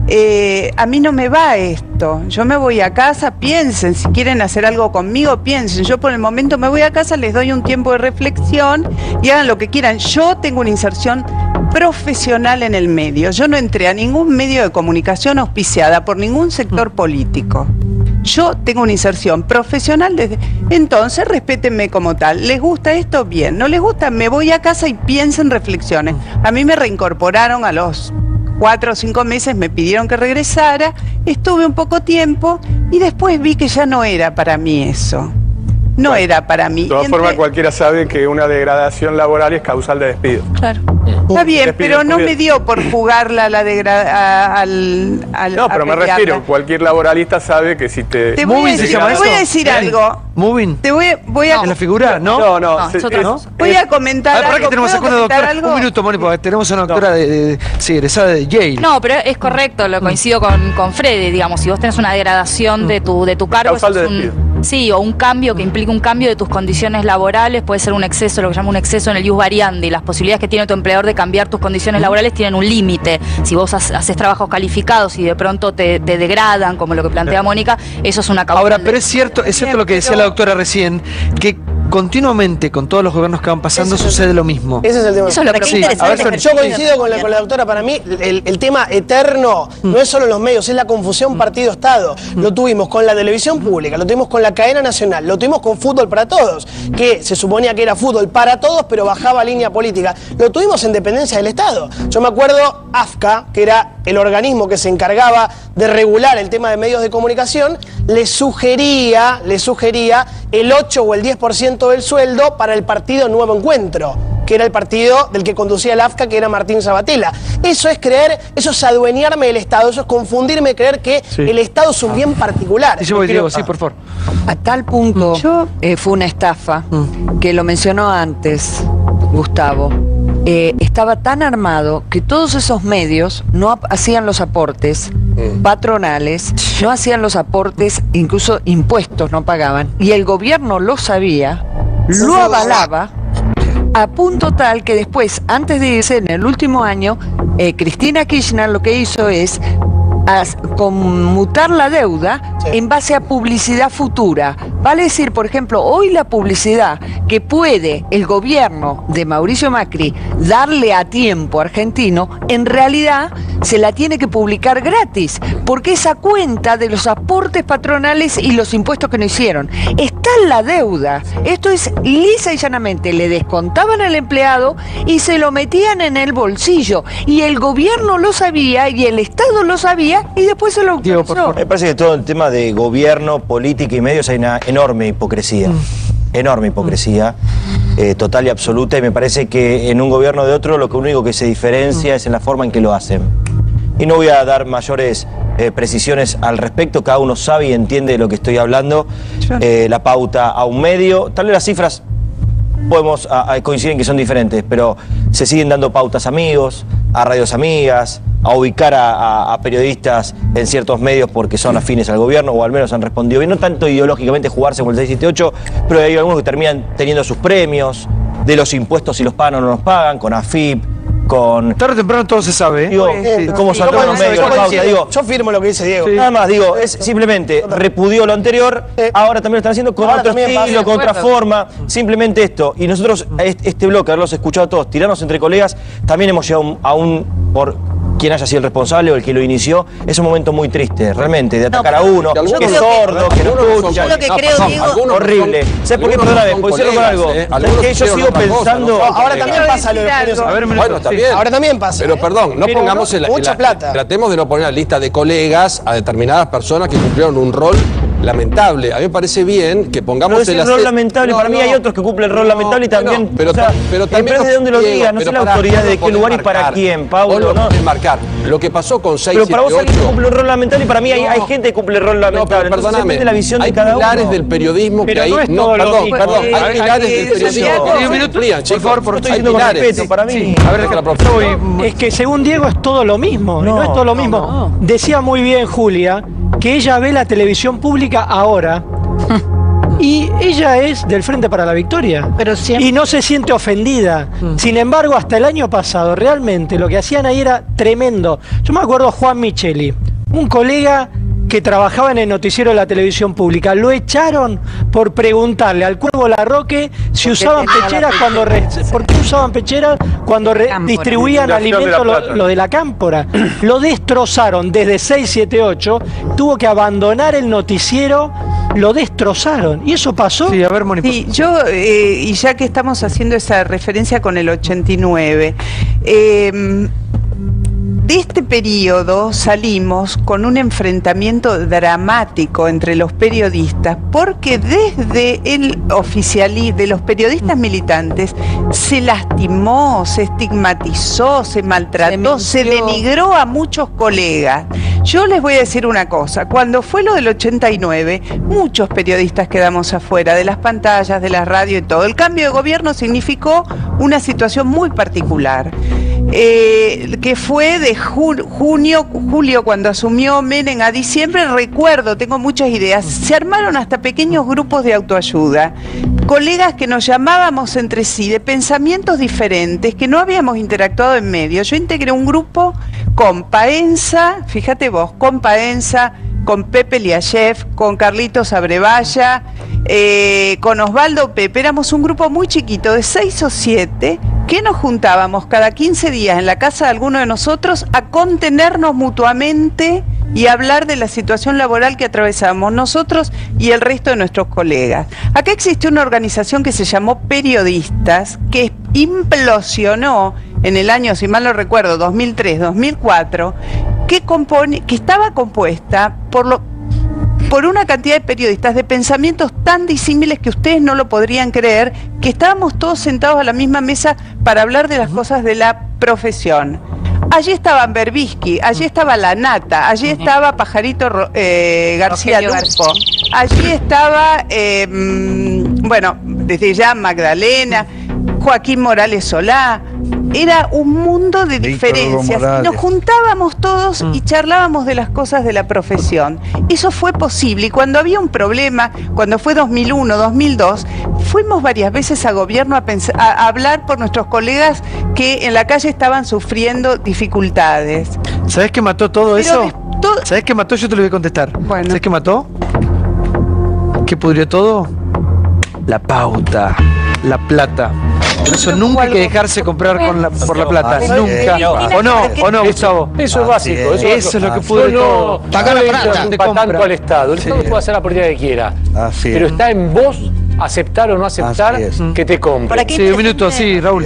A mí no me va esto, yo me voy a casa, piensen, si quieren hacer algo conmigo, piensen, yo por el momento me voy a casa, les doy un tiempo de reflexión y hagan lo que quieran. Yo tengo una inserción profesional en el medio, yo no entré a ningún medio de comunicación auspiciada por ningún sector político. Yo tengo una inserción profesional entonces respétenme como tal. ¿Les gusta esto? Bien. ¿No les gusta? Me voy a casa y piensen, reflexionen. A mí me reincorporaron a los 4 o 5 meses, me pidieron que regresara, estuve un poco tiempo y después vi que ya no era para mí eso. No era para mí. De todas formas, cualquiera sabe que una degradación laboral es causal de despido. Claro. Está bien, pero no me dio por jugarla a la degradación. No, pero me refiero, cualquier laboralista sabe que si te... Moving se llama eso. Te voy a decir algo. Moving. Voy a... ¿En la figura? No. No. Voy a comentar algo. Tenemos una doctora. Un minuto, Moni, porque tenemos una doctora egresada de Yale. No, pero es correcto, lo coincido con Freddy, digamos, si vos tenés una degradación de tu cargo, causal de despido. Sí, o un cambio que implica un cambio de tus condiciones laborales, puede ser un exceso, lo que llama un exceso en el ius variandi. Las posibilidades que tiene tu empleador de cambiar tus condiciones laborales tienen un límite. Si vos haces trabajos calificados y de pronto te degradan, como lo que plantea Mónica, eso es una causa. Ahora, pero es cierto lo que decía la doctora recién, que continuamente con todos los gobiernos que van pasando sucede lo mismo. Ese es el tema. Eso es lo que interesante. Yo coincido con la doctora. Para mí el tema eterno no es solo los medios, es la confusión partido-estado. Lo tuvimos con la televisión pública, lo tuvimos con la cadena nacional, lo tuvimos con Fútbol para Todos, que se suponía que era fútbol para todos, pero bajaba línea política. Lo tuvimos en dependencia del Estado. Yo me acuerdo AFCA, que era el organismo que se encargaba de regular el tema de medios de comunicación, le sugería el 8 o el 10% del sueldo para el partido Nuevo Encuentro, que era el partido del que conducía el AFCA, que era Martín Sabatella. Eso es creer, eso es adueñarme del Estado, eso es confundirme, creer que el Estado es un bien particular. Diego, sí, por favor. A tal punto fue una estafa, que lo mencionó antes Gustavo. Estaba tan armado que todos esos medios no hacían los aportes patronales, no hacían los aportes, incluso impuestos no pagaban, y el gobierno lo sabía, lo avalaba, a punto tal que después, antes de irse, en el último año, Cristina Kirchner lo que hizo es conmutar la deuda en base a publicidad futura. Vale decir, por ejemplo, hoy la publicidad que puede el gobierno de Mauricio Macri darle a tiempo argentino, en realidad se la tiene que publicar gratis, porque esa cuenta de los aportes patronales y los impuestos que no hicieron. Está en la deuda. Esto es lisa y llanamente. Le descontaban al empleado y se lo metían en el bolsillo. Y el gobierno lo sabía y el Estado lo sabía y después se lo autorizó. Me parece que todo el tema de gobierno, política y medios hay una enorme hipocresía. Enorme hipocresía, total y absoluta, y me parece que en un gobierno de otro lo único que se diferencia es en la forma en que lo hacen. Y no voy a dar mayores precisiones al respecto, cada uno sabe y entiende de lo que estoy hablando, la pauta a un medio, tal vez las cifras podemos coinciden que son diferentes, pero se siguen dando pautas a amigos, a radios amigas, a ubicar a periodistas en ciertos medios porque son afines al gobierno, o al menos han respondido bien, no tanto ideológicamente jugarse con el 678, pero hay algunos que terminan teniendo sus premios, de los impuestos si los pagan o no los pagan, con AFIP, con... Tarde o temprano todo se sabe. Digo, ¿cómo saltó los medios? Yo firmo lo que dice Diego. Nada más, digo, es simplemente repudió lo anterior, ahora también lo están haciendo con otro estilo, con otra forma, simplemente esto. Y nosotros, este bloque, haberlos escuchado todos, tirarnos entre colegas, también hemos llegado a un... quien haya sido el responsable o el que lo inició, es un momento muy triste, realmente, de atacar a uno, que es sordo, que no escucha. Yo lo que creo, Diego... Horrible. ¿Sabes por qué? Perdóname, porque cierro con algo. Es que yo sigo pensando... Ahora también pasa lo de Bueno, está bien. Ahora también pasa. Pero perdón, no pongamos mucha plata. Tratemos de no poner en la lista de colegas a determinadas personas que cumplieron un rol lamentable. A mí me parece bien que pongamos el rol lamentable. Para mí hay otros que cumplen el rol lamentable y también. Pero también depende de dónde lo digas, no sé la autoridad de qué lugar y para quién, Paulo. No marcar. Lo que pasó con 6, pero 7, para vos 8... alguien cumple un rol lamentable y para mí hay gente que cumple el rol lamentable. No, perdóname, depende de la visión de cada uno. Hay pilares del periodismo que ahí... No, perdón, hay pilares del periodismo. Por favor, estoy diciendo con respeto, para mí. A ver, es que según Diego es todo lo mismo. No es todo lo mismo. Decía muy bien Julia que ella ve la televisión pública ahora y ella es del Frente para la Victoria y no se siente ofendida. Sin embargo, hasta el año pasado realmente lo que hacían ahí era tremendo. Yo me acuerdo a Juan Micheli, un colega que trabajaba en el noticiero de la televisión pública. Lo echaron por preguntarle al Cuervo Larroque si usaban pecheras cuando... ¿Por qué usaban pecheras cuando distribuían alimentos, lo de la cámpora? Lo destrozaron desde 678, tuvo que abandonar el noticiero, lo destrozaron. ¿Y eso pasó? Sí, a ver, Mónica. Sí, yo, y ya que estamos haciendo esa referencia con el 89, de este periodo salimos con un enfrentamiento dramático entre los periodistas, porque desde el oficialismo de los periodistas militantes se lastimó, se estigmatizó, se maltrató, se denigró a muchos colegas. Yo les voy a decir una cosa, cuando fue lo del 89, muchos periodistas quedamos afuera de las pantallas, de la radio y todo. El cambio de gobierno significó una situación muy particular. Que fue de julio cuando asumió Menem a diciembre, recuerdo, tengo muchas ideas, se armaron hasta pequeños grupos de autoayuda, colegas que nos llamábamos entre sí de pensamientos diferentes, que no habíamos interactuado en medios. Yo integré un grupo con Paenza, fíjate vos, con Paenza, con Pepe Liachev, con Carlitos Abrevaya, con Osvaldo Pepe. Éramos un grupo muy chiquito de 6 o 7 que nos juntábamos cada 15 días en la casa de alguno de nosotros a contenernos mutuamente y hablar de la situación laboral que atravesamos nosotros y el resto de nuestros colegas. Acá existió una organización que se llamó Periodistas, que implosionó en el año, si mal no recuerdo, 2003-2004, que estaba compuesta por una cantidad de periodistas de pensamientos tan disímiles que ustedes no lo podrían creer, que estábamos todos sentados a la misma mesa para hablar de las cosas de la profesión. Allí estaba Berbisky, allí estaba La Nata, allí estaba Pajarito García Lupo, allí estaba, bueno, desde ya Magdalena, Joaquín Morales Solá. Era un mundo de diferencias. Nos juntábamos todos y charlábamos de las cosas de la profesión. Eso fue posible. Y cuando había un problema, cuando fue 2001, 2002, fuimos varias veces a gobierno a hablar por nuestros colegas que en la calle estaban sufriendo dificultades. ¿Sabés qué mató todo eso? ¿Sabés qué mató? Yo te lo voy a contestar. Bueno. ¿Sabés qué mató? ¿Qué pudrió todo? La pauta, la plata. Por eso nunca hay que dejarse comprar por la plata. Nunca. ¿O no, Gustavo? Eso es básico. Eso es lo que pudre todo. Pagar la plata. Tanto al Estado. El Estado puede hacer la política que quiera. Pero está en vos aceptar o no aceptar que te compre. Sí, un minuto, sí, Raúl.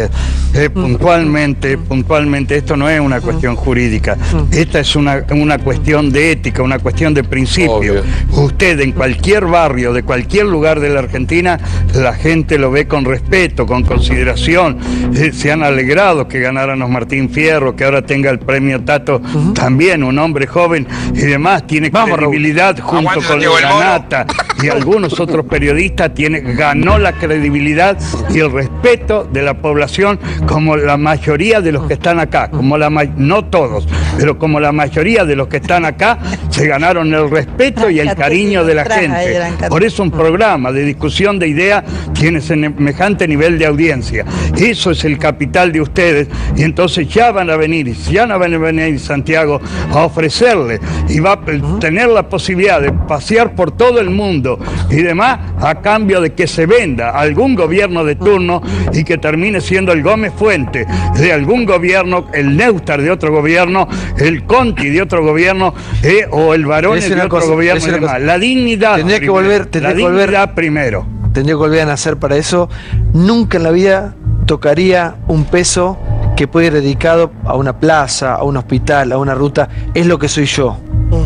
Puntualmente, esto no es una cuestión jurídica. Esta es una cuestión de ética, una cuestión de principio. Usted en cualquier barrio, de cualquier lugar de la Argentina, la gente lo ve con respeto, con consideración. Se han alegrado que ganáramos Martín Fierro, que ahora tenga el premio Tato, también un hombre joven y demás, tiene credibilidad junto con La Nata y algunos otros periodistas, ganó la credibilidad y el respeto de la población, como la mayoría de los que están acá, no todos, pero como la mayoría de los que están acá se ganaron el respeto y el cariño de la gente. Por eso un programa de discusión de ideas tiene semejante nivel de audiencia. Eso es el capital de ustedes, y entonces ya van a venir Santiago a ofrecerle, y va a tener la posibilidad de pasear por todo el mundo y demás a cambio de que se venda a algún gobierno de turno y que termine siendo el Gómez Fuente de algún gobierno, el Neustar de otro gobierno, el Conti de otro gobierno, o el Barone de otro gobierno y demás. La dignidad tendría que volver primero. Tendría que volver a nacer para eso. Nunca en la vida tocaría un peso que puede ir dedicado a una plaza, a un hospital, a una ruta. Es lo que soy yo.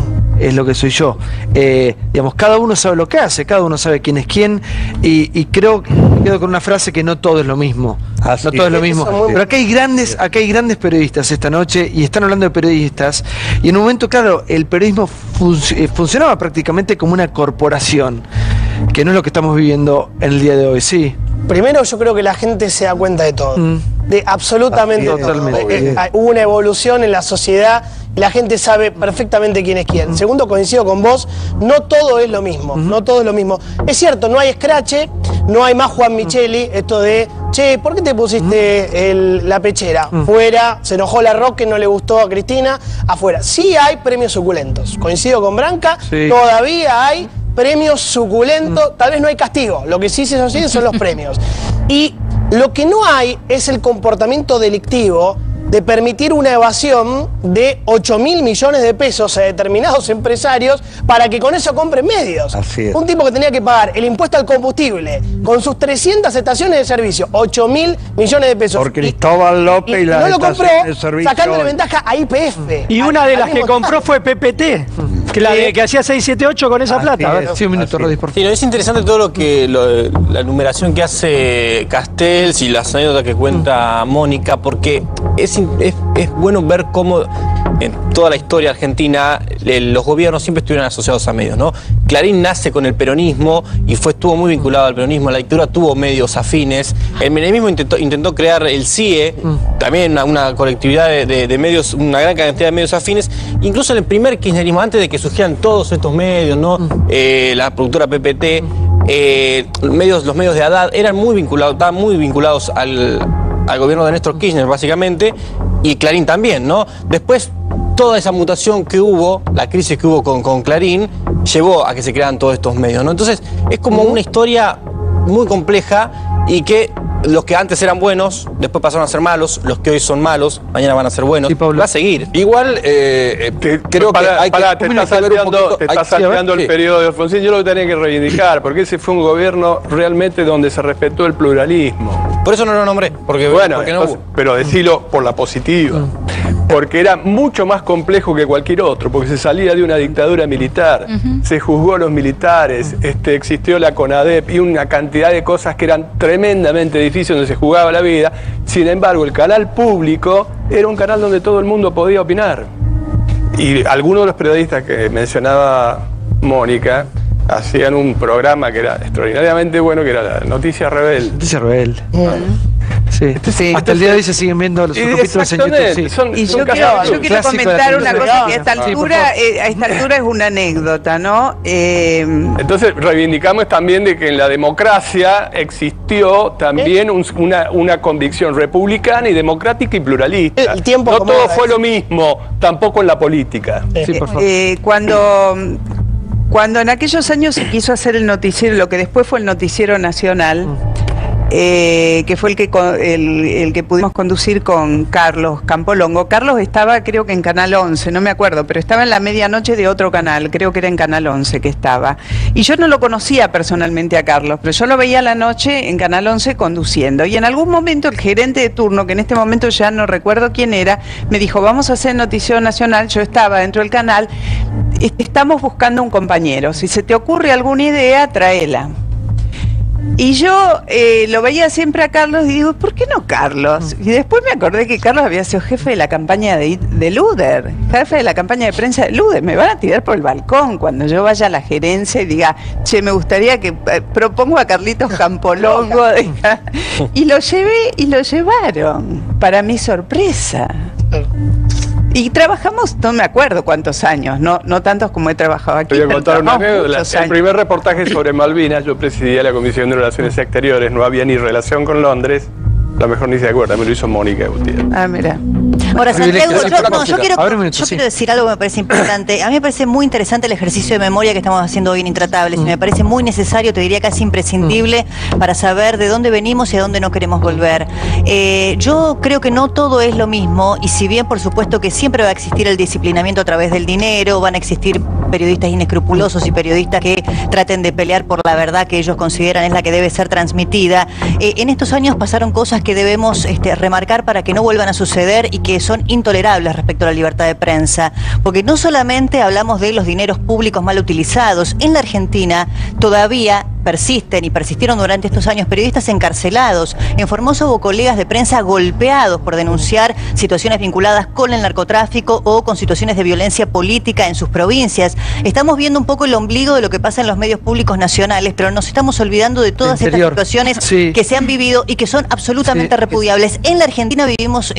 Es lo que soy yo. Digamos, cada uno sabe lo que hace, cada uno sabe quién es quién, y creo que me quedo con una frase que no todo es lo mismo. No todo es lo mismo. Pero acá hay grandes periodistas esta noche, y están hablando de periodistas, y en un momento, claro, el periodismo funcionaba prácticamente como una corporación, que no es lo que estamos viviendo en el día de hoy, sí. Primero, yo creo que la gente se da cuenta de todo, de absolutamente todo. Hubo una evolución en la sociedad, la gente sabe perfectamente quién es quién. Segundo, coincido con vos, no todo es lo mismo, no todo es lo mismo. Es cierto, no hay escrache, no hay más Juan Micheli, esto de, che, ¿por qué te pusiste la pechera? Fuera, se enojó la Roque, no le gustó a Cristina, afuera. Sí hay premios suculentos, coincido con Branca, todavía hay premios suculentos, tal vez no hay castigo, lo que sí se sostiene son los premios. Y lo que no hay es el comportamiento delictivo de permitir una evasión de 8.000 millones de pesos a determinados empresarios para que con eso compren medios. Un tipo que tenía que pagar el impuesto al combustible con sus 300 estaciones de servicio, 8.000 millones de pesos. Por Cristóbal López y la no lo compró sacándole ventaja a YPF. Y una de las que compró fue PPT. Que hacía 6, 7, 8 con esa plata. A ver, 100 minutos, Rodis, por favor. Sí, es interesante todo lo que la enumeración que hace Castells y las anécdotas que cuenta Mónica, porque es bueno ver cómo en toda la historia argentina los gobiernos siempre estuvieron asociados a medios, ¿no? Clarín nace con el peronismo y estuvo muy vinculado al peronismo. La dictadura tuvo medios afines. El menemismo intentó crear el CIE, también una colectividad de medios, una gran cantidad de medios afines. Incluso en el primer kirchnerismo, antes de que surgieran todos estos medios, ¿no? La productora PPT, los medios de Haddad estaban muy vinculados al gobierno de Néstor Kirchner, básicamente, y Clarín también, ¿no? Después, toda esa mutación que hubo, la crisis que hubo con Clarín, llevó a que se crearan todos estos medios, ¿no? Entonces, es como una historia muy compleja y que los que antes eran buenos, después pasaron a ser malos, los que hoy son malos, mañana van a ser buenos, va a seguir. Igual, creo que hay que... Te estás salteando el periodo de Alfonsín. Yo lo tenía que reivindicar, porque ese fue un gobierno realmente donde se respetó el pluralismo. Por eso no lo nombré, porque no hubo. Pero decilo por la positiva. Porque era mucho más complejo que cualquier otro, porque se salía de una dictadura militar, se juzgó a los militares, existió la CONADEP y una cantidad de cosas que eran tremendamente difíciles, donde se jugaba la vida. Sin embargo, el canal público era un canal donde todo el mundo podía opinar. Y algunos de los periodistas que mencionaba Mónica hacían un programa que era extraordinariamente bueno, que era la Noticia Rebelde. Noticia Rebelde. Sí. Hasta el día de hoy se siguen viendo los capítulos en YouTube. Y yo quiero comentar una cosa que a esta altura es una anécdota, ¿no? Entonces reivindicamos también de que en la democracia existió también una convicción republicana y democrática y pluralista. No todo fue lo mismo, tampoco en la política. Sí, por favor. Cuando en aquellos años se quiso hacer el noticiero, lo que después fue el Noticiero Nacional, que fue el que pudimos conducir con Carlos Campolongo. Carlos estaba, creo que en Canal 11, no me acuerdo, pero estaba en la medianoche de otro canal, creo que era en Canal 11 que estaba. Y yo no lo conocía personalmente a Carlos, pero yo lo veía a la noche en Canal 11 conduciendo. Y en algún momento el gerente de turno, que en este momento ya no recuerdo quién era, me dijo, vamos a hacer Noticiero Nacional. Yo estaba dentro del canal, estamos buscando un compañero. Si se te ocurre alguna idea, tráela. Y yo lo veía siempre a Carlos y digo, ¿por qué no Carlos? Y después me acordé que Carlos había sido jefe de la campaña de Luder, jefe de la campaña de prensa de Luder. Me van a tirar por el balcón cuando yo vaya a la gerencia y diga, che, me gustaría que propongo a Carlitos Campolongo. Y lo llevé y lo llevaron, para mi sorpresa. Y trabajamos, no me acuerdo cuántos años, no tantos como he trabajado aquí. Te voy a contar una anécdota. El primer reportaje sobre Malvinas, yo presidía la Comisión de Relaciones Exteriores, no había ni relación con Londres, a lo mejor ni se acuerda, me lo hizo Mónica Gutiérrez. Ah, mira. Ahora, Santiago, yo quiero decir algo que me parece importante. A mí me parece muy interesante el ejercicio de memoria que estamos haciendo hoy en Intratables. Me parece muy necesario, te diría casi imprescindible, para saber de dónde venimos y a dónde no queremos volver. Yo creo que no todo es lo mismo, y si bien por supuesto que siempre va a existir el disciplinamiento a través del dinero, van a existir periodistas inescrupulosos y periodistas que traten de pelear por la verdad que ellos consideran es la que debe ser transmitida. En estos años pasaron cosas que debemos remarcar para que no vuelvan a suceder y que son intolerables respecto a la libertad de prensa, porque no solamente hablamos de los dineros públicos mal utilizados. En la Argentina todavía persisten y persistieron durante estos años periodistas encarcelados. En Formosa hubo colegas de prensa golpeados por denunciar situaciones vinculadas con el narcotráfico o con situaciones de violencia política en sus provincias. Estamos viendo un poco el ombligo de lo que pasa en los medios públicos nacionales, pero nos estamos olvidando de todas estas situaciones que se han vivido y que son absolutamente repudiables. En la Argentina vivimos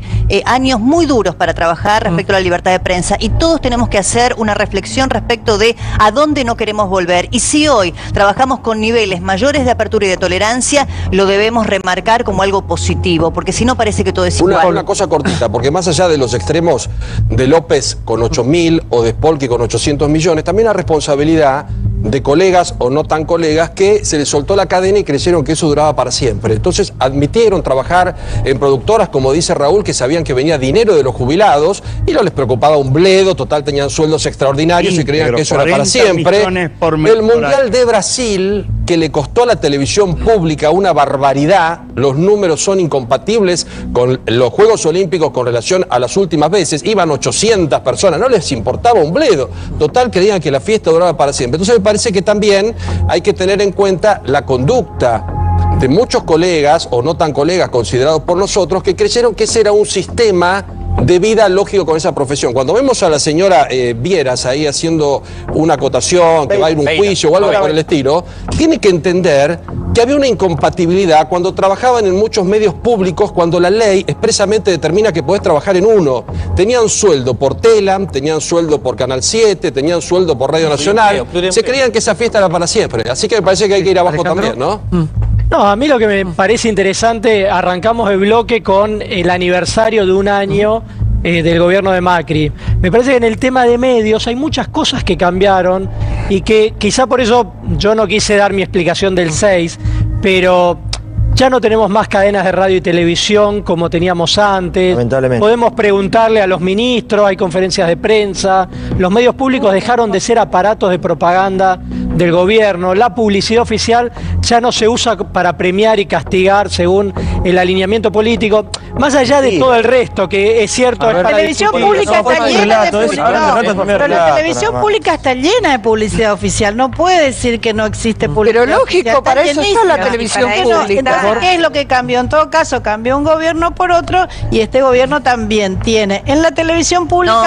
años muy duros para trabajar respecto a la libertad de prensa, y todos tenemos que hacer una reflexión respecto de a dónde no queremos volver. Y si hoy trabajamos con niveles mayores de apertura y de tolerancia, lo debemos remarcar como algo positivo, porque si no parece que todo es igual. Una cosa cortita, porque más allá de los extremos de López con 8.000 o de Spolky con 800 millones, también la responsabilidad de colegas o no tan colegas que se les soltó la cadena y creyeron que eso duraba para siempre. Entonces admitieron trabajar en productoras, como dice Raúl, que sabían que venía dinero de los jubilados y no les preocupaba un bledo, total tenían sueldos extraordinarios y creían que eso era para siempre. El Mundial de Brasil, que le costó a la televisión pública una barbaridad, los números son incompatibles con los Juegos Olímpicos con relación a las últimas veces, iban 800 personas, no les importaba un bledo, total creían que la fiesta duraba para siempre. Entonces me parece que también hay que tener en cuenta la conducta de muchos colegas o no tan colegas considerados por nosotros que creyeron que ese era un sistema de vida lógico con esa profesión. Cuando vemos a la señora Vieras ahí haciendo una acotación, que va a ir un juicio o algo por el estilo, tiene que entender que había una incompatibilidad cuando trabajaban en muchos medios públicos, cuando la ley expresamente determina que podés trabajar en uno. Tenían sueldo por Telam, tenían sueldo por Canal 7, tenían sueldo por Radio Nacional. Se creían que esa fiesta era para siempre. Así que me parece que hay que ir abajo también, ¿no? No, a mí lo que me parece interesante, arrancamos el bloque con el aniversario de un año del gobierno de Macri. Me parece que en el tema de medios hay muchas cosas que cambiaron y que quizá por eso yo no quise dar mi explicación del 6, pero ya no tenemos más cadenas de radio y televisión como teníamos antes. Lamentablemente. Podemos preguntarle a los ministros, hay conferencias de prensa, los medios públicos dejaron de ser aparatos de propaganda del gobierno, la publicidad oficial ya no se usa para premiar y castigar según el alineamiento político, más allá de todo el resto, que es cierto. La televisión pública está llena de publicidad. Pero la televisión pública está llena de publicidad oficial, no puede decir que no existe publicidad. Pero lógico, para eso está la televisión pública. ¿Qué es lo que cambió? En todo caso, cambió un gobierno por otro y este gobierno también tiene en la televisión pública...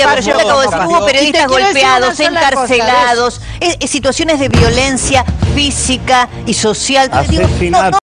Hubo periodistas golpeados, encarcelados, situaciones de violencia física y social.